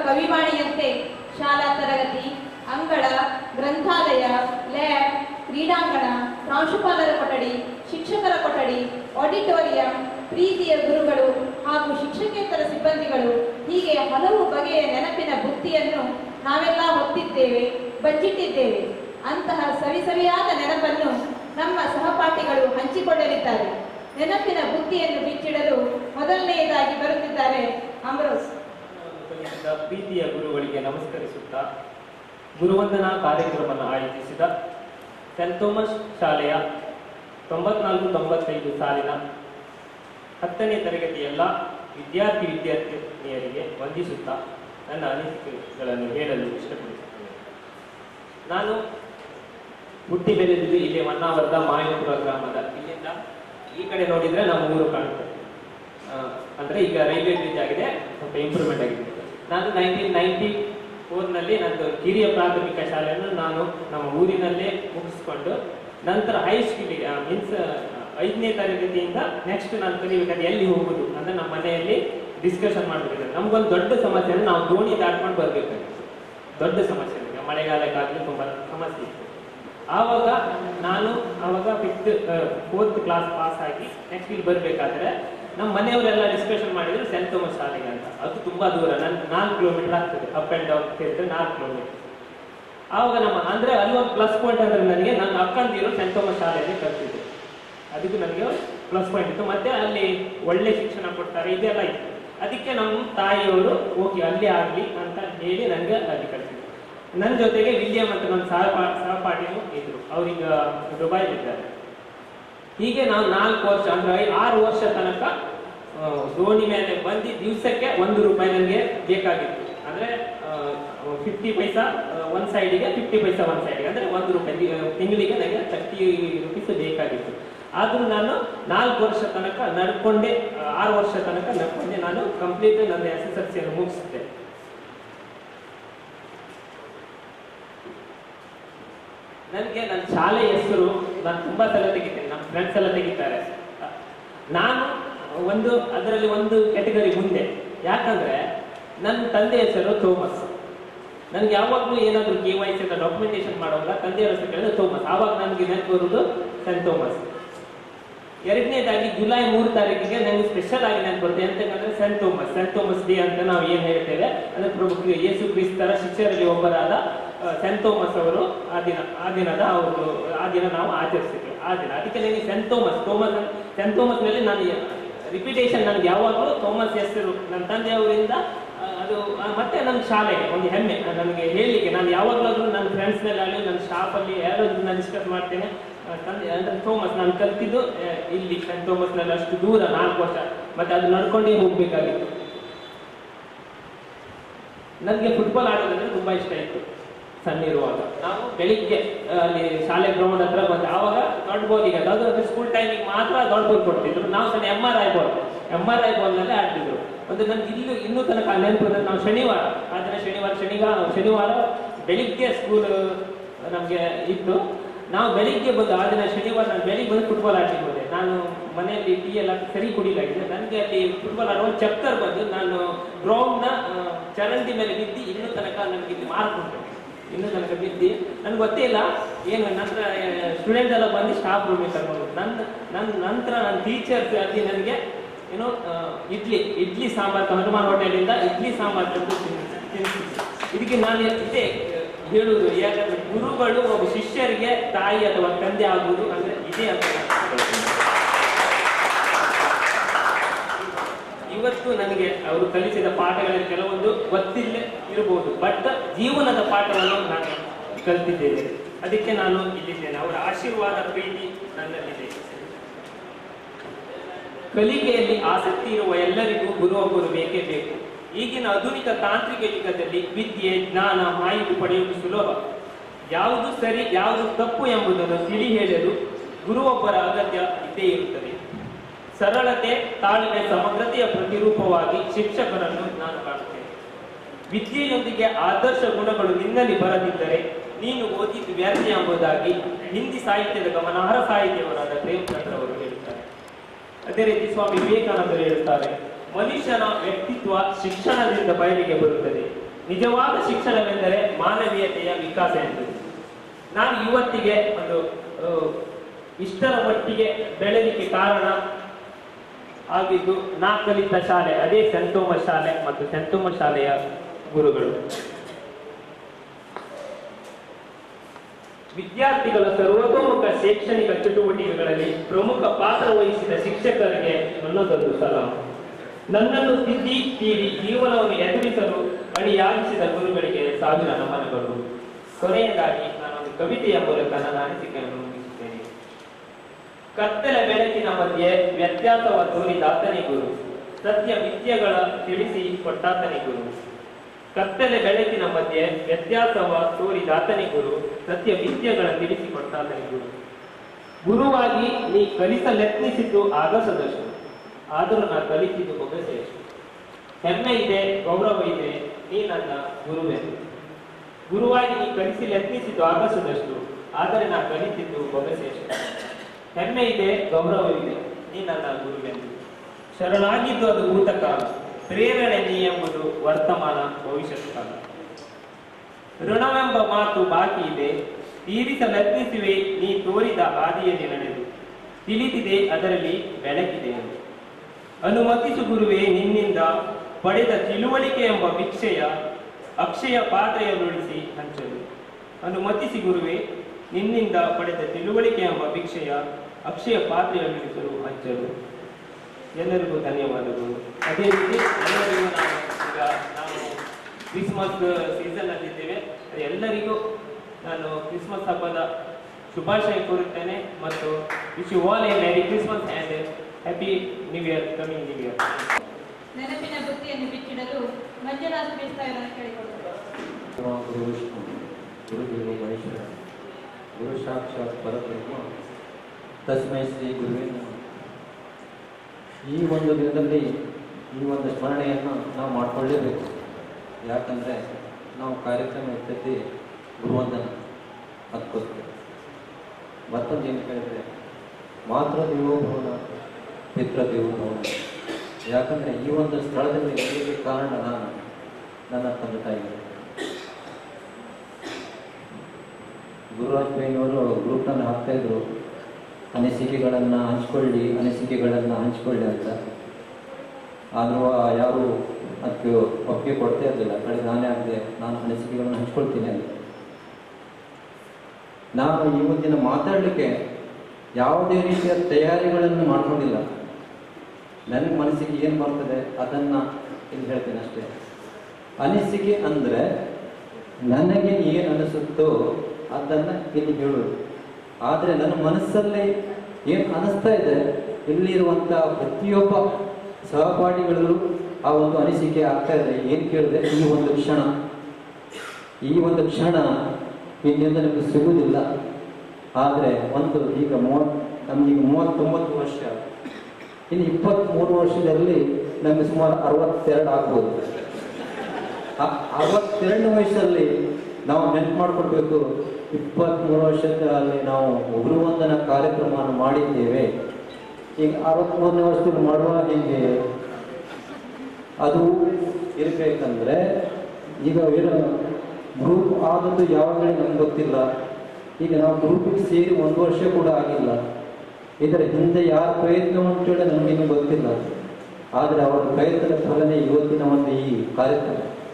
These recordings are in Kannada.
ಕವಿವಾಣಿಯಂತೆ ಶಾಲಾ ತರಗತಿ, ಅಂಗಳ, ಗ್ರಂಥಾಲಯ, ಲ್ಯಾಬ್, ಕ್ರೀಡಾಂಗಣ, ಪ್ರಾಂಶುಪಾಲರ ಕೊಠಡಿ, ಶಿಕ್ಷಕರ ಕೊಠಡಿ, ಆಡಿಟೋರಿಯಂ, ಪ್ರೀತಿಯ ಗುರುಗಳು ಹಾಗೂ ಶಿಕ್ಷಕೇತರ ಸಿಬ್ಬಂದಿಗಳು ಹೀಗೆ ಹಲವು ಬಗೆಯ ನೆನಪಿನ ಬುತ್ತಿಯನ್ನು ನಾವೆಲ್ಲ ಹೊತ್ತಿದ್ದೇವೆ, ಬಚ್ಚಿಟ್ಟಿದ್ದೇವೆ. ಅಂತಹ ಸವಿಸವಿಯಾದ ನೆನಪನ್ನು ನಮ್ಮ ಸಹಪಾಠಿಗಳು ಹಂಚಿಕೊಳ್ಳಲಿದ್ದಾರೆ. ನೆನಪಿನ ಬುತ್ತಿಯನ್ನು ಬಿಚ್ಚಿಡಲು ಮೊದಲನೆಯದಾಗಿ ಬರುತ್ತಿದ್ದಾರೆ ಅಮರೋಸ್. ಪ್ರೀತಿಯ ಗುರುಗಳಿಗೆ ನಮಸ್ಕರಿಸುತ್ತಾ ಗುರುವಂದನಾ ಕಾರ್ಯಕ್ರಮವನ್ನು ಆಯೋಜಿಸಿದ ಸೆಂಟ್ ಥೋಮಸ್ ಶಾಲೆಯ 94-95 ಸಾಲಿನ 10ನೇ ತರಗತಿಯ ಎಲ್ಲ ವಿದ್ಯಾರ್ಥಿನಿಯರಿಗೆ ವಂದಿಸುತ್ತಾ ನನ್ನ ಅನಿಸಿಕೆಗಳನ್ನು ಹೇಳಲು ಇಷ್ಟಪಡುತ್ತೇನೆ. ನಾನು ಹುಟ್ಟಿ ಬೆಳೆದಿದ್ದು ಇಲ್ಲಿ ಹೊನ್ನಾವರದ ಮಾಯನಪುರ ಗ್ರಾಮದ. ಇಲ್ಲಿಂದ ಈ ಕಡೆ ನೋಡಿದ್ರೆ ನಮ್ಮ ಊರು ಕಾಣುತ್ತೆ. ಅಂದ್ರೆ ಈಗ ರೈಲ್ವೆ ಬ್ರಿಡ್ಜ್ ಆಗಿದೆ, ಸ್ವಲ್ಪ ಇಂಪ್ರೂವ್ಮೆಂಟ್ ಆಗಿದೆ. ನಾನು 1994ನಲ್ಲಿ ನಂದು ಕಿರಿಯ ಪ್ರಾಥಮಿಕ ಶಾಲೆಯನ್ನು ನಾನು ನಮ್ಮ ಊರಿನಲ್ಲೇ ಮುಗಿಸ್ಕೊಂಡು ನಂತರ ಹೈಸ್ಕೂಲಿಗೆ ಮೀನ್ಸ್ 5ನೇ ತರಗತಿಯಿಂದ ನೆಕ್ಸ್ಟ್ ನಾನು ಕಲಿಬೇಕಾದ್ರೆ ಎಲ್ಲಿ ಹೋಗುದು ಅಂತ ನಮ್ಮ ಮನೆಯಲ್ಲಿ ಡಿಸ್ಕಷನ್ ಮಾಡಬೇಕಾದ್ರೆ ನಮ್ಗೊಂದು ದೊಡ್ಡ ಸಮಸ್ಯೆ ಅಂದ್ರೆ ನಾವು ದೋಣಿ ದಾಟ್ಕೊಂಡು ಬರ್ಬೇಕಾಗಿತ್ತು. ದೊಡ್ಡ ಸಮಸ್ಯೆ, ಮಳೆಗಾಲಕ್ಕಾಗಲಿ ತುಂಬಾ ಸಮಸ್ಯೆ ಇತ್ತು. ಆವಾಗ ನಾನು 4th ಕ್ಲಾಸ್ ಪಾಸ್ ಆಗಿ ನೆಕ್ಸ್ಟ್ ಇಲ್ಲಿ ಬರಬೇಕಾದ್ರೆ ನಮ್ಮ ಮನೆಯವರೆಲ್ಲ ಡಿಸ್ಕಷನ್ ಮಾಡಿದ್ರು ಸೆಂಟ್ ಥೋಮಸ್ ಶಾಲೆಗೆ ಅಂತ. ಅದು ತುಂಬಾ ದೂರ, 4 ಕಿಲೋಮೀಟರ್ ಆಗ್ತದೆ, ಅಪ್ ಆ್ಯಂಡ್ ಡೌನ್ ಸೇರಿದ್ರೆ 4 ಕಿಲೋಮೀಟರ್. ಆವಾಗ ಅಂದ್ರೆ ಅಲ್ಲಿ ಒಂದು ಪ್ಲಸ್ ಪಾಯಿಂಟ್ ಅಂದ್ರೆ ನನಗೆ ನನ್ನ ಅಕ್ಕಂದಿರು ಸೆಂಟ್ ಥೋಮಸ್ ಶಾಲೆಯಲ್ಲಿ ಕಲ್ತಿದ್ದೆ, ಅದಕ್ಕೂ ನನಗೆ ಪ್ಲಸ್ ಪಾಯಿಂಟ್ ಇತ್ತು. ಮತ್ತೆ ಅಲ್ಲಿ ಒಳ್ಳೆ ಶಿಕ್ಷಣ ಕೊಡ್ತಾರೆ, ಇದೆಲ್ಲ ಇತ್ತು. ಅದಕ್ಕೆ ನಮ್ಮ ತಾಯಿಯವರು ಹೋಗಿ ಅಲ್ಲಿ ಆಗಲಿ ಅಂತ ಹೇಳಿ ನನಗೆ ಅಲ್ಲಿ ಕಲಿಸಿದ್ರು. ನನ್ನ ಜೊತೆಗೆ ವಿಲಿಯಂ ಅಂತ ನನ್ನ ಸಹಪಾಠಿನೂ ಇದ್ರು, ಅವ್ರೀಗ ದುಬೈಲಿದ್ದಾರೆ. ಹೀಗೆ ನಾವು 4 ವರ್ಷ ಅಂದ್ರೆ 6 ವರ್ಷ ತನಕ ದೋಣಿ ಮೇಲೆ ಬಂದು ದಿವಸಕ್ಕೆ ₹1 ನನಗೆ ಬೇಕಾಗಿತ್ತು. ಅಂದ್ರೆ 50 ಪೈಸಾ ಒಂದು ಸೈಡಿಗೆ, 50 ಪೈಸಾ ಒಂದು ಸೈಡಿಗೆ, ಅಂದ್ರೆ ₹1 ತಿಂಗಳಿಗೆ ನನಗೆ ₹30 ಬೇಕಾಗಿತ್ತು. ಆದ್ರೂ ನಾನು 4 ವರ್ಷ ತನಕ ನಡ್ಕೊಂಡೆ, 6 ವರ್ಷ ತನಕ ನಡ್ಕೊಂಡೆ ನಾನು ಕಂಪ್ಲೀಟ್ ನನ್ನ SSLCಯನ್ನು ಮುಗಿಸಿದ್ದೆ. ನನಗೆ ನನ್ನ ಶಾಲೆ ಹೆಸರು ನಾನು ತುಂಬಾ ಸಲ ತೆಗಿತೇನೆ, ನಮ್ಮ ಫ್ರೆಂಡ್ಸ್ ಎಲ್ಲ ತೆಗಿತಾರೆ. ನಾನು ಅದರಲ್ಲಿ ಒಂದು ಕ್ಯಾಟಗರಿ ಮುಂದೆ, ಯಾಕಂದ್ರೆ ನನ್ನ ತಂದೆ ಹೆಸರು ಥೋಮಸ್. ನನ್ಗೆ ಯಾವಾಗಲೂ ಏನಾದರೂ KYC ಅಂತ ಡಾಕ್ಯುಮೆಂಟೇಶನ್ ಮಾಡುವಾಗ ತಂದೆಯ ಹೆಸರು ಕೇಳಿದ್ರೆ ಥೋಮಸ್. ಆವಾಗ ನನಗೆ ನೆನಪು ಬರುವುದು ಸೆಂಟ್ ಥೋಮಸ್. ಎರಡನೇದಾಗಿ ಜುಲೈ 3 ತಾರೀಕಿಗೆ ನನಗೆ ಸ್ಪೆಷಲ್ ಆಗಿ ನೆನಪು ಬರುತ್ತೆ, ಎಂತಂದ್ರೆ ಸೆಂಟ್ ಥೋಮಸ್ ಡೇ ಅಂತ ನಾವು ಏನ್ ಹೇಳ್ತೇವೆ. ಅಂದ್ರೆ ಪ್ರಭು ಯೇಸು ಕ್ರಿಸ್ತರ ಶಿಷ್ಯರಲ್ಲಿ ಒಬ್ಬರಾದ ಸೆಂಟ್ ಥೋಮಸ್ ಅವರು ಆ ದಿನ ನಾವು ಆಚರಿಸ್ತೀವಿ. ಆ ದಿನ ಅದಕ್ಕೆ ನನಗೆ ಸೆಂಟ್ ಥೋಮಸ್ ಮೇಲೆ ನಾನು ರಿಪಿಟೇಷನ್, ನನಗೆ ಯಾವಾಗಲೂ ಥೋಮಸ್ ಹೆಸರು ನನ್ನ ತಂದೆಯವರಿಂದ ಅದು. ಮತ್ತೆ ನನ್ನ ಶಾಲೆಗೆ ಒಂದು ಹೆಮ್ಮೆ ನನಗೆ ಹೇಳಲಿಕ್ಕೆ. ನಾನು ಯಾವಾಗಲಾದ್ರೂ ನನ್ನ ಫ್ರೆಂಡ್ಸ್ನಲ್ಲಿ ಆಗಲಿ ನನ್ನ ಸ್ಟಾಫಲ್ಲಿ ಯಾರಾದ್ರೂ ನಾನು ಡಿಸ್ಕಸ್ ಮಾಡ್ತೇನೆ, ಅಂದ್ರೆ ಥೋಮಸ್ ನಾನು ಕಲ್ತಿದ್ದು ಇಲ್ಲಿ ಸೆಂಟ್ ಥೋಮಸ್ನಲ್ಲಿ, ಅಷ್ಟು ದೂರ 4 ವರ್ಷ, ಮತ್ತೆ ಅದು ನಡ್ಕೊಂಡೇ ಹೋಗ್ಬೇಕಾಗಿತ್ತು. ನನಗೆ ಫುಟ್ಬಾಲ್ ಆಡೋದಂದ್ರೆ ತುಂಬಾ ಇಷ್ಟ ಇತ್ತು ಸಣ್ಣಿರುವಾಗ. ನಾವು ಬೆಳಿಗ್ಗೆ ಅಲ್ಲಿ ಶಾಲೆ ಗ್ರೌಂಡ್ ಹತ್ರ ಬಂದು ಆವಾಗ ದೊಡ್ಡ ಬಾಲಿಗೆ, ಅದು ಸ್ಕೂಲ್ ಟೈಮಿಗೆ ಮಾತ್ರ ದೊಡ್ಡ ಬಾಲ್ ಕೊಡ್ತಿದ್ರು. ನಾವು ಸಣ್ಣ MRI ಬಾಲ್ನಲ್ಲೇ ಆಡ್ತಿದ್ರು. ಒಂದು ನನ್ಗೆ ಇನ್ನೂ ತನಕ ನೆನಪು, ನಾವು ಶನಿವಾರ ಬೆಳಿಗ್ಗೆ ಸ್ಕೂಲ್ ನಮಗೆ ಇತ್ತು. ನಾವು ಬೆಳಿಗ್ಗೆ ಬಂದು ಆ ದಿನ ಶನಿವಾರ ನಾನು ಬೆಳಿಗ್ಗೆ ಬಂದು ಫುಟ್ಬಾಲ್ ಆಡ್ಲಿಕ್ಕೆ ಹೋದೆ. ನಾನು ಮನೆಯಲ್ಲಿ ಟೀ ಎಲ್ಲ ಸರಿ ಕುಡಿಲಾಗಿದೆ. ನನಗೆ ಅಲ್ಲಿ ಫುಟ್ಬಾಲ್ ಆಡುವ ಚಕ್ಕರ್ ಬಂದು ನಾನು ಗ್ರೌಂಡ್ನ ಚರಂಡಿ ಮೇಲೆ ಬಿದ್ದು ಇನ್ನೂ ತನಕ ನನಗೆ ಇಲ್ಲಿ ಮಾರ್ಕೊಂಡು ಬಿದ್ದು ನನ್ಗೆ ಗೊತ್ತೇ ಇಲ್ಲ ಏನು. ನಂತರ ಸ್ಟೂಡೆಂಟ್ ಎಲ್ಲ ಬಂದು ಸ್ಟಾಫ್ ರೂಮಿಗೆ ಕರ್ಕೊಂಡು ನಂತರ ನನ್ನ ಟೀಚರ್ಸ್ ಅಲ್ಲಿ ನನಗೆ ಏನು ಇಡ್ಲಿ ಸಾಂಬಾರ್ ಹನುಮಾನ್ ಹೋಟೆಲಿಂದ ಇಡ್ಲಿ ಸಾಂಬಾರ್ ತಂದು ಇದಕ್ಕೆ ನಾನು ಇದೇ ಹೇಳುವುದು. ಯಾಕಂದ್ರೆ ಗುರುಗಳು ಒಬ್ಬ ಶಿಷ್ಯರಿಗೆ ತಾಯಿ ಅಥವಾ ತಂದೆ ಆಗುವುದು ಅಂದ್ರೆ ಇದೇ ಅಂತ. ಇವತ್ತು ನನಗೆ ಅವರು ಕಲಿಸಿದ ಪಾಠಗಳಲ್ಲಿ ಕೆಲವೊಂದು ಗೊತ್ತಿಲ್ಲೇ ಇರಬಹುದು, ಬಟ್ ಜೀವನದ ಪಾಠವನ್ನು ನಾನು ಕಲಿತಿದ್ದೇನೆ. ಅದಕ್ಕೆ ನಾನು ಇಲ್ಲಿದ್ದೇನೆ. ಅವರ ಆಶೀರ್ವಾದ, ಪ್ರೀತಿ ನನ್ನಲ್ಲಿದೆ. ಕಲಿಕೆಯಲ್ಲಿ ಆಸಕ್ತಿ ಇರುವ ಎಲ್ಲರಿಗೂ ಗುರುವೊಬ್ಬರು ಬೇಕೇ ಬೇಕು. ಈಗಿನ ಆಧುನಿಕ ತಾಂತ್ರಿಕ ಯುಗದಲ್ಲಿ ವಿದ್ಯೆ, ಜ್ಞಾನ, ಮಾಹಿತಿ ಪಡೆಯುವುದು ಸುಲಭ. ಯಾವುದು ಸರಿ, ಯಾವುದು ತಪ್ಪು ಎಂಬುದನ್ನು ತಿಳಿ ಹೇಳಲು ಗುರುವೊಬ್ಬರ ಅಗತ್ಯ ಇದ್ದೇ ಇರುತ್ತದೆ. ಸರಳತೆ, ತಾಳ್ಮೆ, ಸಮಗ್ರತೆಯ ಪ್ರತಿರೂಪವಾಗಿ ಶಿಕ್ಷಕರನ್ನು ನಾನು ಕಾಣುತ್ತೇನೆ. ವಿದ್ಯೆಯೊಂದಿಗೆ ಆದರ್ಶ ಗುಣಗಳು ನಿನ್ನಲ್ಲಿ ಬರದಿದ್ದರೆ ನೀನು ಓದಿದ್ದು ವ್ಯರ್ಥ ಎಂಬುದಾಗಿ ಹಿಂದಿ ಸಾಹಿತ್ಯದ ಗಮನಾರ್ಹ ಸಾಹಿತ್ಯವರಾದ ಪ್ರೇಮಚಂದ್ರ ಅವರು ಹೇಳುತ್ತಾರೆ. ಅದೇ ರೀತಿ ಸ್ವಾಮಿ ವಿವೇಕಾನಂದರು ಹೇಳುತ್ತಾರೆ, ಮನುಷ್ಯನ ವ್ಯಕ್ತಿತ್ವ ಶಿಕ್ಷಣದಿಂದ ಬಯಲಿಗೆ ಬರುತ್ತದೆ. ನಿಜವಾದ ಶಿಕ್ಷಣವೆಂದರೆ ಮಾನವೀಯತೆಯ ವಿಕಾಸ ಎಂದು ನಾನು ಇವತ್ತಿಗೆ ಒಂದು ಇಷ್ಟರ ಮಟ್ಟಿಗೆ ಬೆಳೆಯಲಿಕ್ಕೆ ಕಾರಣ ಆಗಿದ್ದು ನಾ ಕಲಿತ ಶಾಲೆ, ಅದೇ ಸೆಂಟ್ ಥೋಮಸ್ ಶಾಲೆ ಮತ್ತು ಸೆಂಟ್ ಥೋಮಸ್ ಶಾಲೆಯ ಗುರುಗಳು. ವಿದ್ಯಾರ್ಥಿಗಳ ಸರ್ವತೋಮುಖ ಶೈಕ್ಷಣಿಕ ಚಟುವಟಿಕೆಗಳಲ್ಲಿ ಪ್ರಮುಖ ಪಾತ್ರ ವಹಿಸಿದ ಶಿಕ್ಷಕರಿಗೆ ನನ್ನದೊಂದು ಸಲಾಂ. ನನ್ನನ್ನು ತಿದ್ದಿ ತೀಡಿ ಜೀವನವನ್ನು ಎದುರಿಸಲು ಅಣಿಯಾಗಿಸಿದ ಗುರುಗಳಿಗೆ ಸಾವಿರ ನಮನಗಳು. ಕೊನೆಯದಾಗಿ ನಾನೊಂದು ಕವಿತೆಯ ಮೂಲಕ ನನ್ನ ಅನಿಸಿಕೆಯನ್ನು ಮುಗಿಸುತ್ತೇನೆ. ಕತ್ತಲ ಬೆಳಕಿನ ಮಧ್ಯೆ ವ್ಯತ್ಯಾಸವ ತೋರಿದಾತನೇ ಗುರು, ಸತ್ಯ ವಿದ್ಯೆಗಳ ತಿಳಿಸಿ ಕೊಟ್ಟಾತನೇ ಗುರು. ಕತ್ತಲೆ ಬೆಳಕಿನ ಮಧ್ಯೆ ವ್ಯತ್ಯಾಸವ ತೋರಿದಾತನೇ ಗುರು, ಸತ್ಯ ವಿದ್ಯೆಗಳ ತಿಳಿಸಿಕೊಟ್ಟಾತನೇ ಗುರು. ಗುರುವಾಗಿ ನೀ ಕಲಿಸಲೆತ್ನಿಸಿದ್ದು ಆಗಸದಷ್ಟು, ಆದರೂ ನಾ ಕಲಿಸಿದ್ದು ಬೊಗಸೆಯಷ್ಟು. ಹೆಮ್ಮೆ ಇದೆ, ಗೌರವ ಇದೆ, ನೀ ನನ್ನ ಗುರುವೆಂದು. ಗುರುವಾಗಿ ನೀ ಕಲಿಸಲೆತ್ನಿಸಿದ್ದು ಆಗಸದಷ್ಟು, ಆದರೆ ನಾ ಕಲಿಸಿದ್ದು ಬೊಗಸೆಯಷ್ಟು. ಹೆಮ್ಮೆ ಇದೆ, ಗೌರವವಿದೆ, ನೀ ನನ್ನ ಗುರುವೆಂದು. ಶರಣಾಗಿದ್ದು ಅದು ಭೂತಕಾಲ, ಪ್ರೇರಣೆ ನೀ ಎಂಬುದು ವರ್ತಮಾನ ಭವಿಷ್ಯತ್ ಕಾಲ. ಋಣವೆಂಬ ಮಾತು ಬಾಕಿ ಇದೆ, ತೀರಿಸಲೆತ್ನಿಸುವೆ ನೀ ತೋರಿದ ಹಾದಿಯಲ್ಲಿ ನಡೆದು. ತಿಳಿದಿದೆ ಅದರಲ್ಲಿ ಬೆಳಕಿದೆ ಎಂದು. ಅನುಮತಿಸು ಗುರುವೇ ನಿನ್ನಿಂದ ಪಡೆದ ತಿಳುವಳಿಕೆ ಎಂಬ ಭಿಕ್ಷೆಯ ಅಕ್ಷಯ ಪಾತ್ರೆಯನ್ನುಳಿಸಿ ಹಂಚಲು. ಅನುಮತಿಸಿ ಗುರುವೇ ನಿನ್ನಿಂದ ಪಡೆದ ತಿಳುವಳಿಕೆ ಎಂಬ ಭಿಕ್ಷೆಯ ಅಕ್ಷಯ ಪಾತ್ರೆಯನ್ನುಳಿಸಲು ಹಂಚಲು. ಎಲ್ಲರಿಗೂ ಧನ್ಯವಾದಗಳು. ಅದೇ ರೀತಿ ಎಲ್ಲರಿಗೂ ನಾವು ಕ್ರಿಸ್ಮಸ್ ಸೀಸನ್ ಅಲ್ಲಿದ್ದೇವೆ. ಎಲ್ಲರಿಗೂ ನಾನು ಕ್ರಿಸ್ಮಸ್ ಹಬ್ಬದ ಶುಭಾಶಯ ಕೋರುತ್ತೇನೆ ಮತ್ತು wish you all a merry Christmas and happy new year, coming new year. ನೆನಪಿನ ಬುತ್ತಿಯನ್ನು ಬಿಚ್ಚಿಡಲು ಮಂಜುನಾಥ ಬೇಸಾಯವನ್ನು ಕೇಳಿಕೊಳ್ಳುತ್ತೇವೆ. ಗುರು ವಿಷ್ಣು, ಗುರುದೇವ ಮಹೇಶ್ವರ, ಗುರು ಸಾಕ್ಷಾತ್ ಪರಬ್ರಹ್ಮ, ತಸ್ಮೈ ಶ್ರೀ ಗುರುವೇ ನಮಃ. ಈ ಒಂದು ದಿನದಲ್ಲಿ ಈ ಒಂದು ಸ್ಮರಣೆಯನ್ನು ನಾವು ಮಾಡಿಕೊಳ್ಳೇಬೇಕು. ಯಾಕಂದರೆ ನಾವು ಕಾರ್ಯಕ್ರಮ ಇರ್ತೈತಿ ಗುರುವಂದನ ಹತ್ಕೋತೀವಿ. ಮತ್ತೊಂದು ಏನು ಕೇಳಿದರೆ ಮಾತೃ ದೇವೋಭವನ ಪಿತೃ ದೇವೋಭವನ. ಯಾಕಂದರೆ ಈ ಒಂದು ಸ್ಥಳದಲ್ಲಿ ಇರಲಿಕ್ಕೆ ಕಾರಣ ನಾನು ನನ್ನ ತಂದೆ ತಾಯಿಗಳು. ಗುರುರಾಜ್ ಬೈನವರು ಗ್ರೂಪ್ನಲ್ಲಿ ಹಾಕ್ತಾಯಿದ್ರು, ಅನಿಸಿಕೆಗಳನ್ನು ಹಂಚ್ಕೊಳ್ಳಿ ಅಂತ. ಆದರೂ ಯಾರು ಅದಕ್ಕೆ ಒಪ್ಪಿಗೆ ಕೊಡ್ತಾ ಇರಲಿಲ್ಲ. ಕಡೆ ನಾನೇ ಆಗದೆ ನಾನು ಅನಿಸಿಕೆಗಳನ್ನು ಹಂಚ್ಕೊಳ್ತೀನಿ ಅಂತ. ನಾನು ಈ ಮುಂದಿನ ಮಾತಾಡಲಿಕ್ಕೆ ಯಾವುದೇ ರೀತಿಯ ತಯಾರಿಗಳನ್ನು ಮಾಡ್ಕೊಂಡಿಲ್ಲ. ನನ್ನ ಮನಸ್ಸಿಗೆ ಏನು ಬರ್ತದೆ ಅದನ್ನು ಇಲ್ಲಿ ಹೇಳ್ತೇನೆ ಅಷ್ಟೇ. ಅನಿಸಿಕೆ ಅಂದರೆ ನನಗೆ ಏನು ಅನಿಸುತ್ತೋ ಅದನ್ನು ಇಲ್ಲಿ ಹೇಳೋದು. ಆದರೆ ನನ್ನ ಮನಸ್ಸಲ್ಲಿ ಏನು ಅನಿಸ್ತಾ ಇದೆ, ಇಲ್ಲಿರುವಂಥ ಪ್ರತಿಯೊಬ್ಬ ಸಹಪಾಠಿಗಳು ಆ ಒಂದು ಅನಿಸಿಕೆ ಆಗ್ತಾ ಇದೆ. ಏನು ಕೇಳಿದೆ, ಈ ಒಂದು ಕ್ಷಣ ಇನ್ನಿಂದ ನಮಗೆ ಸಿಗುವುದಿಲ್ಲ. ಆದರೆ ಒಂದು ಈಗ ನಮಗೀಗ 39 ವರ್ಷ, ಇನ್ನು 23 ವರ್ಷದಲ್ಲಿ ನಮಗೆ ಸುಮಾರು 62 ಆಗ್ಬೋದು. 62 ವಯಸ್ಸಲ್ಲಿ ನಾವು ನೆನಪು ಮಾಡಿಕೊಡ್ಬೇಕು, 23 ವರ್ಷದಲ್ಲಿ ನಾವು ಗುರುವಂದನ ಕಾರ್ಯಕ್ರಮವನ್ನು ಮಾಡಿದ್ದೇವೆ. ಈಗ 63ನೇ ವರ್ಷದಲ್ಲಿ ಮಾಡುವ ಹೇಗೆ ಅದು ಇರಬೇಕಂದ್ರೆ, ಈಗ ಗ್ರೂಪ್ ಆದದ್ದು ಯಾವಾಗಲೇ ನಮ್ಗೆ ಗೊತ್ತಿಲ್ಲ. ಈಗ ನಾವು ಗ್ರೂಪಿಗೆ ಸೇರಿ 1 ವರ್ಷ ಕೂಡ ಆಗಿಲ್ಲ. ಇದರ ಹಿಂದೆ ಯಾರ ಪ್ರಯತ್ನ ಅಂತೇಳಿ ನಮಗೇನು ಗೊತ್ತಿಲ್ಲ. ಆದರೆ ಅವರ ಪ್ರಯತ್ನದ ಫಲನೇ ಇವತ್ತಿನ ಒಂದು ಈ ಕಾರ್ಯಕ್ರಮ.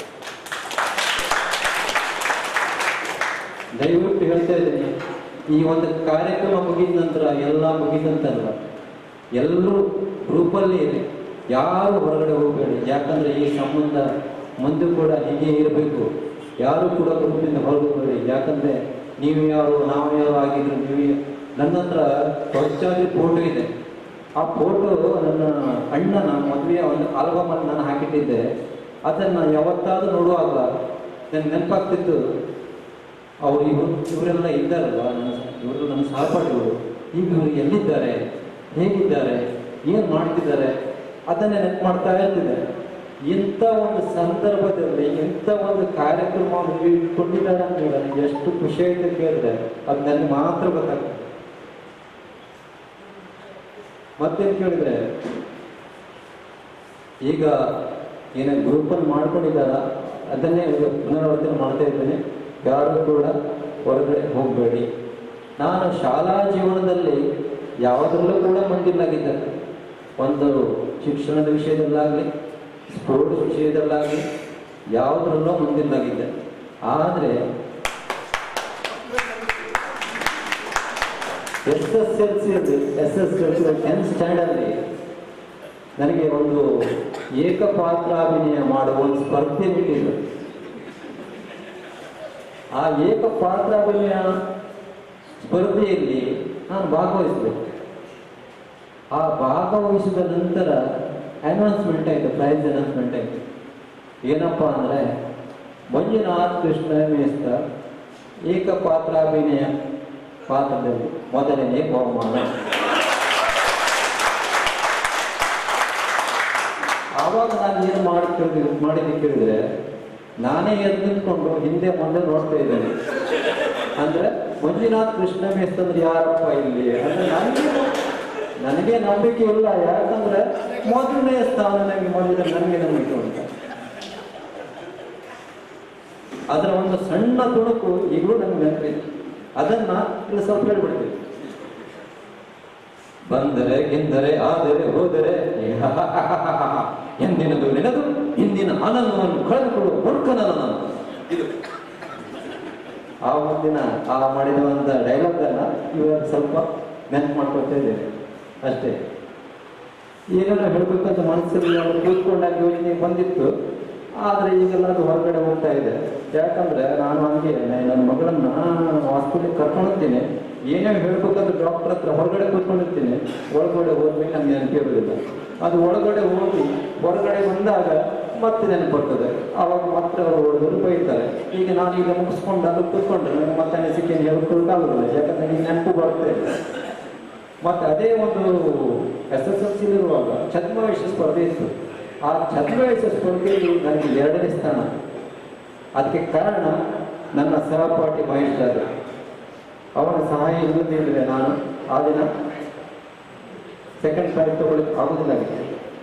ದಯವಿಟ್ಟು ಹೇಳ್ತಾ ಇದ್ದೀನಿ, ಈ ಒಂದು ಕಾರ್ಯಕ್ರಮ ಮುಗಿದ ನಂತರ ಎಲ್ಲ ಮುಗಿದಂತಲ್ಲ, ಎಲ್ಲರೂ ಗ್ರೂಪಲ್ಲಿ ಇರಿ, ಯಾರು ಹೊರಗಡೆ ಹೋಗಬೇಡಿ. ಯಾಕಂದರೆ ಈ ಸಂಬಂಧ ಮುಂದೆ ಕೂಡ ಹೀಗೆ ಇರಬೇಕು. ಯಾರು ಕೂಡ ಗ್ರೂಪಿಂದ ಹೊರಗೋಗಬೇಡಿ. ಯಾಕಂದರೆ ನೀವು ಯಾರು ನಾವು ಯಾರು ಆಗಿದ್ರು. ನನ್ನ ಹತ್ರ ಹೊಚ್ಚಾಗಿ ಫೋಟೋ ಇದೆ. ಆ ಫೋಟೋ ನನ್ನ ಅಣ್ಣನ ಮದುವೆಯ ಒಂದು ಆಲ್ಬಮಲ್ಲಿ ನಾನು ಹಾಕಿಟ್ಟಿದ್ದೆ. ಅದನ್ನು ಯಾವತ್ತಾದರೂ ನೋಡುವಾಗ ನನಗೆ ನೆನಪಾಗ್ತಿತ್ತು, ಇವರೆಲ್ಲ ಇದ್ದಾರಲ್ಲ, ಇವರು ನನ್ನ ಸಹಪಾಠಿಗಳು, ಈಗ ಇವರು ಎಲ್ಲಿದ್ದಾರೆ, ಹೇಗಿದ್ದಾರೆ, ಏನು ಮಾಡ್ತಿದ್ದಾರೆ, ಅದನ್ನೇ ನೆನಪು ಮಾಡ್ತಾ ಇರ್ತಿದೆ. ಇಂಥ ಒಂದು ಸಂದರ್ಭದಲ್ಲಿ ಇಂಥ ಒಂದು ಕಾರ್ಯಕ್ರಮವನ್ನು ಇಟ್ಕೊಂಡಿದ್ದಾರೆ ಅಂತ ನನಗೆ ಎಷ್ಟು ಖುಷಿ ಆಯ್ತು ಕೇಳಿದ್ರೆ ಅದು ನನಗೆ ಮಾತ್ರ ಗೊತ್ತಾಗ್ತದೆ. ಮತ್ತೇನು ಕೇಳಿದ್ರೆ, ಈಗ ಏನೇ ಗ್ರೂಪನ್ನು ಮಾಡ್ಕೊಂಡಿದ್ದಾರ ಅದನ್ನೇ ಪುನರಾವರ್ತನೆ ಮಾಡ್ತಾ ಇದ್ದೇನೆ. ಯಾರು ಕೂಡ ಹೊರಗಡೆ ಹೋಗಬೇಡಿ. ನಾನು ಶಾಲಾ ಜೀವನದಲ್ಲಿ ಯಾವುದರಲ್ಲೂ ಕೂಡ ಮುಂದಿಲ್ಲಾಗಿದ್ದೆ. ಒಂದು ಶಿಕ್ಷಣದ ವಿಷಯದಲ್ಲಾಗಲಿ, ಸ್ಪೋರ್ಟ್ಸ್ ವಿಷಯದಲ್ಲಾಗಲಿ ಯಾವುದರಲ್ಲೂ ಮುಂದಿಲ್ಲಾಗಿದ್ದೆ. ಆದರೆ SSLC 10th ಸ್ಟ್ಯಾಂಡರ್ಡ್ಲಿ ನನಗೆ ಒಂದು ಏಕಪಾತ್ರಾಭಿನಯ ಮಾಡುವ ಒಂದು ಸ್ಪರ್ಧೆ ಬಿಟ್ಟಿದ್ದು. ಆ ಏಕಪಾತ್ರಾಭಿನಯ ಸ್ಪರ್ಧೆಯಲ್ಲಿ ನಾನು ಭಾಗವಹಿಸಬೇಕು. ಆ ಭಾಗವಹಿಸಿದ ನಂತರ ಅನೌನ್ಸ್ಮೆಂಟ್ ಆಯಿತು, ಪ್ರೈಸ್ ಅನೌನ್ಸ್ಮೆಂಟ್ ಆಯಿತು. ಏನಪ್ಪ ಅಂದರೆ ಮಂಜುನಾಥ್ ಕೃಷ್ಣ ಮೇಸ್ತ ಏಕಪಾತ್ರಾಭಿನಯ ಪಾತ್ರದಲ್ಲಿ ಮೊದಲನೇ ಬಹುಮಾನ. ಆವಾಗ ನಾನು ಏನು ಮಾಡಿದ್ದು ಕೇಳಿದ್ರೆ, ನಾನೇ ಎದ್ದು ನಿಂತ್ಕೊಂಡು ಹಿಂದೆ ಮುಂದೆ ನೋಡ್ತಾ ಇದ್ದೇನೆ. ಅಂದ್ರೆ ಮಂಜುನಾಥ್ ಕೃಷ್ಣ ಮೇಸ್ತ ಅಂದ್ರೆ ಯಾರಪ್ಪ ಇಲ್ಲಿ ಅಂದ್ರೆ ನನಗೆ ನಂಬಿಕೆ ಇಲ್ಲ. ಯಾಕಂದ್ರೆ ಮೊದಲನೇ ಸ್ಥಾನ ನನಗೆ ಮಾಡಿದ್ರೆ ನನಗೆ ನಂಬಿಕೆ ಉಂಟು. ಅದರ ಒಂದು ಸಣ್ಣ ತುಣುಕು ಈಗಲೂ ನನಗೆ ನೆನಪಿದೆ. ಅದನ್ನ ಇಲ್ಲಿ ಸ್ವಲ್ಪ ಹೇಳ್ಬಿಡ್ತೀವಿ. ಬಂದರೆ ಗೆಂದರೆ ಆದರೆ ಹೋದರೆ ಎಂದಿನದು ನೆನೆದು ಹಿಂದಿನ ಆನಂದವನ್ನು ಕಳೆದುಕೊಳ್ಳುವ ಮೂರ್ಖನ ನಾನು. ಇದು ಆ ಮುಂದಿನ ಆ ಮಾಡಿದ ಒಂದು ಡೈಲಾಗ್ ಅನ್ನ ಇವಾಗ ಸ್ವಲ್ಪ ನೆನಪು ಮಾಡ್ಕೊಳ್ತಾ ಇದ್ದೇನೆ ಅಷ್ಟೇ. ಏನಾದ್ರು ಹೇಳ್ಬೇಕಂತ ಮನಸ್ಸಲ್ಲಿ ಕೂತ್ಕೊಂಡಾಗ ಯೋಚನೆ ಬಂದಿತ್ತು. ಆದರೆ ಈಗೆಲ್ಲ ಅದು ಹೊರಗಡೆ ಹೋಗ್ತಾ ಇದೆ. ಯಾಕಂದ್ರೆ ನಾನು ಹಂಗೆ ನನ್ನ ಮಗಳನ್ನ ಹಾಸ್ಪಿಟ್ಲಿಗೆ ಕರ್ಕೊಂಡು ಹೋಗ್ತೀನಿ. ಏನೇನು ಹೇಳ್ಬೇಕಂದ್ರೆ ಡಾಕ್ಟರ್ ಹತ್ರ ಹೊರಗಡೆ ಕೂತ್ಕೊಂಡಿರ್ತೀನಿ. ಒಳಗಡೆ ಹೋದ್ಮೇಲೆ ನಮ್ಗೆ ನೆನಪು ಇರೋದಿಲ್ಲ. ಅದು ಒಳಗಡೆ ಹೋಗಿ ಹೊರಗಡೆ ಬಂದಾಗ ಮತ್ತೆ ನೆನಪು ಬರ್ತದೆ. ಆವಾಗ ಮತ್ತೆ ಅವರು ಹೊಡೆದ್ರು ಬೈತಾರೆ. ಈಗ ನಾನೀಗ ಮುಗಿಸ್ಕೊಂಡು ಅದು ಕೂತ್ಕೊಂಡ್ರೆ ನನಗೆ ಮತ್ತೆ ಅನಿಸಿಕೆ ಹೇಳ್ಕೊಳ್ಳೋಕ್ಕಾಗೋದಿಲ್ಲ. ಯಾಕಂದ್ರೆ ಈಗ ನೆನಪು ಬರುತ್ತೆ. ಮತ್ತೆ ಅದೇ ಒಂದು SSLC ಇರುವಾಗ ಛದ್ಮವೇಷ ಸ್ಪರ್ಧೆ ಇತ್ತು. ಆ ಛದ್ಮವೇಷ ಸ್ಪರ್ಧೆಯಲ್ಲಿ ನನಗೆ 2ನೇ ಸ್ಥಾನ. ಅದಕ್ಕೆ ಕಾರಣ ನನ್ನ ಸಹಪಾಠಿ ಮಹೇಶ್ ಜಾಧವ್. ಅವನ ಸಹಾಯ ಇಲ್ಲದಿದ್ದರೆ ನಾನು ಆ ದಿನ ಸೆಕೆಂಡ್ ಪ್ರೈಸ್ ತಗೊಳ್ಳಿಕ್ಕೆ ಆಗುವುದಿಲ್ಲಾಗಿತ್ತು.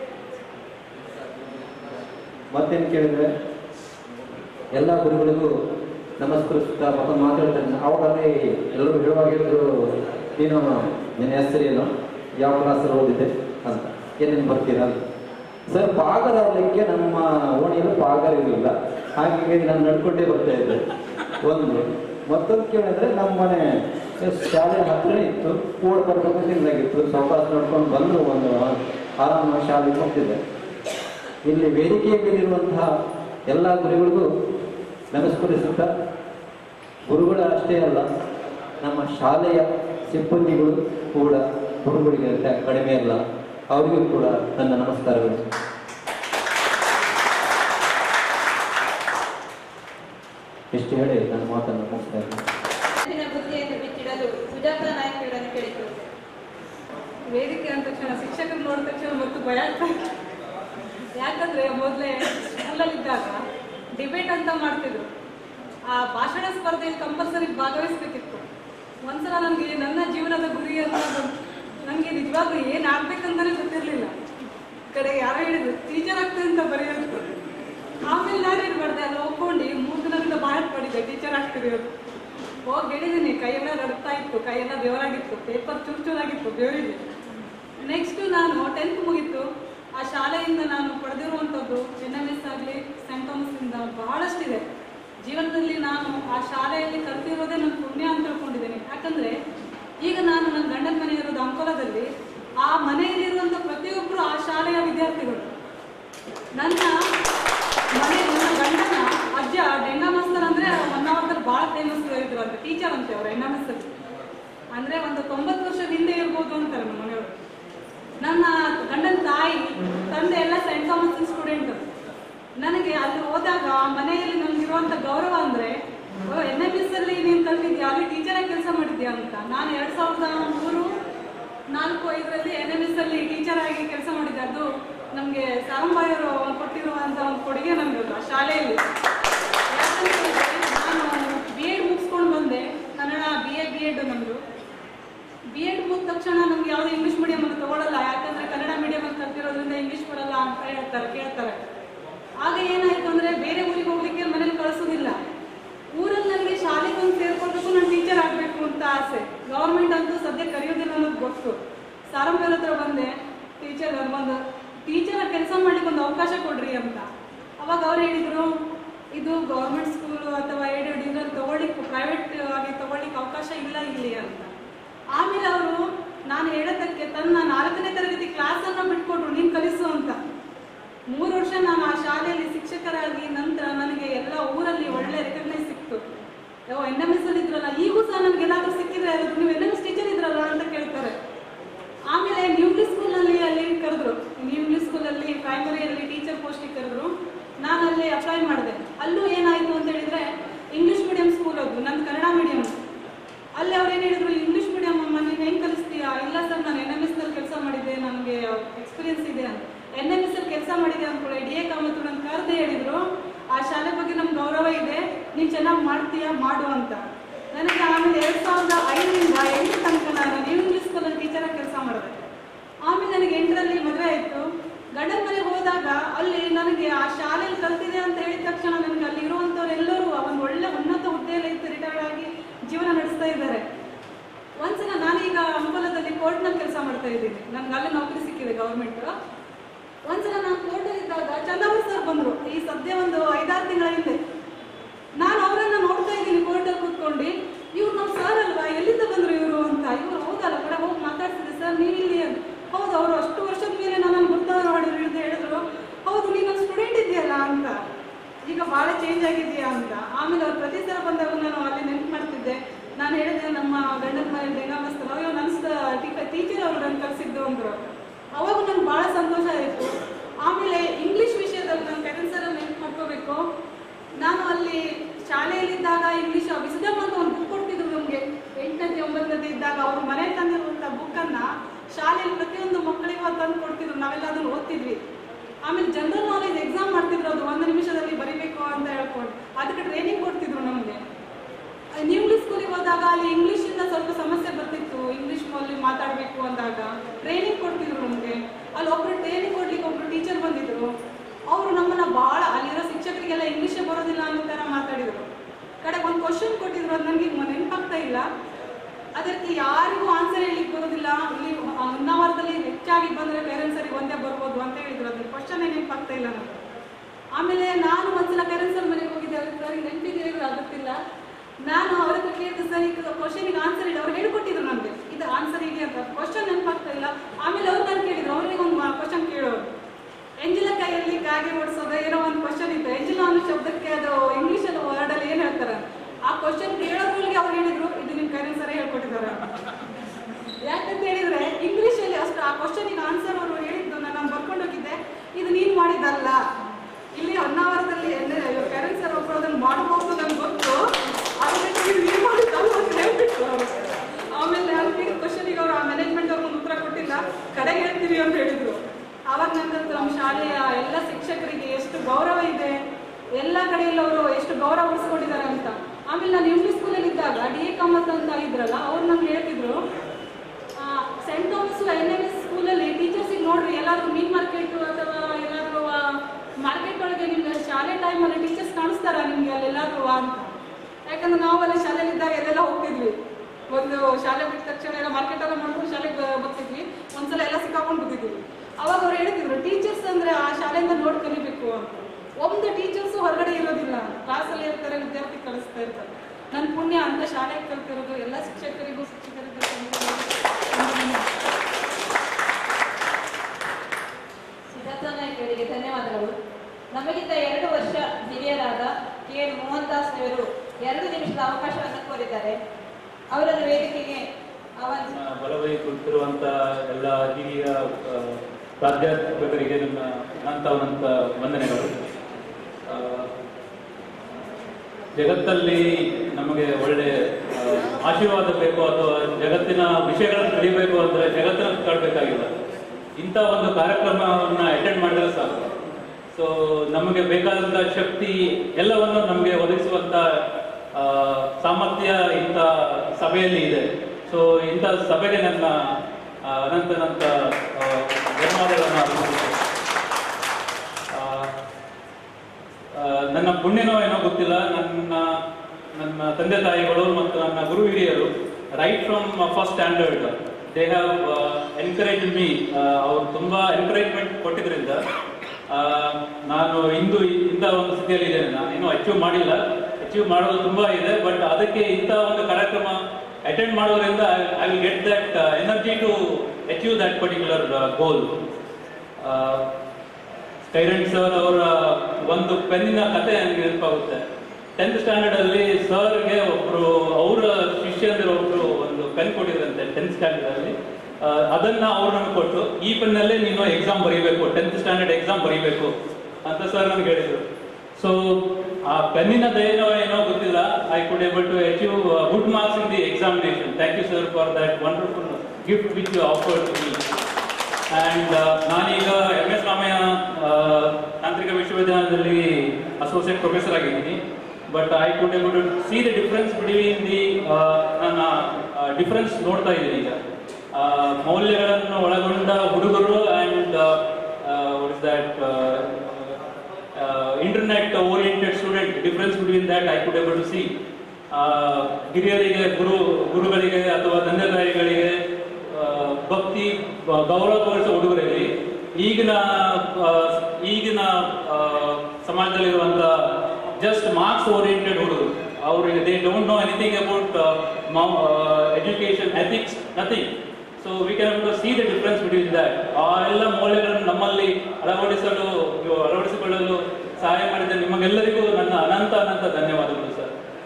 ಮತ್ತೇನು ಕೇಳಿದ್ರೆ ಎಲ್ಲ ಗುರುಗಳಿಗೂ ನಮಸ್ಕರಿಸುತ್ತಾ ಮತ್ತೊಂದು ಮಾತಾಡ್ತಾನೆ. ಅವಾಗಲೇ ಎಲ್ಲರೂ ಹೇಳುವಾಗಿದ್ರು, ನೀನು ನಿನ್ನ ಹೆಸರೇನು, ಯಾವ ಕ್ಲಾಸಲ್ಲಿ ಓದಿದ್ದೆ ಅಂತ, ಏನೇನು ಬರ್ತೀರಾ ಅಂತ. ಸರ್, ಪಾಗರಲಿಕ್ಕೆ ನಮ್ಮ ಓಣಿಯಲ್ಲಿ ಪಾಗರ ಇರಲಿಲ್ಲ. ಹಾಗಾಗಿ ನಾನು ನಡ್ಕೊಂಡೇ ಬರ್ತಾ ಇದ್ದೆ. ಒಂದು ಮತ್ತೊಂದು ಕೇಳಿದ್ರೆ ನಮ್ಮ ಮನೆ ಶಾಲೆ ಹತ್ತಿರ ಇತ್ತು. ಓಡ್ ಬರ್ಬೇಕಿದ್ದಾಗಿತ್ತು. ಸಾವಕಾಶ ನೋಡ್ಕೊಂಡು ಬಂದು ಒಂದು ಆರಾಮ ಶಾಲೆಗೆ ಹೋಗ್ತಿದ್ದೆ. ಇಲ್ಲಿ ವೇದಿಕೆಯ ಮೇಲಿರುವಂತಹ ಎಲ್ಲ ಗುರುಗಳಿಗೂ ನಮಸ್ಕರಿಸುತ್ತಾ, ಗುರುಗಳ ಅಷ್ಟೇ ಅಲ್ಲ ನಮ್ಮ ಶಾಲೆಯ ಸಿಬ್ಬಂದಿಗಳು ಕೂಡ ಗುರುಗಳಿಗೆ ಕಡಿಮೆ ಅಲ್ಲ, ಅವರಿಗೂ ಕೂಡ ನನ್ನ ನಮಸ್ಕಾರಗಳು. ಎಷ್ಟು ಹೇಳಿ ನನ್ನ ಮಾತನ್ನು ಮುಗಿಸ್ತಾ ಇದ್ದೀನಿ. ಬುದ್ಧಿಯನ್ನು ಬಿಚ್ಚಿಡಲು ಸುಜಾತ ನಾಯಕರನ್ನು ಕೇಳಿಕೊಳ್ಳುತ್ತೇವೆ. ವೇದಿಕೆ ಅಂದ ತಕ್ಷಣ, ಶಿಕ್ಷಕರು ನೋಡಿದ ತಕ್ಷಣ ಮತ್ತು ಭಯ ಆಗ್ತದೆ. ಯಾಕಂದ್ರೆ ಮೊದಲೇ ಸ್ಕೂಲಲ್ಲಿದ್ದಾಗ ಡಿಬೇಟ್ ಅಂತ ಮಾಡ್ತಿದ್ರು. ಆ ಭಾಷಣ ಸ್ಪರ್ಧೆಯಲ್ಲಿ ಕಂಪಲ್ಸರಿ ಭಾಗವಹಿಸ್ಬೇಕಿತ್ತು. ಒಂದ್ಸಲ ನನಗೆ ನನ್ನ ಜೀವನದ ಗುರಿ ಅನ್ನೋದು ನನಗೆ ನಿಜವಾಗ್ಲೂ ಏನು ಆಗ್ಬೇಕಂತಾನೆ ಗೊತ್ತಿರಲಿಲ್ಲ. ಕಡೆ ಯಾರೋ ಹೇಳಿದ್ರು ಟೀಚರ್ ಆಗ್ತದೆ ಅಂತ ಬರೆಯೋದು. ಆಮೇಲೆ ನಾನೇನು ಮಾಡಿದೆ, ಅಲ್ಲಿ ಹೋಗ್ಕೊಂಡು 3 ದಿನದಿಂದ ಬಾಯ್ ಮಾಡಿದ್ದೆ ಟೀಚರ್ ಆಗ್ತಿದೆ ಅದು. ಹೋಗಿ ಹೇಳಿದ್ದೀನಿ, ಕೈಯೆಲ್ಲ ನಡುತ್ತಾ ಇತ್ತು, ಕೈಯೆಲ್ಲ ಬೆವರಾಗಿತ್ತು, ಪೇಪರ್ ಚೂರಾಗಿತ್ತು, ಬೆವರಿದೆ. ನೆಕ್ಸ್ಟು ನಾನು 10th ಮುಗಿತು. ಆ ಶಾಲೆಯಿಂದ ನಾನು ಪಡೆದಿರುವಂಥದ್ದು NMS ಆಗಲಿ ಸೆಂಟ್ ಥಾಮಸ್ಸಿಂದ ಬಹಳಷ್ಟಿದೆ. ಜೀವನದಲ್ಲಿ ನಾನು ಆ ಶಾಲೆಯಲ್ಲಿ ಕಲ್ತಿರೋದೇ ನನ್ನ ಪುಣ್ಯ ಅಂತ ತಿಳ್ಕೊಂಡಿದ್ದೇನೆ. ಯಾಕಂದರೆ ಈಗ ನಾನು ನನ್ನ ಗಂಡನ ಮನೆ ಇರೋದು ಅಂಕೋಲದಲ್ಲಿ. ಆ ಮನೆಯಲ್ಲಿರುವಂಥ ಪ್ರತಿಯೊಬ್ಬರು ಆ ಶಾಲೆಯ ವಿದ್ಯಾರ್ಥಿಗಳು. ನನ್ನ ಗಂಡನ ಅಜ್ಜ ಡೆಂಗಾ ಮಾಸ್ತರ್ ಅಂದರೆ ಹೊನ್ನಾವರದಲ್ಲಿ ಭಾಳ ಫೇಮಸ್ ಇದ್ರು ಅಂತ, ಟೀಚರ್ ಅಂತೆ ಅವರು NMS ಅಲ್ಲಿ. ಅಂದರೆ ಒಂದು 90 ವರ್ಷದ ಹಿಂದೆ ಇರ್ಬೋದು ಅಂತಾರೆ ನಮ್ಮ ಮನೆಯವರು. ನನ್ನ ಗಂಡನ ತಾಯಿ ತಂದೆ ಎಲ್ಲ ಸೆಂಟ್ ಥಾಮಸ್ ಸ್ಟೂಡೆಂಟ್. ನನಗೆ ಅಲ್ಲಿ ಹೋದಾಗ ಆ ಮನೆಯಲ್ಲಿ ನನಗಿರುವಂಥ ಗೌರವ ಅಂದರೆ, NMS ಅಲ್ಲಿ ನೀನು ಕಲ್ತಿದ್ಯಾ, ಅಲ್ಲಿ ಟೀಚರಾಗಿ ಕೆಲಸ ಮಾಡಿದ್ಯಾ ಅಂತ. ನಾನು 2003, 4, 5ರಲ್ಲಿ NMS ಅಲ್ಲಿ ಟೀಚರ್ ಆಗಿ ಕೆಲಸ ಮಾಡಿದ್ದೆ. ಅದು ನಮಗೆ ಸಾರಂಬಾಯಿಯವರು ಕೊಟ್ಟಿರುವಂಥ ಒಂದು ಕೊಡುಗೆ ನಮಗೆ ಆ ಶಾಲೆಯಲ್ಲಿ. ಯಾಕಂದರೆ ನಾನು B.Ed ಮುಗಿಸ್ಕೊಂಡು ಬಂದೆ. ಕನ್ನಡ B.Ed ನಮ್ಮದು. B.Ed ಮುಗಿದ ತಕ್ಷಣ ನಮ್ಗೆ ಯಾವುದೇ ಇಂಗ್ಲೀಷ್ ಮೀಡಿಯಮಲ್ಲಿ ತಗೊಳ್ಳಲ್ಲ. ಯಾಕಂದರೆ ಕನ್ನಡ ಮೀಡಿಯಮಲ್ಲಿ ಕಲ್ತಿರೋದ್ರಿಂದ ಇಂಗ್ಲೀಷ್ ಬರಲ್ಲ ಅಂತ ಕೇಳ್ತಾರೆ. ಆಗ ಏನಾಯಿತು ಅಂದರೆ ಬೇರೆ ಊರಿಗೆ ಹೋಗ್ಲಿಕ್ಕೆ ಗೌರ್ಮೆಂಟ್ ಅಂತೂ ಸದ್ಯ ಕರೆಯೋದಿಲ್ಲ ಅನ್ನೋದು ಗೊತ್ತು. ಸಾರಂಭ್ಯರ ಹತ್ರ ಬಂದೆ, ಒಂದು ಟೀಚರ್ ಕೆಲಸ ಮಾಡ್ಲಿಕ್ಕೆ ಒಂದು ಅವಕಾಶ ಕೊಡ್ರಿ ಅಂತ. ಅವಾಗ ಅವ್ರು ಹೇಳಿದ್ರು, ಇದು ಗೌರ್ಮೆಂಟ್ ಸ್ಕೂಲು ಅಥವಾ ಏಡೆಡ್ ಇದ್ರಲ್ಲಿ ತಗೊಳ್ಳಿಕ್ಕೆ, ಪ್ರೈವೇಟ್ ಆಗಿ ತಗೊಳ್ಳಿಕ್ಕೆ ಅವಕಾಶ ಇಲ್ಲ ಇಲ್ಲಿ ಅಂತ. ಆಮೇಲೆ ಅವರು ನಾನು ಹೇಳೋದಕ್ಕೆ ತನ್ನ 4ನೇ ತರಗತಿ ಕ್ಲಾಸನ್ನು ಬಿಟ್ಕೊಟ್ರು, ನೀನು ಕಲಿಸು ಅಂತ. 3 ವರ್ಷ ನಾನು ಆ ಶಾಲೆಯಲ್ಲಿ ಶಿಕ್ಷಕರಾಗಿ ನಂತರ ನನಗೆ ಎಲ್ಲ ಊರಲ್ಲಿ ಒಳ್ಳೆ ರೆಕಗ್ನೈಸ್ ಸಿಕ್ತು. NMS ಅಲ್ಲಿ ಇದ್ರಲ್ಲ, ಈಗೂ ಸಹ ನನಗೆ ಏನಾದರೂ ಸಿಕ್ಕಿದ್ರೆ ನೀವು NMS ಟೀಚರ್ ಇದ್ರಲ್ಲ ಅಂತ ಕೇಳ್ತಾರೆ. ಆಮೇಲೆ ನ್ಯೂ ಇಂಗ್ಲಿಷ್ ಸ್ಕೂಲಲ್ಲಿ ಅಲ್ಲಿ ಕರೆದ್ರು, ನ್ಯೂ ಇಂಗ್ಲಿಷ್ ಸ್ಕೂಲಲ್ಲಿ ಪ್ರೈಮರಿಯಲ್ಲಿ ಟೀಚರ್ ಪೋಸ್ಟಿಗೆ ಕರೆದ್ರು. ನಾನು ಅಲ್ಲಿ ಅಪ್ಲೈ ಮಾಡಿದೆ. ಅಲ್ಲೂ ಏನಾಯಿತು ಅಂತ ಹೇಳಿದ್ರೆ ಇಂಗ್ಲೀಷ್ ಮೀಡಿಯಂ ಸ್ಕೂಲ್ ಅದು, ನನ್ನ ಕನ್ನಡ ಮೀಡಿಯಂ. ಅಲ್ಲಿ ಅವ್ರು ಏನು ಹೇಳಿದ್ರು, ಇಂಗ್ಲೀಷ್ ಮೀಡಿಯಂ ಅಮ್ಮ ನೀನು ಹೆಂಗೆ ಕಲಿಸ್ತೀಯಾ? ಇಲ್ಲ ಸರ್, ನಾನು NMS ನಲ್ಲಿ ಕೆಲಸ ಮಾಡಿದ್ದೆ, ನನಗೆ ಎಕ್ಸ್ಪೀರಿಯನ್ಸ್ ಇದೆ ಅಂತ. NMS ಅಲ್ಲಿ ಕೆಲಸ ಮಾಡಿದೆ ಅಂದ್ಕೊಳ್ಳಿ, DA ಕಾಮತ್ತು ನನ್ನ ಕರೆದೇ ಹೇಳಿದ್ರು, ಆ ಶಾಲೆ ಬಗ್ಗೆ ನಮ್ಗೆ ಗೌರವ ಇದೆ, ನೀನು ಚೆನ್ನಾಗಿ ಮಾಡ್ತೀಯಾ ಮಾಡು ಅಂತ. ನನಗೆ ಆಮೇಲೆ 2005ರಿಂದ 8 ತನಕ ನಾನು ನ್ಯೂ ಇಂಗ್ಲಿಷ್ ಸ್ಕೂಲಲ್ಲಿ ಟೀಚರಾಗಿ ಕೆಲಸ ಮಾಡಿದೆ. ಆಮೇಲೆ ನನಗೆ 8ರಲ್ಲಿ ಮದುವೆ ಆಯಿತು. ಗಂಡನ ಮನೆಗೆ ಹೋದಾಗ ಅಲ್ಲಿ ನನಗೆ ಆ ಶಾಲೆಯಲ್ಲಿ ಕಲ್ತಿದೆ ಅಂತ ಹೇಳಿದ ತಕ್ಷಣ ನನಗೆ ಅಲ್ಲಿ ಇರುವಂಥವ್ರೆಲ್ಲರೂ ಒಂದು ಒಳ್ಳೆ ಉನ್ನತ ಹುದ್ದೆಯಲ್ಲಿ ಇದ್ದು ರಿಟೈರ್ಡ್ ಆಗಿ ಜೀವನ ನಡೆಸ್ತಾ ಇದ್ದಾರೆ. ಒಂದ್ಸಲ ನಾನೀಗ ಅಂಕೋಲದಲ್ಲಿ ಕೋರ್ಟ್ನಲ್ಲಿ ಕೆಲಸ ಮಾಡ್ತಾ ಇದ್ದೀನಿ, ನನಗೆ ಅಲ್ಲಿ ನೌಕರಿ ಸಿಕ್ಕಿದೆ ಗೌರ್ಮೆಂಟ್. ಒಂದ್ಸಲ ನಾನು ಕೋರ್ಟಲ್ಲಿ ಇದ್ದಾಗ ಚಂದ್ರವರ್ ಸರ್ ಬಂದರು, ಈ ಸದ್ಯ ಒಂದು 5-6 ತಿಂಗಳ ಹಿಂದೆ. ನಾನು ಅವರನ್ನು ನೋಡ್ತಾ ಇದ್ದೀನಿ ಕೋರ್ಟಲ್ಲಿ ಕೂತ್ಕೊಂಡು, ಇವ್ರು ನಮ್ಮ ಸರ್ ಅಲ್ವಾ, ಎಲ್ಲಿಂದ ಬಂದರು ಇವರು ಅಂತ. ಇವರು ಹೌದಲ್ಲ ಕಡೆ ಹೋಗಿ ಮಾತಾಡ್ತಿದ್ದೆ, ಸರ್ ನೀವು ಇಲ್ಲಿ ಅಂತ. ಹೌದು, ಅವರು ಅಷ್ಟು ವರ್ಷದ ಮೇಲೆ ನನ್ನನ್ನು ಗುರ್ತಾದ್ರು ಹೇಳಿದ್ರು, ಹೌದು ನೀನು ನನ್ನ ಸ್ಟೂಡೆಂಟ್ ಇದೆಯಲ್ಲ ಅಂತ, ಈಗ ಭಾಳ ಚೇಂಜ್ ಆಗಿದೆಯಾ ಅಂತ. ಆಮೇಲೆ ಅವ್ರು ಪ್ರತಿ ಸಲ ಬಂದಾಗ ನಾನು ಅಲ್ಲಿ ನೆನಪು ಮಾಡ್ತಿದ್ದೆ. ನಾನು ಹೇಳಿದೆ, ನಮ್ಮ ಗಂಡನ ಮನೆ ಡೆಂಗಾಮಸ್ತಲ್ಲ, ಅಯ್ಯೋ ನನ್ನ ಟೀಚರ್ ಅವರು ನನ್ನ ಕಲಿಸಿದ್ದು ಅಂದರು. ಅವಾಗ ನಂಗೆ ಭಾಳ ಸಂತೋಷ ಆಯಿತು. ಆಮೇಲೆ ಇಂಗ್ಲೀಷ್ ವಿಷಯದಲ್ಲಿ ನಾನು ಪೇರೆಂಟ್ಸರಲ್ಲಿ ನೆನಪು ಮಾಡ್ಕೋಬೇಕು. ನಾನು ಅಲ್ಲಿ ಶಾಲೆಯಲ್ಲಿದ್ದಾಗ ಇಂಗ್ಲೀಷ್ ವಿಸದಮ್ ಅಂತ ಒಂದು ಬುಕ್ ಕೊಡ್ತಿದ್ರು ನಮಗೆ. 8ನೇ 9ನೇ ಇದ್ದಾಗ ಅವರು ಮನೆ ತಂದಿರುವಂಥ ಬುಕ್ಕನ್ನು ಶಾಲೆಯಲ್ಲಿ ಪ್ರತಿಯೊಂದು ಮಕ್ಕಳಿಗೂ ತಂದು ಕೊಡ್ತಿದ್ರು, ನಾವೆಲ್ಲ ಅದನ್ನು ಓದ್ತಿದ್ವಿ. ಆಮೇಲೆ ಜನರಲ್ ನಾಲೆಜ್ ಎಕ್ಸಾಮ್ ಮಾಡ್ತಿದ್ರು, ಅದು 1 ನಿಮಿಷದಲ್ಲಿ ಬರೀಬೇಕು ಅಂತ ಹೇಳ್ಕೊಂಡು ಅದಕ್ಕೆ ಟ್ರೈನಿಂಗ್ ಕೊಡ್ತಿದ್ರು ನಮಗೆ. ನ್ಯೂ ಇಂಗ್ಲಿಷ್ ಸ್ಕೂಲಿಗೆ ಹೋದಾಗ ಅಲ್ಲಿ ಇಂಗ್ಲೀಷಿಂದ ಸ್ವಲ್ಪ ಸಮಸ್ಯೆ ಬರ್ತಿತ್ತು, ಇಂಗ್ಲೀಷ್ ಅಲ್ಲಿ ಮಾತಾಡಬೇಕು ಅಂದಾಗ ಟ್ರೈನಿಂಗ್ ಕೊಡ್ತಿದ್ರು ನಮಗೆ. ಅಲ್ಲಿ ಒಬ್ಬರು ಟ್ರೈನಿಂಗ್ ಕೊಡ್ಲಿಕ್ಕೆ ಒಬ್ಬರು ಟೀಚರ್ ಬಂದಿದ್ರು. ಅವರು ನಮ್ಮನ್ನು ಭಾಳ, ಅಲ್ಲಿರೋ ಶಿಕ್ಷಕರಿಗೆಲ್ಲ ಇಂಗ್ಲೀಷೇ ಬರೋದಿಲ್ಲ ಅನ್ನೋ ಥರ ಮಾತಾಡಿದರು. ಕಡೆಗೆ ಒಂದು ಕ್ವಶನ್ ಕೊಟ್ಟಿದ್ರು, ಅದು ನನಗೆ ನೆನಪಾಗ್ತಾ ಇಲ್ಲ. ಅದಕ್ಕೆ ಯಾರಿಗೂ ಆನ್ಸರ್ ಹೇಳಲಿಕ್ಕೆ ಬರೋದಿಲ್ಲ, ಇಲ್ಲಿ ಹೊನ್ನಾವರದಲ್ಲಿ ಹೆಚ್ಚಾಗಿ ಬಂದರೆ ಪೇರೆಂಟ್ಸರಿಗೆ ಒಂದೇ ಬರ್ಬೋದು ಅಂತ ಹೇಳಿದ್ರು. ಅದ್ರ ಕ್ವಶನ್ ನೆನಪಾಗ್ತಾ ಇಲ್ಲ ನನಗೆ. ಆಮೇಲೆ ನಾನು ಒಂದ್ಸಲ ಪೇರೆಂಟ್ಸರ ಮನೆಗೆ ಹೋಗಿದ್ದೆ, ಅವ್ರಿಗೆ ಸರ್ ನೆನಪಿದೆ ಆಗುತ್ತಿಲ್ಲ. ನಾನು ಅವ್ರ ಹತ್ರ ಕೇಳಿದೆ, ಸರ್ ಈಗ ಕ್ವಶನಿಗೆ ಆನ್ಸರ್ ಇದೆ, ಅವ್ರು ಹೇಳ್ಕೊಟ್ಟಿದ್ರು ನನಗೆ ಇದು ಆನ್ಸರ್ ಇದೆ ಅಂತ. ಕ್ವಶನ್ ನೆನಪಾಗ್ತಾ ಇಲ್ಲ. ಆಮೇಲೆ ಅವ್ರು ನಾನು ಕೇಳಿದ್ರು, ಅವ್ರಿಗೆ ಒಂದು ಕ್ವಶನ್ ಕೇಳೋರು, ಎಂಜಿಲ ಕೈಯಲ್ಲಿ ಗಾಗೆ ಓಡಿಸೋದು ಏನೋ ಒಂದು ಕ್ವಶನ್ ಇತ್ತು. ಎಂಜಿಲ ಅನ್ನೋ ಶಬ್ದಕ್ಕೆ ಅದು ಇಂಗ್ಲೀಷಲ್ಲಿ ವರ್ಡಲ್ಲಿ ಏನು ಹೇಳ್ತಾರೆ, ಆ ಕ್ವಶನ್ ಕೇಳೋದ್ರೊಳಗೆ ಅವ್ರು ಹೇಳಿದ್ರು, ಇದು ನಿಮ್ಮ ಪೇರೆಂಟ್ಸರೇ ಹೇಳ್ಕೊಟ್ಟಿದ್ದಾರೆ. ಯಾಕಂತ ಹೇಳಿದ್ರೆ ಇಂಗ್ಲೀಷಲ್ಲಿ ಅಷ್ಟು ಆ ಕ್ವಶನಿಗೆ ಆನ್ಸರ್ ಅವರು ಹೇಳಿದ್ದು ನಾನು ಬರ್ಕೊಂಡು ಹೋಗಿದ್ದೆ, ಇದು ನೀನು ಮಾಡಿದ್ದಲ್ಲ, ಇಲ್ಲಿ ಹೊನ್ನಾವರದಲ್ಲಿ ಪೇರೆಂಟ್ಸರ್ ಒಬ್ಬರು ಅದನ್ನು ಮಾಡಬಹುದು ನನಗೆ ಗೊತ್ತು, ಅದಕ್ಕೆ ನೀವು ಮಾಡಿದ್ದಲ್ಲ ಅಂತ ಹೇಳ್ಬಿಟ್ಟು ಅವರು. ಆಮೇಲೆ ಅದಕ್ಕೆ ಕ್ವಶನಿಗೆ ಅವರು ಆ ಮ್ಯಾನೇಜ್ಮೆಂಟ್ ಅವ್ರಿಗೆ ಉತ್ತರ ಕೊಟ್ಟಿಲ್ಲ, ಕಡೆಗೆ ಹೇಳ್ತೀವಿ ಅಂತ ಹೇಳಿದರು. ಆವಾಗ ನಂತರ ನಮ್ಮ ಶಾಲೆಯ ಎಲ್ಲ ಶಿಕ್ಷಕರಿಗೆ ಎಷ್ಟು ಗೌರವ ಇದೆ, ಎಲ್ಲ ಕಡೆಯಲ್ಲಿ ಅವರು ಎಷ್ಟು ಗೌರವ ಉಳಿಸ್ಕೊಂಡಿದ್ದಾರೆ ಅಂತ. ಆಮೇಲೆ ನಾನು ಇಂಗ್ಲೀಷ್ ಸ್ಕೂಲಲ್ಲಿ ಇದ್ದಾಗ DA ಕಾಮತ್ ಅಂತ ಇದ್ರಲ್ಲ, ಅವ್ರು ನಮ್ಗೆ ಹೇಳ್ತಿದ್ರು, ಸೆಂಟ್ ಥಾಮಸ್ NMS ಸ್ಕೂಲಲ್ಲಿ ಟೀಚರ್ಸಿಗೆ ನೋಡ್ರಿ, ಎಲ್ಲಾದರೂ ಮೀನ್ ಮಾರ್ಕೆಟು ಅಥವಾ ಎಲ್ಲಾದರೂ ಮಾರ್ಕೆಟ್ ಒಳಗೆ ನಿಮ್ಗೆ ಶಾಲೆ ಟೈಮಲ್ಲಿ ಟೀಚರ್ಸ್ ಕಾಣಿಸ್ತಾರ ನಿಮಗೆ ಅಲ್ಲೆಲ್ಲಾದರೂ ಅಂತ. ಯಾಕಂದ್ರೆ ನಾವೆಲ್ಲ ಶಾಲೆಯಲ್ಲಿದ್ದಾಗ ಎಲ್ಲೆಲ್ಲ ಹೋಗ್ತಿದ್ವಿ, ಒಂದು ಶಾಲೆ ಬಿಟ್ಟ ತಕ್ಷಣ ಎಲ್ಲ ಮಾರ್ಕೆಟೆಲ್ಲ ಮಾಡ್ಕೊಂಡು ಶಾಲೆಗೆ ಬರ್ತಿದ್ವಿ. ಒಂದ್ಸಲ ಎಲ್ಲ ಸಿಕ್ಕಾಕೊಂಡು ಬಿದ್ದಿದ್ವಿ. ಅವಾಗ ಅವ್ರು ಹೇಳ್ತಿದ್ರು, ಟೀಚರ್ಸ್ ಅಂದರೆ ಆ ಶಾಲೆಯಿಂದ ನೋಡಿ ಕಲಿಬೇಕು ಅಂತ. ಒಂದು ಟೀಚರ್ಸು ಹೊರಗಡೆ ಇರೋದಿಲ್ಲ, ಕ್ಲಾಸಲ್ಲಿ ಇರ್ತಾರೆ, ವಿದ್ಯಾರ್ಥಿ ಕಲಿಸ್ತಾ ಇರ್ತಾರೆ. ನನ್ನ ಪುಣ್ಯ ಅಂತ ಶಾಲೆಗೆ ಕಲ್ತಿರೋದು. ಎಲ್ಲ ಶಿಕ್ಷಕರಿಗೂ ಸಿದ್ಧಾರ್ಥ ನಾಯ್ಕರಿಗೆ ಧನ್ಯವಾದಗಳು. ನಮಗಿಂತ 2 ವರ್ಷ ಹಿರಿಯರಾದ KL ಮೋಹನ್ದಾಸ್ ಅವರು 2 ನಿಮಿಷದ ಅವಕಾಶವನ್ನು ಕೋರಿದ್ದಾರೆ. ಅವರನ್ನು ವೇದಿಕೆಗೆ ಬಲವೈ ಕುಳಿತಿರುವಂಥ ಎಲ್ಲ ಹಿರಿಯ ಪ್ರಾಧ್ಯಾಪಕರಿಗೆ ನನ್ನ ಅನಂತ ವಂದನೆಗಳು. ಜಗತ್ತಲ್ಲಿ ನಮಗೆ ಒಳ್ಳೆ ಆಶೀರ್ವಾದ ಬೇಕು ಅಥವಾ ಜಗತ್ತಿನ ವಿಷಯಗಳನ್ನು ಕಲಿಬೇಕು ಅಂದರೆ ಜಗತ್ತನ್ನು ಸುತ್ತಾಡಬೇಕಾಗಿಲ್ಲ, ಇಂಥ ಒಂದು ಕಾರ್ಯಕ್ರಮವನ್ನು ಅಟೆಂಡ್ ಮಾಡಿದ್ರೆ ಸಾಕು. ಸೊ ನಮಗೆ ಬೇಕಾದಂಥ ಶಕ್ತಿ ಎಲ್ಲವನ್ನು ನಮಗೆ ಒದಗಿಸುವಂಥ ಸಾಮರ್ಥ್ಯ ಇಂಥ ಸಭೆಯಲ್ಲಿ ಇದೆ. ಸೊ ಇಂಥ ಸಭೆಗೆ ನನ್ನ ಅನಂತ ಧನ್ಯವಾದಗಳನ್ನು ಅರ್ಪಿಸುತ್ತೇನೆ. ನನ್ನ ಪುಣ್ಯನೋ ಏನೋ ಗೊತ್ತಿಲ್ಲ, ನನ್ನ ತಂದೆ ತಾಯಿಗಳು ಮತ್ತು ನನ್ನ ಗುರು ಹಿರಿಯರು right from first standard they have encourage me. ಅವ್ರು ತುಂಬ ಎನ್ಕರೇಜ್ಮೆಂಟ್ ಕೊಟ್ಟಿದ್ರಿಂದ ನಾನು ಇಂಥ ಒಂದು ಸ್ಥಿತಿಯಲ್ಲಿ ಇದ್ದೇನೆ. ನಾನು ಇನ್ನೂ ಅಚೀವ್ ಮಾಡಿಲ್ಲ, ಅಚೀವ್ ಮಾಡೋದು ತುಂಬ ಇದೆ. ಬಟ್ ಅದಕ್ಕೆ ಇಂಥ ಒಂದು ಕಾರ್ಯಕ್ರಮ ಅಟೆಂಡ್ ಮಾಡೋದ್ರಿಂದ I will get that energy to achieve that particular goal. ಸ್ಕೈರೆಂಟ್ ಸರ್ ಅವರ ಒಂದು ಪೆನ್ನಿನ ಕತೆ ನನಗೆ ನೆನಪಾಗುತ್ತೆ. 10th ಸ್ಟ್ಯಾಂಡರ್ಡ್ ಅಲ್ಲಿ ಸರ್ಗೆ ಒಬ್ರು ಅವರ ಶಿಷ್ಯಂದಿರೊಬ್ರು ಒಂದು ಪೆನ್ ಕೊಟ್ಟಿದ್ರಂತೆ 10th ಸ್ಟ್ಯಾಂಡರ್ಡ್ ಅಲ್ಲಿ. ಅದನ್ನ ಅವ್ರು ನನಗೆ ಕೊಟ್ಟು, ಈ ಪೆನ್ನಲ್ಲೇ ನೀನು ಎಕ್ಸಾಮ್ ಬರೀಬೇಕು, 10th ಸ್ಟ್ಯಾಂಡರ್ಡ್ ಎಕ್ಸಾಮ್ ಬರೀಬೇಕು ಅಂತ ಸರ್ ನನಗೆ ಹೇಳಿದ್ರು. ಸೊ ಆ ಪೆನ್ನಿನ ದಯನೋ ಏನೋ ಗೊತ್ತಿಲ್ಲ, I could able to achieve good marks in the examination. Thank you sir for that wonderful gift which you offered to me. And ನಾನೀಗ MS ರಾಮಯ್ಯ ತಾಂತ್ರಿಕ ವಿಶ್ವವಿದ್ಯಾಲಯದಲ್ಲಿ ಅಸೋಸಿಯೇಟ್ ಪ್ರೊಫೆಸರ್ ಆಗಿದ್ದೀನಿ. But I could able to see the difference between the ನನ್ನ ಡಿಫ್ರೆನ್ಸ್ ನೋಡ್ತಾ ಇದ್ದೀನಿ ಈಗ. ಮೌಲ್ಯಗಳನ್ನು ಒಳಗೊಂಡ ಹುಡುಗರು and what is that internet oriented student, difference between that I could able to see. ಹಿರಿಯರಿಗೆ ಗುರುಗಳಿಗೆ ಅಥವಾ ತಂದೆ ತಾಯಿಗಳಿಗೆ ಭಕ್ತಿ ಗೌರವ ತೋರಿಸುವ ಹುಡುಗರಲ್ಲಿ ಈಗಿನ ಸಮಾಜದಲ್ಲಿರುವಂಥ ಜಸ್ಟ್ ಮಾರ್ಕ್ಸ್ ಓರಿಯೆಂಟೆಡ್ ಹುಡುಗರು, ಅವರಿಗೆ they don't know anything about education, ethics, nothing. So we can see the difference between that. ಆ ಎಲ್ಲ ಮೌಲ್ಯಗಳನ್ನು ನಮ್ಮಲ್ಲಿ ಅಳವಡಿಸಿಕೊಳ್ಳಲು ಸಹಾಯ ಮಾಡಿದ ನಿಮಗೆಲ್ಲರಿಗೂ ನನ್ನ ಅನಂತ ಧನ್ಯವಾದಗಳು ಸರ್.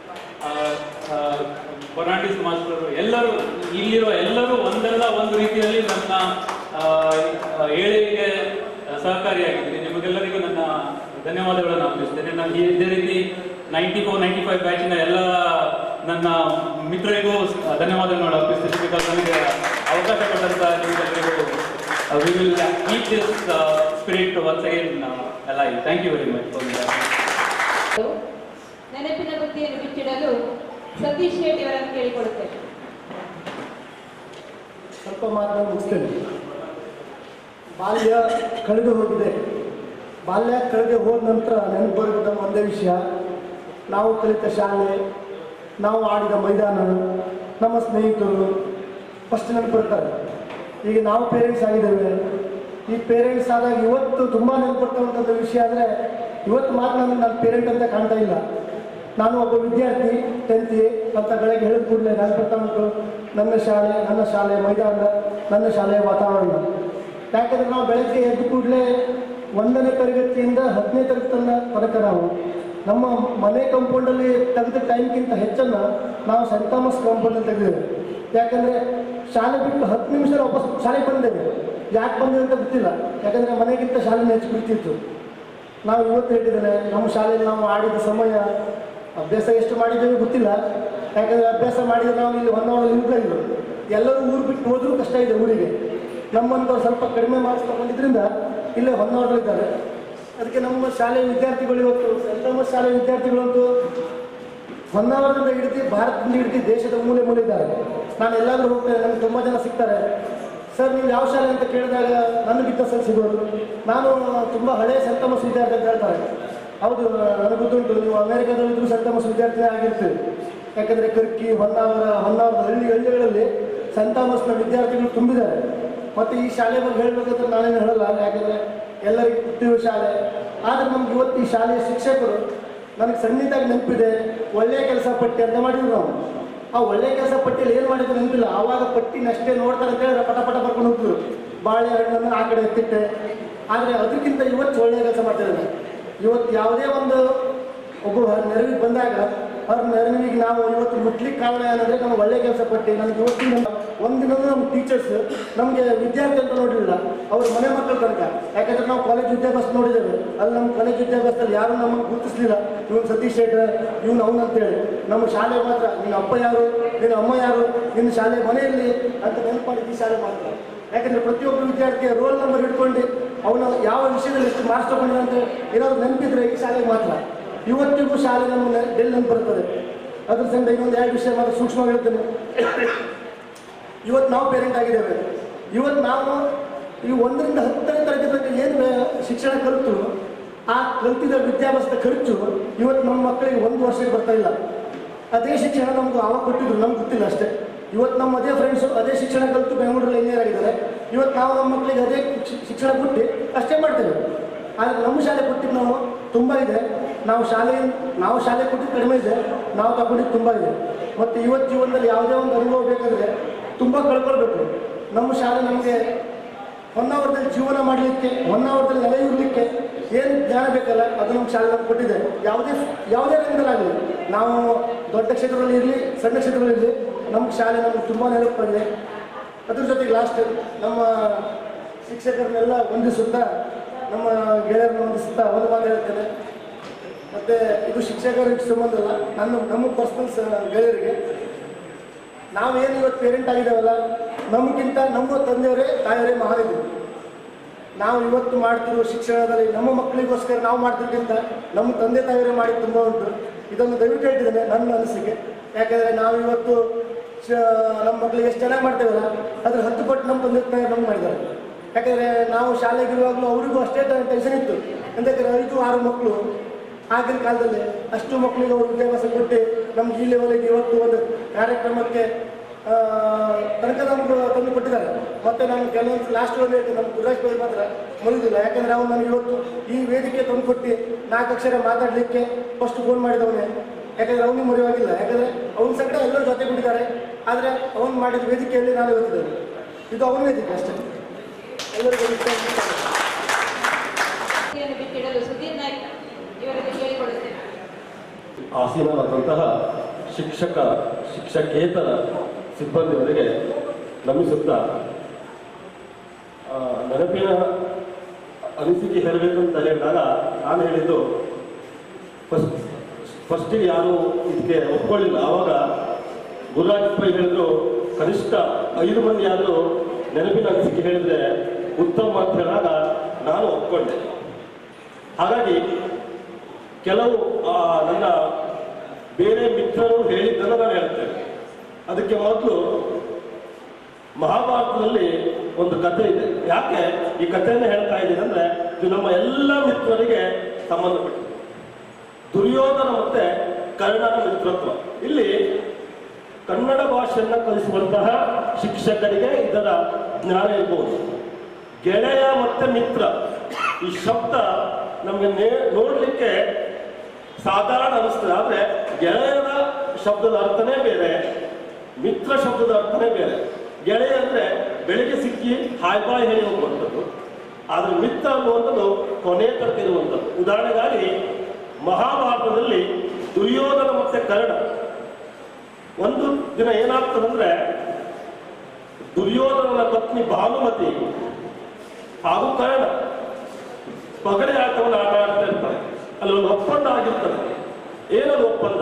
ಫರ್ನಾಂಡಿಸ್ ಮಾಸ್ಟರ್ ಎಲ್ಲರೂ, ಇಲ್ಲಿರೋ ಎಲ್ಲರೂ ಒಂದಲ್ಲ ಒಂದು ರೀತಿಯಲ್ಲಿ ನನ್ನ ಏಳಿಗೆಗೆ ಸಹಕಾರಿಯಾಗಿದ್ದೀನಿ. ನಿಮಗೆಲ್ಲರಿಗೂ ನನ್ನ ಧನ್ಯವಾದಗಳನ್ನು ಅರ್ಪಿಸ್ತೇನೆ. ನಾನು ಇದೇ ರೀತಿ 94-95 ಬ್ಯಾಚಿನ ಎಲ್ಲ ನನ್ನ ಮಿತ್ರರಿಗೂ ಧನ್ಯವಾದಗಳನ್ನು ಅರ್ಪಿಸ್ತೇನೆ. ಬಿಕಾಸ್ ನನಗೆ ಅವಕಾಶ ಕೊಟ್ಟಂತ ನಿಮಗೆಲ್ಲರಿಗೂ we will keep this spirit once again alive. Thank you very much for that. ನೆನಪಿನ ಬುದ್ಧಿಯನ್ನು ಬಿಚ್ಚಿಡಲು ಸತೀಶ್ ಶೆಟ್ಟಿ ಅವರನ್ನು ಕೇಳಿಕೊಳ್ಳುತ್ತೇನೆ. ಸ್ವಲ್ಪ ಮಾತ್ರ ಮುಗಿಸ್ತೇನೆ. ಬಾಲ್ಯ ಕಳೆದು ಹೋಗಿದೆ. ಬಾಲ್ಯ ಕಳೆದು ಹೋದ ನಂತರ ನೆನಪು ಬರುವುದ ಒಂದೇ ವಿಷಯ, ನಾವು ಕಲಿತ ಶಾಲೆ, ನಾವು ಆಡಿದ ಮೈದಾನ, ನಮ್ಮ ಸ್ನೇಹಿತರು ಫಸ್ಟ್ ನೆನಪು ಬರ್ತಾರೆ. ಈಗ ನಾವು ಪೇರೆಂಟ್ಸ್ ಆಗಿದ್ದೇವೆ. ಈ ಪೇರೆಂಟ್ಸ್ ಆದಾಗ ಇವತ್ತು ತುಂಬ ನೆನಪು ಬರ್ತಕ್ಕಂಥ ವಿಷಯ ಅಂದರೆ, ಇವತ್ತು ಮಾತ್ರ ನಾನು ಪೇರೆಂಟ್ ಅಂತ ಕಾಣ್ತಾ ಇಲ್ಲ. ನಾನು ಒಬ್ಬ ವಿದ್ಯಾರ್ಥಿ 10th ಅಂತ ಬೆಳಗ್ಗೆ ಹೇಳಿದ ಕೂಡಲೇ ನಾನು ಬರ್ತಾ ಉಂಟು ನನ್ನ ಶಾಲೆ ಮೈದಾನ, ನನ್ನ ಶಾಲೆಯ ವಾತಾವರಣ. ಯಾಕಂದರೆ ನಾವು ಬೆಳಗ್ಗೆ ಎದ್ದು ಕೂಡಲೇ 1ನೇ ತರಗತಿಯಿಂದ 10ನೇ ತರಗತಿ ತನಕ ನಾವು ನಮ್ಮ ಮನೆ ಕಾಂಪೌಂಡಲ್ಲಿ ತೆಗೆದ ಟೈಮ್ಗಿಂತ ಹೆಚ್ಚನ್ನು ನಾವು ಸೆಂಟ್ ಥಾಮಸ್ ಕಾಂಪೌಂಡಲ್ಲಿ ತೆಗೆದೇವೆ. ಯಾಕಂದರೆ ಶಾಲೆ ಬಿಟ್ಟು 10 ನಿಮಿಷ ವಾಪಸ್ ಶಾಲೆಗೆ ಬಂದೇವೆ. ಯಾಕೆ ಬಂದೇವೆ ಅಂತ ಗೊತ್ತಿಲ್ಲ, ಯಾಕಂದರೆ ಮನೆಗಿಂತ ಶಾಲೆನ ಹೆಚ್ಚು ಬಿಡ್ತಿತ್ತು. ನಾವು ಇವತ್ತು ಹೇಳಿದ್ದೇನೆ, ನಮ್ಮ ಶಾಲೆಯಲ್ಲಿ ನಾವು ಆಡಿದ ಸಮಯ, ಅಭ್ಯಾಸ ಎಷ್ಟು ಮಾಡಿದ್ದೇವೆ ಗೊತ್ತಿಲ್ಲ. ಯಾಕಂದರೆ ಅಭ್ಯಾಸ ಮಾಡಿದರೆ ನಾವು ಇಲ್ಲಿ 1 ಅವರ್ ಇರಲಿಲ್ಲ. ಎಲ್ಲರೂ ಊರು ಬಿಟ್ಟು ಹೋದರೂ ಕಷ್ಟ ಇದೆ ಊರಿಗೆ. ನಮ್ಮಂಥವ್ರು ಸ್ವಲ್ಪ ಕಡಿಮೆ ಮಾರ್ಕ್ಸ್ ತಗೊಂಡಿದ್ದರಿಂದ ಇಲ್ಲೇ 1 ಅವರ್ಗಳಿದ್ದಾರೆ. ಅದಕ್ಕೆ ನಮ್ಮ ಶಾಲೆಯ ವಿದ್ಯಾರ್ಥಿಗಳು ಇವತ್ತು ಸೆಂಟ್ ಥಾಮಸ್ ಶಾಲೆಯ ವಿದ್ಯಾರ್ಥಿಗಳಂತೂ 1 ಅವರ್ದಿಂದ ಹಿಡಿದು ಭಾರತದಿಂದ ಹಿಡಿದು ದೇಶದ ಮೂಲೆ ಇದ್ದಾರೆ. ನಾನು ಎಲ್ಲಾದರೂ ಹೋಗ್ತೇನೆ, ನನಗೆ ತುಂಬ ಜನ ಸಿಗ್ತಾರೆ. ಸರ್ ನೀವು ಯಾವ ಶಾಲೆ ಅಂತ ಕೇಳಿದಾಗ ನನಗಿದ್ದ ಸರ್ ಸಿಗೋದು, ನಾನು ತುಂಬ ಹಳೆಯ ಸೆಂಟ್ ಥಾಮಸ್ ವಿದ್ಯಾರ್ಥಿ ಅಂತ ಹೇಳ್ತಾರೆ. ಹೌದು, ನನಗೆ ಗೊತ್ತುಂಟು, ನೀವು ಅಮೆರಿಕಾದಲ್ಲಿದ್ದರೂ ಸೆಂಟ್ ಥಾಮಸ್ ವಿದ್ಯಾರ್ಥಿನೇ ಆಗಿರ್ತೀವಿ. ಯಾಕಂದರೆ ಕರ್ಕಿ, ಹೊನ್ನಾವರದ ಹಳ್ಳಿಗಳಲ್ಲಿ ಸೆಂಟ್ ಥಾಮಸ್ನ ವಿದ್ಯಾರ್ಥಿಗಳು ತುಂಬಿದ್ದಾರೆ. ಮತ್ತು ಈ ಶಾಲೆ ಬಗ್ಗೆ ಹೇಳಬೇಕಂದ್ರೆ ನಾನೇನು ಹೇಳಲ್ಲ, ಯಾಕಂದರೆ ಎಲ್ಲರಿಗೂ ಗೊತ್ತಿರುವ ಶಾಲೆ. ಆದರೆ ನಮ್ಗೆ ಇವತ್ತು ಈ ಶಾಲೆಯ ಶಿಕ್ಷಕರು ನನಗೆ ಸಣ್ಣಿದ್ದಾಗಿ ನೆನಪಿದೆ, ಒಳ್ಳೆಯ ಕೆಲಸ ಪಟ್ಟಿ ಅಂತ ಮಾಡಿದ್ರು ನಾವು. ಆ ಒಳ್ಳೆಯ ಕೆಲಸ ಪಟ್ಟಿಯಲ್ಲಿ ಏನು ಮಾಡಿದ್ರು ನೆನಪಿಲ್ಲ. ಆವಾಗ ಪಟ್ಟಿನಷ್ಟೇ ನೋಡ್ತಾರೆ ಅಂತ ಹೇಳಿದ್ರೆ ಪಟ ಬರ್ಕೊಂಡು ಹೋಗ್ತಿದ್ರು. ಬಾಳೆಹಣ್ಣನ್ನು ಆ ಕಡೆ ಎತ್ತಿಟ್ಟೆ. ಆದರೆ ಅದಕ್ಕಿಂತ ಇವತ್ತು ಒಳ್ಳೆಯ ಕೆಲಸ ಮಾಡ್ತಿದ್ದಾರೆ. ಇವತ್ತು ಯಾವುದೇ ಒಂದು ಒಬ್ಬ ನೆರವಿಗೆ ಬಂದಾಗ ಅವ್ರ ನೆರವಿಗೆ ನಾವು ಇವತ್ತು ಮುಟ್ಲಿಕ್ಕೆ ಕಾರಣ ಏನಂದರೆ ನಮ್ಮ ಒಳ್ಳೆಯ ಕೆಲಸ ಪಟ್ಟಿ. ನನಗೆ ಇವತ್ತಿನ ಒಂದಿನ ನಮ್ಮ ಟೀಚರ್ಸ್ ನಮಗೆ ವಿದ್ಯಾರ್ಥಿ ಅಂತ ನೋಡಿರಲಿಲ್ಲ, ಅವ್ರ ಮನೆ ಮಕ್ಕಳ ತನಕ. ಯಾಕಂದರೆ ನಾವು ಕಾಲೇಜ್ ವಿದ್ಯಾಭ್ಯಾಸ ನೋಡಿದ್ದೇವೆ, ಅಲ್ಲಿ ನಮ್ಮ ಕಾಲೇಜ್ ವಿದ್ಯಾಭ್ಯಾಸದಲ್ಲಿ ಯಾರು ನಮಗೆ ಗುರುತಿಸಲಿಲ್ಲ. ಇವನು ಸತೀಶ್ ಶೆಟ್ಟಿ, ಇವನು ಅವನು ಅಂತೇಳಿ. ನಮ್ಮ ಶಾಲೆ ಮಾತ್ರ ನಿನ್ನ ಅಪ್ಪ ಯಾರು, ನಿನ್ನ ಅಮ್ಮ ಯಾರು, ನಿನ್ನ ಶಾಲೆ ಮನೆಯಲ್ಲಿ ಅಂತ ನೆನಪು ಮಾಡಿದ್ದು ಈ ಶಾಲೆ ಮಾತ್ರ. ಯಾಕಂದರೆ ಪ್ರತಿಯೊಬ್ಬ ವಿದ್ಯಾರ್ಥಿಯ ರೋಲ್ ನಂಬರ್ ಹಿಡ್ಕೊಂಡು ಅವನ ಯಾವ ವಿಷಯದಲ್ಲಿ ಎಷ್ಟು ಮಾರ್ಕ್ಸ್ ತಗೊಂಡಿಲ್ಲ ಅಂತ ಏನಾದರೂ ನೆನಪಿದ್ರೆ ಈ ಶಾಲೆಗೆ ಮಾತ್ರ. ಇವತ್ತಿಗೂ ಶಾಲೆ ನಮಗೆ ಡೆಲ್ ನೆನಪು ಬರ್ತದೆ. ಅದ್ರ ಸಂಗಡ ಇನ್ನೊಂದು 2 ವಿಷಯ ಮಾತ್ರ ಸೂಕ್ಷ್ಮವಾಗಿ ಹೇಳ್ತೇನೆ. ಇವತ್ತು ನಾವು ಪೇರೆಂಟ್ ಆಗಿದ್ದೇವೆ. ಇವತ್ತು ನಾವು ಈ 1ರಿಂದ 10ನೇ ತರಗತಿ ಏನು ಶಿಕ್ಷಣ ಕಲಿತು ಆ ಕಲಿತಿದ್ದ ವಿದ್ಯಾಭ್ಯಾಸದ ಖರ್ಚು ಇವತ್ತು ನಮ್ಮ ಮಕ್ಕಳಿಗೆ 1 ವರ್ಷಕ್ಕೆ ಬರ್ತಾ ಇಲ್ಲ. ಅದೇ ಶಿಕ್ಷಣ ನಮ್ಗೆ ಆವಾಗ ಕೊಟ್ಟಿದ್ರು, ನಮ್ಗೆ ಗೊತ್ತಿಲ್ಲ ಅಷ್ಟೇ. ಇವತ್ತು ನಮ್ಮ ಅದೇ ಫ್ರೆಂಡ್ಸು ಅದೇ ಶಿಕ್ಷಣ ಕಲಿತು ಬೆಂಗಳೂರಲ್ಲಿ ಇಂಜಿನಿಯರ್ ಆಗಿದ್ದಾರೆ. ಇವತ್ತು ನಾವು ನಮ್ಮ ಮಕ್ಕಳಿಗೆ ಅದೇ ಶಿಕ್ಷಣ ಕೊಟ್ಟು ಅಷ್ಟೇ ಮಾಡ್ತೇವೆ. ಆದರೆ ನಮ್ಮ ಶಾಲೆ ಕೊಟ್ಟಿದ್ದು ನಾವು ತುಂಬ ಇದೆ. ನಾವು ಶಾಲೆ ಕೊಟ್ಟಿದ್ದು ಕಡಿಮೆ ಇದೆ, ನಾವು ತಗೊಂಡಿದ್ದು ತುಂಬ ಇದೆ. ಮತ್ತು ಇವತ್ತು ಜೀವನದಲ್ಲಿ ಯಾವುದೇ ಒಂದು ಅನುಭವ ಬೇಕಾದರೆ ತುಂಬ ಕಳ್ಕೊಳ್ಬೇಕು. ನಮ್ಮ ಶಾಲೆ ನಮಗೆ ಹೊನ್ನಾವರದಲ್ಲಿ ಜೀವನ ಮಾಡಲಿಕ್ಕೆ, ಹೊನ್ನಾವರದಲ್ಲಿ ನೆಲೆಯೂರಲಿಕ್ಕೆ ಏನು ಜ್ಞಾನ ಬೇಕಲ್ಲ ಅದು ನಮ್ಮ ಶಾಲೆ ನಮ್ಗೆ ಕೊಟ್ಟಿದೆ. ಯಾವುದೇ ರಂಗದಲ್ಲಾಗಲಿ, ನಾವು ದೊಡ್ಡ ಕ್ಷೇತ್ರದಲ್ಲಿ ಇರಲಿ ಸಣ್ಣ ಕ್ಷೇತ್ರದಲ್ಲಿ ಇರಲಿ, ನಮ್ಮ ಶಾಲೆ ನಮ್ಗೆ ತುಂಬ ನೆನಪಾಗಿದೆ. ಅದ್ರ ಜೊತೆಗೆ ಲಾಸ್ಟ್ ನಮ್ಮ ಶಿಕ್ಷಕರನ್ನೆಲ್ಲ ಹೊಂದಿಸುತ್ತಾ, ನಮ್ಮ ಗೆಳೆಯರನ್ನ ಹೊಂದಿಸುತ್ತಾ ಒಂದು ಮಾತು ಹೇಳ್ತೇನೆ. ಮತ್ತು ಇದು ಶಿಕ್ಷಕರಿಗೆ ಸಂಬಂಧ ಅಲ್ಲ, ನಮ್ಮ ಪರ್ಸನಲ್ ಗೆಳೆಯರಿಗೆ. ನಾವೇನು ಇವತ್ತು ಪೇರೆಂಟ್ ಆಗಿದ್ದೇವಲ್ಲ, ನಮಗಿಂತ ನಮ್ಮ ತಂದೆಯವರೇ ತಾಯಿಯವರೇ ಮಹಾನಿದ್ರು. ನಾವು ಇವತ್ತು ಮಾಡ್ತಿರುವ ಶಿಕ್ಷಣದಲ್ಲಿ ನಮ್ಮ ಮಕ್ಕಳಿಗೋಸ್ಕರ ನಾವು ಮಾಡ್ತಿದ್ದಕ್ಕಿಂತ ನಮ್ಮ ತಂದೆ ತಾಯಿಯವರೇ ಮಾಡಿದ್ದು ತುಂಬ ಉಂಟು. ಇದನ್ನು ದಯವಿಟ್ಟು ಹೇಳ್ತಿದ್ದೇನೆ ನನ್ನ ಅನಿಸಿಕೆ. ಯಾಕೆಂದರೆ ನಾವು ಇವತ್ತು ನಮ್ಮ ಮಕ್ಕಳಿಗೆ ಎಷ್ಟು ಚೆನ್ನಾಗಿ ಮಾಡ್ತೇವಲ್ಲ ಅದ್ರ 10 ಪಟ್ಟು ನಮ್ಮ ತಂದೆ ತಾಯಿ ನಮ್ಗೆ ಮಾಡಿದ್ದಾರೆ. ಯಾಕೆಂದರೆ ನಾವು ಶಾಲೆಗಿರುವಾಗಲೂ ಅವರಿಗೂ ಅಷ್ಟೇ ಟೆನ್ಷನ್ ಇತ್ತು. ಎಂತಂದರೆ 5-6 ಮಕ್ಕಳು ಆಗಿನ ಕಾಲದಲ್ಲಿ ಅಷ್ಟು ಮಕ್ಕಳಿಗೆ ಅವರು ವಿದ್ಯಾಭ್ಯಾಸ ಕೊಟ್ಟು ನಮ್ಗೆ ಈ ಲೆವೆಲಿಗೆ ಇವತ್ತು ಒಂದು ಕಾರ್ಯಕ್ರಮಕ್ಕೆ ತನಕ ನಮ್ಗೆ ತಂದು ಕೊಟ್ಟಿದ್ದಾರೆ. ಮತ್ತು ನಾನು ಕೆಲವೊಂದು ಲಾಸ್ಟ್ ಒಂದು ಹೇಳ್ತೀನಿ, ನಮ್ಮ ಗುರುರಾಜ್ ಬೈ ಮಾತ್ರ ಮರುವುದಿಲ್ಲ. ಯಾಕೆಂದರೆ ಅವನು ನನಗೆ ಇವತ್ತು ಈ ವೇದಿಕೆ ತಂದು ಕೊಟ್ಟು 4 ಅಕ್ಷರ ಮಾತಾಡಲಿಕ್ಕೆ ಫಸ್ಟ್ ಫೋನ್ ಮಾಡಿದವನೇ. ಯಾಕೆಂದರೆ ಅವನಿಗೆ ಮರೆಯುವಾಗಿಲ್ಲ. ಯಾಕೆಂದರೆ ಅವನ ಸಂಕಟ ಎಲ್ಲರೂ ಜೊತೆ ಬಿಟ್ಟಿದ್ದಾರೆ. ಆದರೆ ಅವನು ಮಾಡಿದ ವೇದಿಕೆಯಲ್ಲಿ ನಾನು ಇವತ್ತಿದ್ದೇನೆ. ಇದು ಅವನ ವೇದಿಕೆ ಅಷ್ಟೇ. ಎಲ್ಲರಿಗೂ ಬಿಟ್ಟಿಡಲು ಸುಧೀರ್ ನಾಯ್ಕ ಇವರಿಗೆ ಕೇಳಿಕೊಳ್ಳುತ್ತೇನೆ. ಆಸೀನವಾದಂತಹ ಶಿಕ್ಷಕೇತರ ಸಿಬ್ಬಂದಿಯವರಿಗೆ ನಮಿಸುತ್ತಾ, ನೆನಪಿನ ಅನಿಸಿಕೆ ಹೇಳಬೇಕು ಅಂತ ಹೇಳಿದಾಗ ನಾನು ಹೇಳಿದ್ದು ಫಸ್ಟಿಗೆ ಯಾರು ಇದಕ್ಕೆ ಒಪ್ಕೊಳ್ಳಿಲ್ಲ. ಆವಾಗ ಗುರುರಾಜ್ ಪೈ ಹೇಳಿದ್ರು ಕನಿಷ್ಠ 5 ಮಂದಿ ಯಾರು ನೆನಪಿನ ಅನಿಸಿಕೆ ಹೇಳಿದ್ರೆ ಉತ್ತಮ ಅಂತ ಹೇಳಿದಾಗ ನಾನು ಒಪ್ಕೊಂಡೆ. ಹಾಗಾಗಿ ಕೆಲವು ನನ್ನ ಬೇರೆ ಮಿತ್ರರು ಹೇಳಿದ್ದನ್ನು ನಾನು ಹೇಳ್ತೇನೆ. ಅದಕ್ಕೆ ಮೊದಲು ಮಹಾಭಾರತದಲ್ಲಿ ಒಂದು ಕಥೆ ಇದೆ. ಯಾಕೆ ಈ ಕಥೆಯನ್ನು ಹೇಳ್ತಾ ಇದ್ದೀನಿ ಅಂದರೆ ಇದು ನಮ್ಮ ಎಲ್ಲ ಮಿತ್ರರಿಗೆ ಸಂಬಂಧಪಟ್ಟಿದೆ. ದುರ್ಯೋಧನ ಮತ್ತೆ ಕರ್ಣನ ಮಿತ್ರತ್ವ. ಇಲ್ಲಿ ಕನ್ನಡ ಭಾಷೆಯನ್ನು ಕಲಿಸುವಂತಹ ಶಿಕ್ಷಕರಿಗೆ ಇದರ ಜ್ಞಾನ ಇರ್ಬೋದು. ಗೆಳೆಯ ಮತ್ತೆ ಮಿತ್ರ ಈ ಶಬ್ದ ನಮಗೆ ನೋಡಲಿಕ್ಕೆ ಸಾಧಾರಣ ಅನಿಸ್ತದೆ. ಆದರೆ ಗೆಳೆಯನ ಶಬ್ದದ ಅರ್ಥನೇ ಬೇರೆ, ಮಿತ್ರ ಶಬ್ದದ ಅರ್ಥನೇ ಬೇರೆ. ಗೆಳೆಯ ಅಂದರೆ ಬೆಳಿಗ್ಗೆ ಸಿಕ್ಕಿ ಹಾಯ್ ಬಾಯ್ ಹೇಳಿ ಹೋಗುವಂಥದ್ದು. ಆದರೆ ಮಿತ್ರ ಅನ್ನುವಂಥದ್ದು ಕೊನೆ ತನಕ ಇರುವಂಥದ್ದು. ಉದಾಹರಣೆಗಾಗಿ ಮಹಾಭಾರತದಲ್ಲಿ ದುರ್ಯೋಧನ ಮತ್ತೆ ಕರ್ಣ ಒಂದು ದಿನ ಏನಾಗ್ತದಂದ್ರೆ, ದುರ್ಯೋಧನನ ಪತ್ನಿ ಭಾನುಮತಿ ಹಾಗೂ ಕರ್ಣ ಪಗಡೆ ಆಟವನ್ನು ಆಟ ಆಡ್ತಾ ಇರ್ತಾರೆ. ಅಲ್ಲಿ ಒಂದು ಒಪ್ಪಂದ ಆಗಿರ್ತದೆ. ಏನದು ಒಪ್ಪಂದ?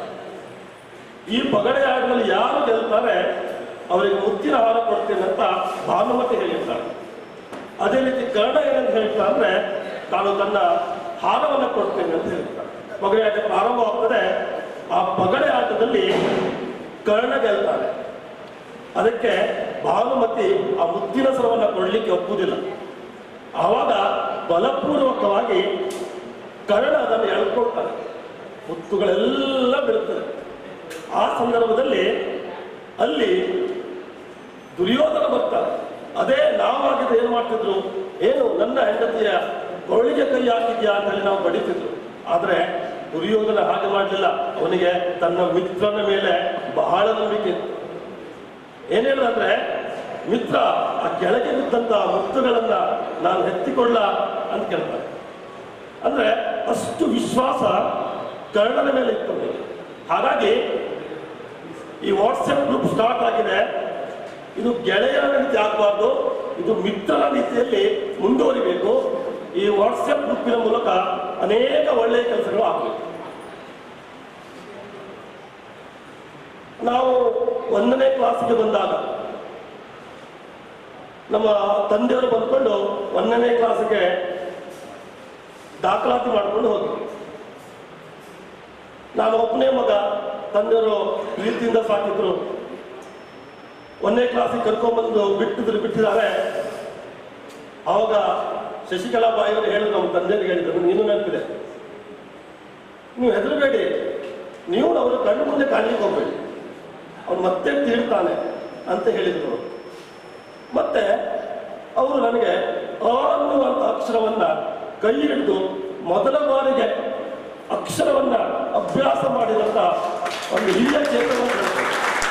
ಈ ಪಗಡೆ ಆಟದಲ್ಲಿ ಯಾರು ಗೆಲ್ತಾರೆ ಅವರಿಗೆ ಮುತ್ತಿನ ಹಾರ ಕೊಡ್ತೇನೆ ಅಂತ ಭಾನುಮತಿ ಹೇಳಿರ್ತಾರೆ. ಅದೇ ರೀತಿ ಕರ್ಣ ಏನಂತ ಹೇಳ್ತಾ ಅಂದ್ರೆ ತಾನು ತನ್ನ ಹಾರವನ್ನು ಕೊಡ್ತೇನೆ ಅಂತ ಹೇಳ್ತಾರೆ. ಪಗಡೆ ಆಟ ಪ್ರಾರಂಭವಾಗ್ತದೆ. ಆ ಪಗಡೆ ಆಟದಲ್ಲಿ ಕರ್ಣ ಗೆಲ್ತಾನೆ. ಅದಕ್ಕೆ ಭಾನುಮತಿ ಆ ಮುತ್ತಿನ ಸರವನ್ನು ಕೊಡಲಿಕ್ಕೆ ಒಪ್ಪುವುದಿಲ್ಲ. ಆವಾಗ ಬಲಪೂರ್ವಕವಾಗಿ ಕರ್ಣ ಅದನ್ನು ಎಳ್ಕೊಳ್ತಾನೆ. ಮುತ್ತುಗಳೆಲ್ಲ ಬೀಳುತ್ತದೆ. ಆ ಸಂದರ್ಭದಲ್ಲಿ ಅಲ್ಲಿ ದುರ್ಯೋಧನ ಬರ್ತಾರೆ. ಅದೇ ನಾವಾಗಿದ್ರೆ ಏನು ಮಾಡ್ತಿದ್ರು, ಏನು ನನ್ನ ಹೆಂಡತಿಯ ಕೊರಳಿಗೆ ಕೈ ಹಾಕಿದ್ಯಾ ಅಂತ ಹೇಳಿ ನಾವು ಬಡಿತಿದ್ರು. ಆದರೆ ದುರ್ಯೋಧನ ಹಾಗೆ ಮಾಡಲಿಲ್ಲ. ಅವನಿಗೆ ತನ್ನ ಮಿತ್ರನ ಮೇಲೆ ಬಹಳ ನಂಬಿಕೆ ಇತ್ತು. ಏನ್ ಹೇಳಿದ್ರೆ, ಮಿತ್ರ ಆ ಕೆಳಗೆ ಬಿದ್ದಂತಹ ಮುತ್ತುಗಳನ್ನ ನಾನು ಎತ್ತಿಕೊಳ್ಳ ಅಂತ ಕೇಳ್ತಾರೆ. ಅಂದ್ರೆ ಅಷ್ಟು ವಿಶ್ವಾಸ ಕರ್ಣನ ಮೇಲೆ ಇತ್ತು. ಹಾಗಾಗಿ ಈ ವಾಟ್ಸಪ್ ಗ್ರೂಪ್ ಸ್ಟಾರ್ಟ್ ಆಗಿದೆ. ಇದು ಗೆಳೆಯರ ರೀತಿ ಆಗಬಾರ್ದು, ಇದು ಮಿತ್ರರ ರೀತಿಯಲ್ಲಿ ಮುಂದುವರಿಬೇಕು. ಈ ವಾಟ್ಸಪ್ ಗ್ರೂಪಿನ ಮೂಲಕ ಅನೇಕ ಒಳ್ಳೆಯ ಕೆಲಸಗಳು ಆಗಬೇಕು. ನಾವು 1ನೇ ಕ್ಲಾಸಿಗೆ ಬಂದಾಗ ನಮ್ಮ ತಂದೆಯವರು ಬಂದ್ಕೊಂಡು 1ನೇ ಕ್ಲಾಸಿಗೆ ದಾಖಲಾತಿ ಮಾಡಿಕೊಂಡು ಹೋದ್ರು. ನಾನು ಒಬ್ಬನೇ ಮಗ, ತಂದೆಯವರು ಪ್ರೀತಿಯಿಂದ ಸಾಕಿದ್ರು. 1ನೇ ಕ್ಲಾಸಿಗೆ ಕರ್ಕೊಂಡ್ಬಂದು ಬಿಟ್ಟಿದ್ದಾರೆ. ಆವಾಗ ಶಶಿಕಲಾ ಬಾಯಿಯವರು ಹೇಳಿದ್ರು, ನಮ್ಮ ತಂದೆಯರಿಗೆ ಹೇಳಿದ್ರು, ನೀನು ನೆನಪಿದೆ, ನೀವು ಹೆದರಬೇಡಿ, ನೀವು ಅವರ ಕಣ್ಣು ಮುಂದೆ ಕಾಣಲಿಕ್ಕೆ ಹೋಗ್ಬೇಡಿ, ಅವನು ಮತ್ತೆ ತೀರ್ತಾನೆ ಅಂತ ಹೇಳಿದ್ರು. ಮತ್ತೆ ಅವರು ನನಗೆ ಅ ಅನ್ನುವಂಥ ಅಕ್ಷರವನ್ನ ಕೈ ಹಿಡಿದು ಮೊದಲ ಬಾರಿಗೆ ಅಕ್ಷರವನ್ನ ಅಭ್ಯಾಸ ಮಾಡಿದಂತ ಒಂದು ಹಿರಿಯ ಚೇತನವನ್ನು ಹೇಳ್ತಾರೆ.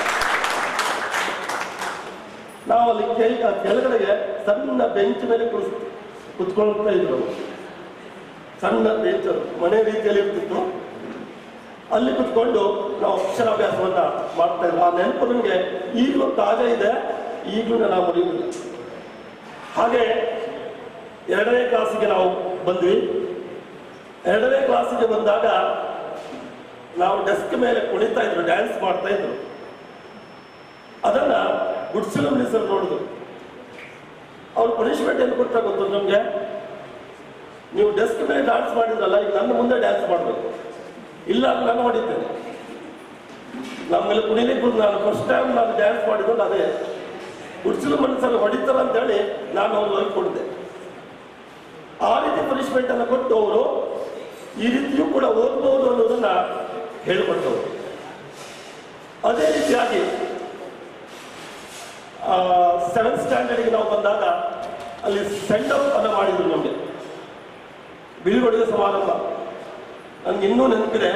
ನಾವು ಅಲ್ಲಿ ಕೆಳಗಡೆಗೆ ಸಣ್ಣ ಬೆಂಚ್ ಮೇಲೆ ಕುತ್ಕೊಳ್ತಾ ಇದ್ರು. ಸಣ್ಣ ಬೆಂಚ್ ಮನೆ ರೀತಿಯಲ್ಲಿ ಇರ್ತಿತ್ತು. ಅಲ್ಲಿ ಕುತ್ಕೊಂಡು ನಾವು ಅಕ್ಷರಾಭ್ಯಾಸವನ್ನ ಮಾಡ್ತಾ ಇದ್ವಿ. ಆ ನೆನಪು ನನಗೆ ಈಗಲೂ ತಾಜಾ ಇದೆ, ಈಗಲೂ ನಾವು ಮರೆಯುವುದಿಲ್ಲ. ಹಾಗೆ 2ನೇ ಕ್ಲಾಸಿಗೆ ನಾವು ಬಂದ್ವಿ. 2ನೇ ಕ್ಲಾಸಿಗೆ ಬಂದಾಗ ನಾವು ಡೆಸ್ಕ್ ಮೇಲೆ ಕುಣಿತಾ ಇದ್ರು, ಡ್ಯಾನ್ಸ್ ಮಾಡ್ತಾ ಇದ್ರು. ಅದನ್ನ ಗುಡ್ಸಲು ಮಿನಿಸರು ನೋಡಿದ್ರು. ಅವ್ರು ಪನಿಷ್ಮೆಂಟ್ ಏನು ಕೊಟ್ಟ ಗೊತ್ತು ನಮ್ಗೆ, ನೀವು ಡೆಸ್ಕ್ ಮೇಲೆ ಡ್ಯಾನ್ಸ್ ಮಾಡಿದ್ರಲ್ಲ, ಈಗ ನನ್ನ ಮುಂದೆ ಡ್ಯಾನ್ಸ್ ಮಾಡಬೇಕು, ಇಲ್ಲ ನಾನು ಹೊಡಿತೇನೆ. ನಮ್ಮ ಮೇಲೆ ಕುಣಿಲಿಕ್ಕೆ ಬಂದು ನಾನು ಫಸ್ಟ್ ಟೈಮ್ ನಾನು ಡ್ಯಾನ್ಸ್ ಮಾಡಿದ್ದು ಅದೇ. ಗುಡ್ಸಲು ಮನಸ್ಸಲ್ಲಿ ಹೊಡಿತಾರ ಅಂತ ಹೇಳಿ ನಾನು ಅವ್ರು ಹೊರಗೆ ಆ ರೀತಿ ಪನಿಷ್ಮೆಂಟ್ ಅನ್ನು ಕೊಟ್ಟು ಅವರು ಈ ರೀತಿಯೂ ಕೂಡ ಓದ್ಬೋದು ಅನ್ನೋದನ್ನ ಹೇಳಿಕೊಟ್ಟವರು. ಅದೇ ರೀತಿಯಾಗಿ 7th ಸ್ಟ್ಯಾಂಡರ್ಡ್ಗೆ ನಾವು ಬಂದಾಗ ಅಲ್ಲಿ ಸೆಂಡ್ ಔಟ್ ಅನ್ನು ಮಾಡಿದ್ರು ನಮಗೆ, ಬೀಳ್ಕೊಡುಗೆ ಸಮಾರಂಭ. ನನ್ಗೆ ಇನ್ನೂ ನೆನಪಿದೆ.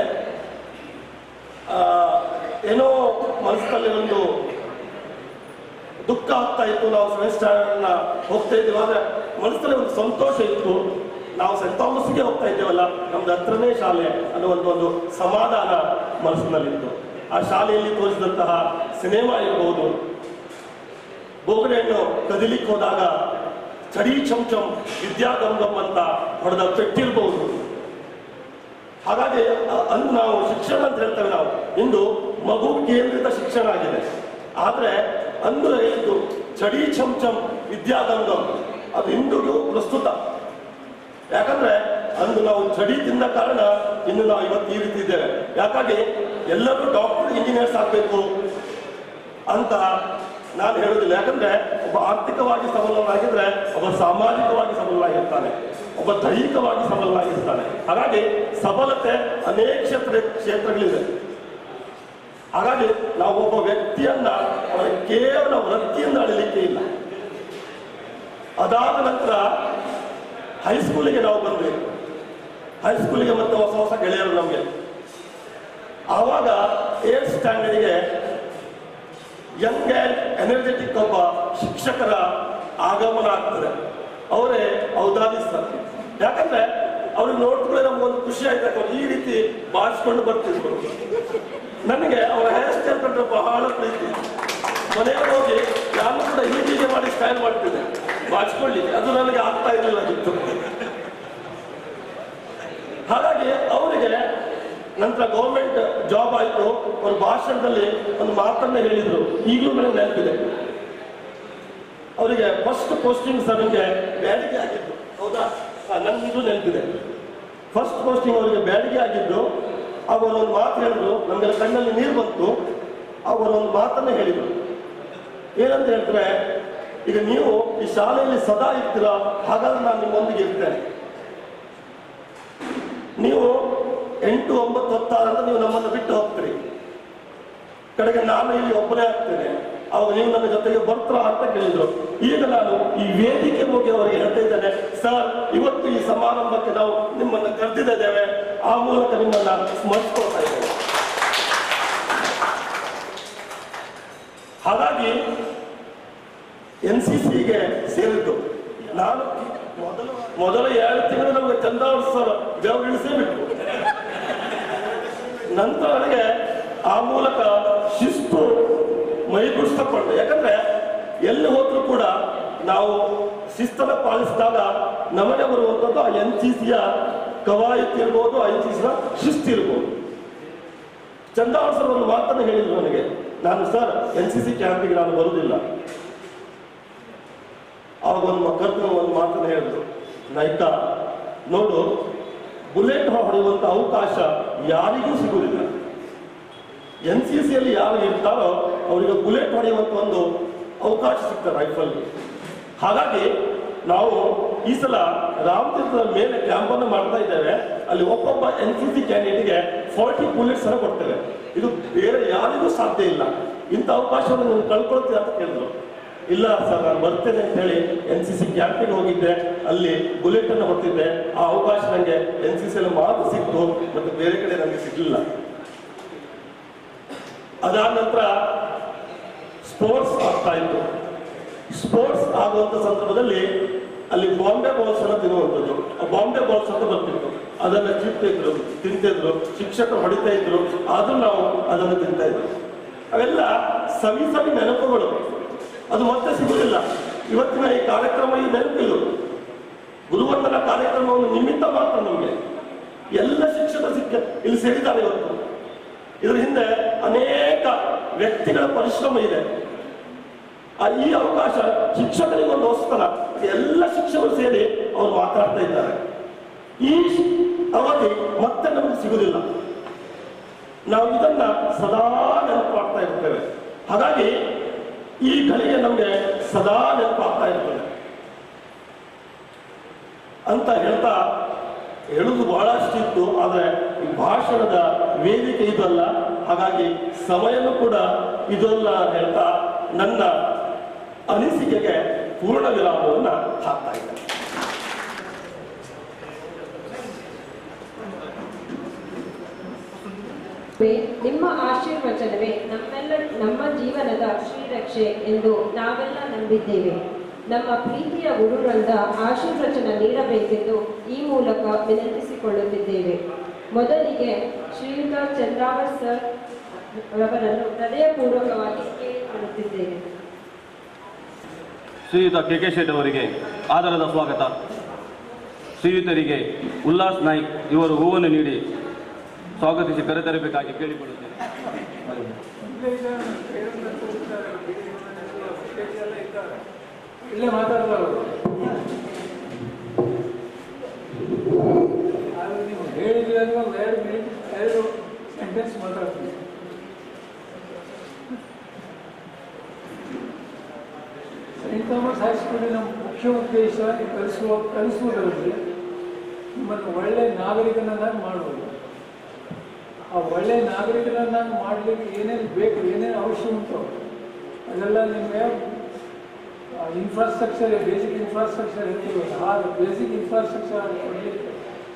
ಏನೋ ಮನಸ್ಸಲ್ಲಿ ಒಂದು ದುಃಖ ಆಗ್ತಾ ಇತ್ತು. ನಾವು 7th ಸ್ಟ್ಯಾಂಡರ್ಡ್ನ ಹೋಗ್ತಾ ಇದ್ದೀವಿ, ಆದರೆ ಮನಸ್ಸಲ್ಲಿ ಒಂದು ಸಂತೋಷ ಇತ್ತು. ನಾವು ಸೆಂಟ್ ಥಾಮಸ್ಗೆ ಹೋಗ್ತಾ ಇದ್ದೇವಲ್ಲ, ನಮ್ದು ಹತ್ರನೇ ಶಾಲೆ ಅನ್ನುವಂಥ ಒಂದು ಸಮಾಧಾನ ಮನಸ್ಸಿನಲ್ಲಿತ್ತು. ಆ ಶಾಲೆಯಲ್ಲಿ ತೋರಿಸಿದಂತಹ ಸಿನಿಮಾ ಇರ್ಬೋದು, ಬೋಗಣೆಯನ್ನು ಕದಿಲಿಕ್ಕೆ ಹೋದಾಗ ಚಡಿ ಚಮಚಮ್ ವಿದ್ಯಾಗಂಗಮ್ ಅಂತ ಹೊಡೆದ ಪೆಟ್ಟಿರ್ಬೋದು. ಹಾಗಾಗಿ ಅಂದು ನಾವು ಶಿಕ್ಷಣ ಅಂತ ಹೇಳ್ತೇವೆ ನಾವು, ಇಂದು ಮಗು ಕೇಂದ್ರಿತ ಶಿಕ್ಷಣ ಆಗಿದೆ. ಆದರೆ ಅಂದು ಹೇಳಿದ್ದು ಚಡಿ ಚಮಚಮ್ ವಿದ್ಯಾಗಂಗಮ್ ಅದು ಇಂದಿಗೂ ಪ್ರಸ್ತುತ. ಯಾಕಂದ್ರೆ ಅಂದು ನಾವು ಚಡಿ ತಿಂದ ಕಾರಣ ಇನ್ನು ನಾವು ಇವತ್ತು ಈ ರೀತಿ ಇದ್ದೇವೆ. ಯಾಕಾಗಿ ಎಲ್ಲರೂ ಡಾಕ್ಟರ್ ಇಂಜಿನಿಯರ್ಸ್ ಆಗಬೇಕು ಅಂತ ನಾನು ಹೇಳುವುದಿಲ್ಲ. ಯಾಕಂದ್ರೆ ಒಬ್ಬ ಆರ್ಥಿಕವಾಗಿ ಸಬಲನಾಗಿದ್ರೆ ಒಬ್ಬ ಸಾಮಾಜಿಕವಾಗಿ ಸಬಲನಾಗಿರ್ತಾನೆ, ಒಬ್ಬ ದೈಹಿಕವಾಗಿ ಸಬಲನಾಗಿರ್ತಾನೆ. ಹಾಗಾಗಿ ಸಬಲತೆ ಅನೇಕ ಕ್ಷೇತ್ರಗಳಿವೆ. ಹಾಗಾಗಿ ನಾವು ಒಬ್ಬ ವ್ಯಕ್ತಿಯನ್ನ ಅವರ ಕೇವಲ ವೃತ್ತಿಯಿಂದ ಅಳಿಲಿಕ್ಕೆ ಇಲ್ಲ. ಅದಾದ ನಂತರ ಹೈಸ್ಕೂಲಿಗೆ ನಾವು ಬಂದ್ವಿ. ಹೈಸ್ಕೂಲಿಗೆ ಮತ್ತೆ ಹೊಸ ಹೊಸ ಗೆಳೆಯರು ನಮಗೆ. ಆವಾಗ 8th ಸ್ಟ್ಯಾಂಡರ್ಡ್ಗೆ ಯಂಗ್ ಆ್ಯಂಡ್ ಎನರ್ಜೆಟಿಕ್ ಒಬ್ಬ ಶಿಕ್ಷಕರ ಆಗಮನ ಆಗ್ತದೆ. ಅವರೇ ಔದಾದಿ ಸರ್. ಯಾಕಂದ್ರೆ ಅವ್ರಿಗೆ ನೋಡ್ಕೊಳ್ಳೆ ನಮ್ಗೊಂದು ಖುಷಿ ಆಯ್ತು. ಅವ್ರು ಈ ರೀತಿ ಬಾರಿಸ್ಕೊಂಡು ಬರ್ತಿದ್ರು. ನನಗೆ ಅವರ ಹೇರ್ ಸ್ಟೈಲ್ ಕಂಡ್ರೆ ಬಹಳ ಪ್ರೀತಿ. ಮನೆಗೆ ಹೋಗಿ ನಾನು ಕೂಡ ಹೀಗೆ ಮಾಡಿ ಸ್ಟೈಲ್ ಮಾಡ್ತಿದ್ದೆ ಬಾಚಿಕೊಳ್ಳಿಕ್ಕೆ. ಅದು ನನಗೆ ಆಗ್ತಾ ಇರಲಿಲ್ಲ ಆಗಿತ್ತು. ಹಾಗಾಗಿ ಅವರಿಗೆ ನಂತರ ಗೌರ್ಮೆಂಟ್ ಜಾಬ್ ಆಯಿತು. ಅವ್ರ ಭಾಷಣದಲ್ಲಿ ಒಂದು ಮಾತನ್ನ ಹೇಳಿದ್ರು, ಈಗಲೂ ನನಗೆ ನೆನಪಿದೆ. ಅವರಿಗೆ ಫಸ್ಟ್ ಪೋಸ್ಟಿಂಗ್ ನನಗೆ ಬ್ಯಾಡಿಗೆ ಆಗಿದ್ದು. ಹೌದಾ, ನನಗೆ ಇದು ನೆನಪಿದೆ. ಫಸ್ಟ್ ಪೋಸ್ಟಿಂಗ್ ಅವರಿಗೆ ಬ್ಯಾಡಿಗೆ ಆಗಿದ್ದು. ಅವರೊಂದು ಮಾತು ಹೇಳಿದ್ರು, ನಮಗೆಲ್ಲ ಕಣ್ಣಲ್ಲಿ ನೀರು ಬಂತು. ಅವರೊಂದು ಮಾತನ್ನ ಹೇಳಿದರು. ಏನಂತ ಹೇಳ್ತಾರೆ, ಈಗ ನೀವು ಈ ಶಾಲೆಯಲ್ಲಿ ಸದಾ ಇರ್ತೀರಾ, ಹಾಗಾದ್ರೆ ನಾನು ನಿಮ್ಮೊಂದಿಗೆ ಇರ್ತೇನೆ. ನೀವು 8, 9, 10 ಅಂತ ನೀವು ನಮ್ಮನ್ನು ಬಿಟ್ಟು ಹೋಗ್ತೀರಿ. ಕಡೆಗೆ ನಾನು ಇಲ್ಲಿ ಒಬ್ಬನೇ ಆಗ್ತೇನೆ, ಅವಾಗ ನೀವು ನನ್ನ ಜೊತೆಗೆ ಬರ್ತೀರಾ ಅಂತ ಕೇಳಿದ್ರು. ಈಗ ನಾನು ಈ ವೇದಿಕೆ ಹೋಗಿ ಅವರಿಗೆ ಹೇಳ್ತಾ ಇದ್ದೇನೆ, ಸರ್ ಇವತ್ತು ಈ ಸಮಾರಂಭಕ್ಕೆ ನಾವು ನಿಮ್ಮನ್ನು ಕರೆದಿದ್ದೇವೆ, ಆ ಮೂಲಕ ನಿಮ್ಮನ್ನ ಸ್ಮರಿಸ್ಕೊಳ್ತಾ ಇದ್ದೇವೆ. ಹಾಗಾಗಿ NCCಗೆ ಸೇರಿದ್ದು ನಾನು ಮೊದಲ 2 ತಿಂಗಳು ನಮಗೆ ಚಂದಾವರ್ ಸರ್ ಬೆವರು ಇಳಿಸೇ ಬಿಟ್ಟು. ನಂತರ ನನಗೆ ಆ ಮೂಲಕ ಶಿಸ್ತು ಮೈಗೂಡಿಸ್ತಕೊಂಡೆ. ಯಾಕಂದ್ರೆ ಎಲ್ಲಿ ಹೋದ್ರೂ ಕೂಡ ನಾವು ಶಿಸ್ತನ್ನು ಪಾಲಿಸಿದಾಗ ನಮಗೆ ಬರುವಂಥದ್ದು ಆ NCCಯ ಕವಾಯತ್ ಇರ್ಬೋದು, NCCಯ ಶಿಸ್ತು ಇರ್ಬೋದು. ಚಂದಾವರ್ ಸರ್ ಒಂದು ಮಾತನ್ನು ಹೇಳಿದ್ರು ನನಗೆ, ನಾನು ಸರ್ NCC ಕ್ಯಾಂಪಿಗೆ ನಾನು ಬರುವುದಿಲ್ಲ. ಆವಾಗ ಒಂದು ಮಾತನ್ನು ಹೇಳಿದ್ರು, ನಾಯ್ಕ ನೋಡು, ಬುಲೆಟ್ ಹೊಡೆಯುವಂಥ ಅವಕಾಶ ಯಾರಿಗೂ ಸಿಗುವುದಿಲ್ಲ. NCCಯಲ್ಲಿ ಯಾರು ಇರ್ತಾರೋ ಅವರಿಗೆ ಬುಲೆಟ್ ಹೊಡೆಯುವಂಥ ಒಂದು ಅವಕಾಶ ಸಿಗ್ತದೆ ರೈಫಲ್ಗೆ. ಹಾಗಾಗಿ ನಾವು ಈ ಸಲ ರಾಮತೀರ್ಥದ ಮೇಲೆ ಕ್ಯಾಂಪನ್ನು ಮಾಡ್ತಾ ಇದ್ದೇವೆ. ಅಲ್ಲಿ ಒಬ್ಬೊಬ್ಬ NCC ಕ್ಯಾಂಡಿಡೇಟ್ಗೆ 40 ಬುಲೆಟ್ಸ್ ಅನ್ನು ಕೊಡ್ತೇವೆ. ಇದು ಬೇರೆ ಯಾರಿಗೂ ಸಾಧ್ಯ ಇಲ್ಲ. ಇಂಥ ಅವಕಾಶವನ್ನು ನೀವು ಕಳ್ಕೊಳ್ತೀರಾ ಅಂತ ಕೇಳಿದ್ರು. ಇಲ್ಲ ಸರ್, ನಾನು ಬರ್ತೇನೆ ಅಂತ ಹೇಳಿ NCC ಕ್ಯಾಂಪಿಗೆ ಹೋಗಿದ್ದೆ, ಅಲ್ಲಿ ಬುಲೆಟ್ ಅನ್ನು ಹೊತ್ತಿದ್ದೆ. ಆ ಅವಕಾಶ ನನಗೆ NCC ಅಲ್ಲಿ ಮಾತ್ರ ಸಿಕ್ತು, ಮತ್ತು ಬೇರೆ ಕಡೆ ನನಗೆ ಸಿಗಲಿಲ್ಲ. ಅದಾದ ನಂತರ ಸ್ಪೋರ್ಟ್ಸ್ ಆಗ್ತಾ ಇತ್ತು. ಸ್ಪೋರ್ಟ್ಸ್ ಆಗುವಂಥ ಸಂದರ್ಭದಲ್ಲಿ ಅಲ್ಲಿ ಬಾಂಬೆ ಬಾಲ್ಸ್ ಅನ್ನು ತಿನ್ನುವಂಥದ್ದು. ಆ ಬಾಂಬೆ ಬಾಲ್ಸ್ ಅಂತ ಬರ್ತಿತ್ತು, ಅದನ್ನು ತಿಂತಿದ್ರು, ಶಿಕ್ಷಕರು ಹೊಡಿತಾ ಇದ್ರು, ಆದ್ರೂ ನಾವು ಅದನ್ನು ತಿಂತಾ ಇದ್ರು. ಅವೆಲ್ಲ ಸವಿ ನೆನಪುಗಳು. ಅದು ಮತ್ತೆ ಸಿಗುವುದಿಲ್ಲ. ಇವತ್ತಿನ ಈ ಕಾರ್ಯಕ್ರಮ ಈ ನೆನಪಿಲ್ಲ. ಗುರುವಂದನ ಕಾರ್ಯಕ್ರಮವನ್ನು ನಿಮಿತ್ತ ಮಾತ್ರ ನಮಗೆ ಎಲ್ಲ ಶಿಕ್ಷಕರು ಇಲ್ಲಿ ಸೇರಿದ್ದಾರೆ ಇವತ್ತು. ಇದರ ಹಿಂದೆ ಅನೇಕ ವ್ಯಕ್ತಿಗಳ ಪರಿಶ್ರಮ ಇದೆ. ಈ ಅವಕಾಶ ಶಿಕ್ಷಕರಿಗೊಂದು ಹೊಸತನ. ಎಲ್ಲ ಶಿಕ್ಷಕರು ಸೇರಿ ಅವರು ಮಾತಾಡ್ತಾ ಇದ್ದಾರೆ. ಈ ಅವಧಿ ಮತ್ತೆ ನಮಗೆ ಸಿಗುವುದಿಲ್ಲ. ನಾವು ಇದನ್ನ ಸದಾ ನೆನಪಾಗ್ತಾ ಇರ್ತೇವೆ. ಹಾಗಾಗಿ ಈ ಘಳಿಗೆ ನಮಗೆ ಸದಾ ನೆನಪಾಗ್ತಾ ಇರ್ತದೆ ಅಂತ ಹೇಳ್ತಾ, ಹೇಳುವುದು ಬಹಳಷ್ಟು ಇತ್ತು, ಆದರೆ ಈ ಭಾಷಣದ ವೇದಿಕೆ ಇದಲ್ಲ, ಹಾಗಾಗಿ ಸಮಯನೂ ಕೂಡ ಇದಲ್ಲ ಹೇಳ್ತಾ ನನ್ನ ಅನಿಸಿಕೆಗೆ ಪೂರ್ಣ ವಿರಾಮವನ್ನು ಹಾಕ್ತಾ ಇದ್ದೇನೆ. ನಿಮ್ಮ ಆಶೀರ್ವಚನವೇ ನಮ್ಮ ಜೀವನದ ಶ್ರೀರಕ್ಷೆ ಎಂದು ನಾವೆಲ್ಲ ನಂಬಿದ್ದೇವೆ. ನಮ್ಮ ಪ್ರೀತಿಯ ಗುರುಗಳಿಂದ ಆಶೀರ್ವಚನ ನೀಡಬೇಕೆಂದು ಈ ಮೂಲಕ ವಿನಂತಿಸಿಕೊಳ್ಳುತ್ತಿದ್ದೇವೆ. ಮೊದಲಿಗೆ ಶ್ರೀಯುತ ಚಂದ್ರಾವರ್ ಸರ್ ರವರನ್ನು ಹೃದಯಪೂರ್ವಕವಾಗಿ ಕೇಳಿಕೊಳ್ಳುತ್ತಿದ್ದೇವೆ. ಶ್ರೀಯುತ KK ಶೆಟ್ ಅವರಿಗೆ ಆದರದ ಸ್ವಾಗತ. ಶ್ರೀಯುತರಿಗೆ ಉಲ್ಲಾಸ್ ನಾಯ್ಕ್ ಇವರು ಹೂವನ್ನು ನೀಡಿ ಸ್ವಾಗತಿಸಿ ಕರೆತರಬೇಕಾಗಿ ಕೇಳಿಕೊಳ್ಳುತ್ತೇನೆ. ಇಲ್ಲೇ ಮಾತಾಡ್ತಾರೆ. ನೀವು ಹೇಳಿದ್ರೆ ಅಂದ್ರೆ 2 ಮಿನಿಟ್ 2 ಸೆಂಟೆನ್ಸ್ ಮಾತಾಡ್ತೀವಿ. ಸೈಂಟ್ ಥಾಮಸ್ ಹೈಸ್ಕೂಲಿನ ಮುಖ್ಯ ಉದ್ದೇಶ ಕಲಿಸುವುದರಲ್ಲಿ ನಿಮ್ಮನ್ನು ಒಳ್ಳೆಯ ನಾಗರಿಕನನ್ನಾಗಿ ಮಾಡುವುದು. ಆ ಒಳ್ಳೆಯ ನಾಗರಿಕನನ್ನಾಗಿ ಮಾಡಲಿಕ್ಕೆ ಏನೇನು ಬೇಕು, ಏನೇನು ಅವಶ್ಯ ಉಂಟು ಅದೆಲ್ಲ ನಿಮಗೆ ಇನ್ಫ್ರಾಸ್ಟ್ರಕ್ಚರ್, ಬೇಸಿಕ್ ಇನ್ಫ್ರಾಸ್ಟ್ರಕ್ಚರ್ ಇರ್ತೀವಲ್ಲ, ಆ ಬೇಸಿಕ್ ಇನ್ಫ್ರಾಸ್ಟ್ರಕ್ಚರ್ ಕೊಡಲಿಕ್ಕೆ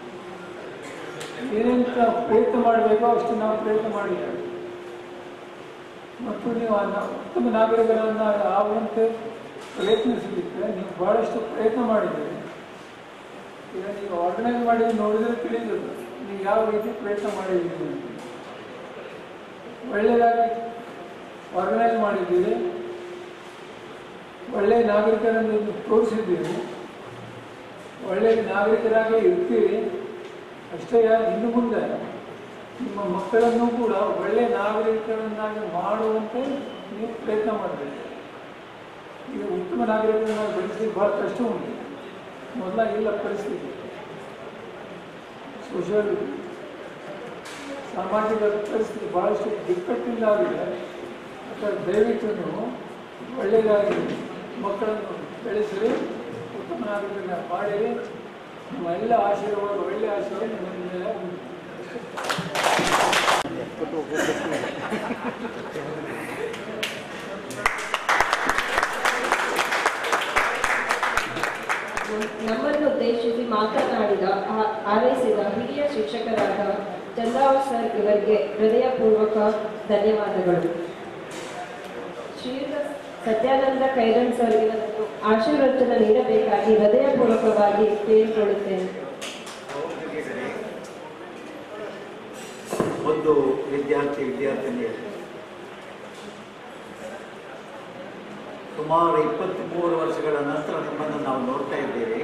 ಏನೇನು ಪ್ರಯತ್ನ ಮಾಡಬೇಕೋ ಅಷ್ಟು ನಾವು ಪ್ರಯತ್ನ ಮಾಡಿದ್ದೇವೆ. ಮತ್ತು ನೀವು ಉತ್ತಮ ನಾಗರಿಕರನ್ನು ಆಗುವಂತೆ ಪ್ರಯತ್ನಿಸಲಿಕ್ಕೆ ನೀವು ಬಹಳಷ್ಟು ಪ್ರಯತ್ನ ಮಾಡಿದ್ದೀರಿ. ಈಗ ನೀವು ಆರ್ಗನೈಸ್ ಮಾಡಿದ್ದು ನೋಡಿದರೆ ತಿಳಿದಿಲ್ಲ ನೀವು ಯಾವ ರೀತಿ ಪ್ರಯತ್ನ ಮಾಡಿದ್ದೀರಿ ಅಂತ. ಒಳ್ಳೆಯದಾಗಿ ಆರ್ಗನೈಸ್ ಮಾಡಿದ್ದೀರಿ, ಒಳ್ಳೆಯ ನಾಗರಿಕರನ್ನು ತೋರಿಸಿದ್ದೀರಿ, ಒಳ್ಳೆಯ ನಾಗರಿಕರಾಗಿ ಇರ್ತೀರಿ. ಅಷ್ಟೇ ಇನ್ನು ಮುಂದೆ ನಿಮ್ಮ ಮಕ್ಕಳನ್ನು ಕೂಡ ಒಳ್ಳೆಯ ನಾಗರಿಕರನ್ನಾಗಿ ಮಾಡುವಂತೆ ನೀವು ಪ್ರಯತ್ನ ಮಾಡಬೇಕು. ಈಗ ಉತ್ತಮ ನಾಗರಿಕರನ್ನಾಗಿ ಬೆಳೆಸಲಿಕ್ಕೆ ಭಾಳ ಕಷ್ಟ ಉಂಟು. ಮೊದಲ ಇಲ್ಲ ಪರಿಸ್ಥಿತಿ, ಸೋಷಿಯಲ್ ಸಾಮಾಜಿಕ ಪರಿಸ್ಥಿತಿ ಭಾಳಷ್ಟು ಬಿಕ್ಕಟ್ಟಿಂದ ಆಗಿದೆ. ಯಾಕಂದರೆ ದಯವಿಟ್ಟು ನೀವು ಒಳ್ಳೆಯದಾಗಿ ಮಕ್ಕಳನ್ನು ಬೆಳೆಸಿರಿ, ಉತ್ತಮ ನಾಗರಿಕರನ್ನ ಮಾಡಿರಿ. ನಿಮ್ಮ ಎಲ್ಲ ಆಶೀರ್ವಾದ, ಒಳ್ಳೆಯ ಆಶೀರ್ವಾದ ನಿಮ್ಮ ಮೇಲೆ ಉಂಟು. ನಮ್ಮನ್ನು ಉದ್ದೇಶಿಸಿ ಮಾತನಾಡಿದ ಹಾರೈಸಿದ ಹಿರಿಯ ಶಿಕ್ಷಕರಾದ ಚಂದ್ರಾವರ್ ಸರ್ ಇವರಿಗೆ ಹೃದಯಪೂರ್ವಕ ಧನ್ಯವಾದಗಳು. ಶ್ರೀಯುತ ಸತ್ಯಾನಂದ ಕೈರನ್ ಸರ್ ಇವರನ್ನು ಆಶೀರ್ವಚನ ನೀಡಬೇಕಾಗಿ ಹೃದಯಪೂರ್ವಕವಾಗಿ ಕೇಳಿಕೊಳ್ಳುತ್ತೇನೆ. ಒಂದು ವಿದ್ಯಾರ್ಥಿನಿಯರು ಸುಮಾರು 23 ವರ್ಷಗಳ ನಂತರ ನಿಮ್ಮನ್ನು ನಾವು ನೋಡ್ತಾ ಇದ್ದೇವೆ.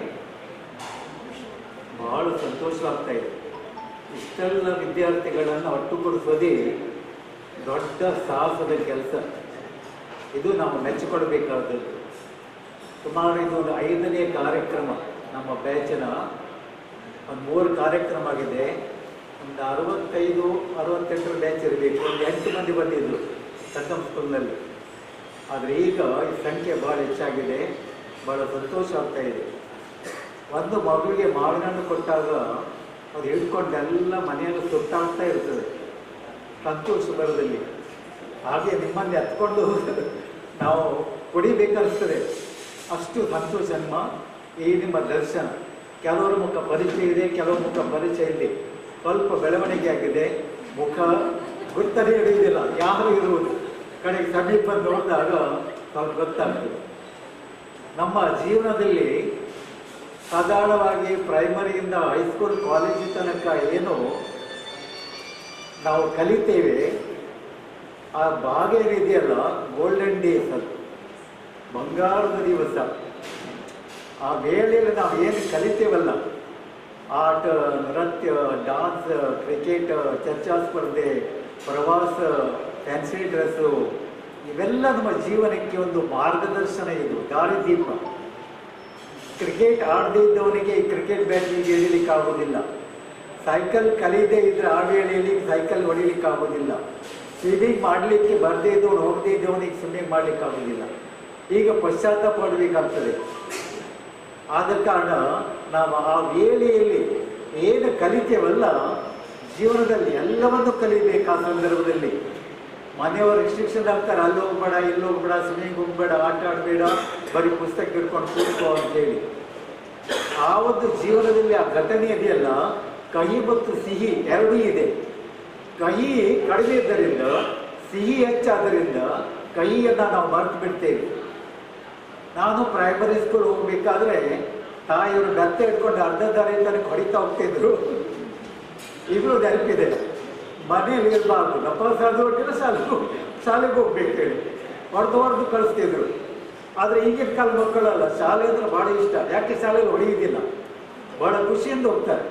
ಬಹಳ ಸಂತೋಷವಾಗ್ತಾ ಇದೆ. ಇಷ್ಟೆಲ್ಲ ವಿದ್ಯಾರ್ಥಿಗಳನ್ನು ಒಟ್ಟುಗೂಡಿಸೋದೇ ದೊಡ್ಡ ಸಾಹಸದ ಕೆಲಸ. ಇದು ನಾವು ಮೆಚ್ಚಿಕೊಳ್ಬೇಕಾದದ್ದು. ಸುಮಾರು ಇದು ಒಂದು 5ನೇ ಕಾರ್ಯಕ್ರಮ. ನಮ್ಮ ಬ್ಯಾಚಿನ ಒಂದು 3 ಕಾರ್ಯಕ್ರಮ ಆಗಿದೆ. ಒಂದು 65-68 ಬ್ಯಾಚ್ ಇರಬೇಕು. ಒಂದು 8 ಮಂದಿ ಬಂದಿದ್ದರು ಸಂಗಮ್ ಸ್ಕೂಲ್ನಲ್ಲಿ. ಆದರೆ ಈಗ ಈ ಸಂಖ್ಯೆ ಭಾಳ ಹೆಚ್ಚಾಗಿದೆ. ಭಾಳ ಸಂತೋಷ ಆಗ್ತಾ ಇದೆ. ಒಂದು ಮಗುವಿಗೆ ಮಾವಿನ ಹಣ್ಣು ಕೊಟ್ಟಾಗ ಅದು ಹಿಡ್ಕೊಂಡು ಎಲ್ಲ ಮನೆಯಲ್ಲಿ ಸುತ್ತಾಡ್ತಾ ಇರ್ತದೆ ಸಂತೋಷ ಬರದಲ್ಲಿ. ಹಾಗೆ ನಿಮ್ಮಲ್ಲಿ ಹತ್ಕೊಂಡು ನಾವು ಕುಡಿಬೇಕನ್ನಿಸ್ತದೆ, ಅಷ್ಟು ಸಂತೋಷ ಈ ನಿಮ್ಮ ದರ್ಶನ. ಕೆಲವರ ಮುಖ ಪರಿಚಯ ಇದೆ, ಕೆಲವರ ಮುಖ ಪರಿಚಯ ಇದೆ, ಸ್ವಲ್ಪ ಬೆಳವಣಿಗೆ ಆಗಿದೆ, ಮುಖ ಗೊತ್ತನೇ ಹಿಡಿಯುವುದಿಲ್ಲ ಯಾರು ಇರುವುದು, ಕಡೆಗೆ ಸಮೀಪ ನೋಡಿದಾಗ ಸ್ವಲ್ಪ ಗೊತ್ತಾಗ್ತದೆ. ನಮ್ಮ ಜೀವನದಲ್ಲಿ ಸಾಧಾರಣವಾಗಿ ಪ್ರೈಮರಿಯಿಂದ ಹೈಸ್ಕೂಲ್ ಕಾಲೇಜು ತನಕ ಏನು ನಾವು ಕಲಿತೇವೆ, ಆ ಭಾಗ ಏನಿದೆಯಲ್ಲ ಗೋಲ್ಡನ್ ಡೇಸ್, ಅದು ಬಂಗಾರದ ದಿವಸ. ಆ ವೇಳೆಯಲ್ಲಿ ನಾವು ಏನು ಕಲಿತೇವಲ್ಲ, ಆಟ, ನೃತ್ಯ, ಡಾನ್ಸ್, ಕ್ರಿಕೆಟ್, ಚರ್ಚಾ ಸ್ಪರ್ಧೆ, ಪ್ರವಾಸ, ಫ್ಯಾನ್ಸಿ ಡ್ರೆಸ್ಸು, ಇವೆಲ್ಲ ನಮ್ಮ ಜೀವನಕ್ಕೆ ಒಂದು ಮಾರ್ಗದರ್ಶನ, ಇದು ದಾರಿದೀಪ. ಕ್ರಿಕೆಟ್ ಆಡದೇ ಇದ್ದವನಿಗೆ ಈ ಕ್ರಿಕೆಟ್ ಬ್ಯಾಟಿಗೆ ಎಳಿಲಿಕ್ಕೆ ಆಗೋದಿಲ್ಲ. ಸೈಕಲ್ ಕಲಿಯದೇ ಇದ್ರೆ ಆ ವೇಳೆಯಲ್ಲಿ ಸೈಕಲ್ ಹೊಡಿಲಿಕ್ಕೆ ಆಗೋದಿಲ್ಲ. ಸ್ವಿಮ್ಮಿಂಗ್ ಮಾಡಲಿಕ್ಕೆ ಬರದೇ ಇದ್ದವನು ಹೋಗದೇ ಇದ್ದವನಿಗೆ ಸ್ವಿಮ್ಮಿಂಗ್ ಮಾಡಲಿಕ್ಕೆ ಆಗೋದಿಲ್ಲ. ಈಗ ಪಶ್ಚಾತ್ತಾಪ ಪಡಬೇಕಾಗ್ತದೆ. ಆದ ಕಾರಣ ನಾವು ಆ ವೇಳೆಯಲ್ಲಿ ಏನು ಕಲಿತೇವಲ್ಲ, ಜೀವನದಲ್ಲಿ ಎಲ್ಲವನ್ನು ಕಲಿಬೇಕು. ಆ ಸಂದರ್ಭದಲ್ಲಿ ಮನೆಯವರು ರಿಸ್ಟ್ರಿಕ್ಷನ್ ಆಗ್ತಾರೆ, ಅಲ್ಲಿ ಹೋಗ್ಬೇಡ, ಇಲ್ಲಿ ಹೋಗ್ಬೇಡ, ಸ್ವಿಮ್ಮಿಂಗ್ ಹೋಗ್ಬೇಡ, ಆಟ ಆಡಬೇಡ, ಬರೀ ಪುಸ್ತಕ ಹಿಡ್ಕೊಂಡು ಕೂತ್ಕೋ ಅಂತೇಳಿ. ಆ ಒಂದು ಜೀವನದಲ್ಲಿ ಆ ಘಟನೆ ಇದೆಯಲ್ಲ, ಕಹಿ ಮತ್ತು ಸಿಹಿ ಎರಡೂ ಇದೆ. ಕಹಿ ಕಡಿಮೆ ಇದ್ದರಿಂದ, ಸಿಹಿ ಹೆಚ್ಚಾದ್ದರಿಂದ ಕಹಿಯನ್ನು ನಾವು ಮರೆತು ಬಿಡ್ತೇವೆ. ನಾನು ಪ್ರೈಮರಿ ಸ್ಕೂಲ್ ಹೋಗ್ಬೇಕಾದ್ರೆ ತಾಯಿಯವರು ಬೆತ್ತ ಹಿಡ್ಕೊಂಡು ಅರ್ಧ ದಾರಿ ತನಕ ಹೊಡಿತಾ ಹೋಗ್ತಿದ್ರು. ಈಗಲೂ ನೆನಪಿದೆ. ಮನೇಲಿ ಇರಬಾರ್ದು, ನಪಾಸಾದ ಒಟ್ಟಿಗೆ ಶಾಲೆಗೆ ಹೋಗ್ಬೇಕು ಹೇಳಿ ಹೊಡೆದು ಕಳಿಸ್ತಿದ್ರು. ಆದರೆ ಈಗಿನ ಕಾಲ ಮಕ್ಕಳಲ್ಲ, ಶಾಲೆ ಅಂದ್ರೆ ಭಾಳ ಇಷ್ಟ. ಯಾಕೆ ಶಾಲೆಯಲ್ಲಿ ಹೊಡೆಯೋದಿಲ್ಲ, ಭಾಳ ಖುಷಿಯಿಂದ ಹೋಗ್ತಾರೆ.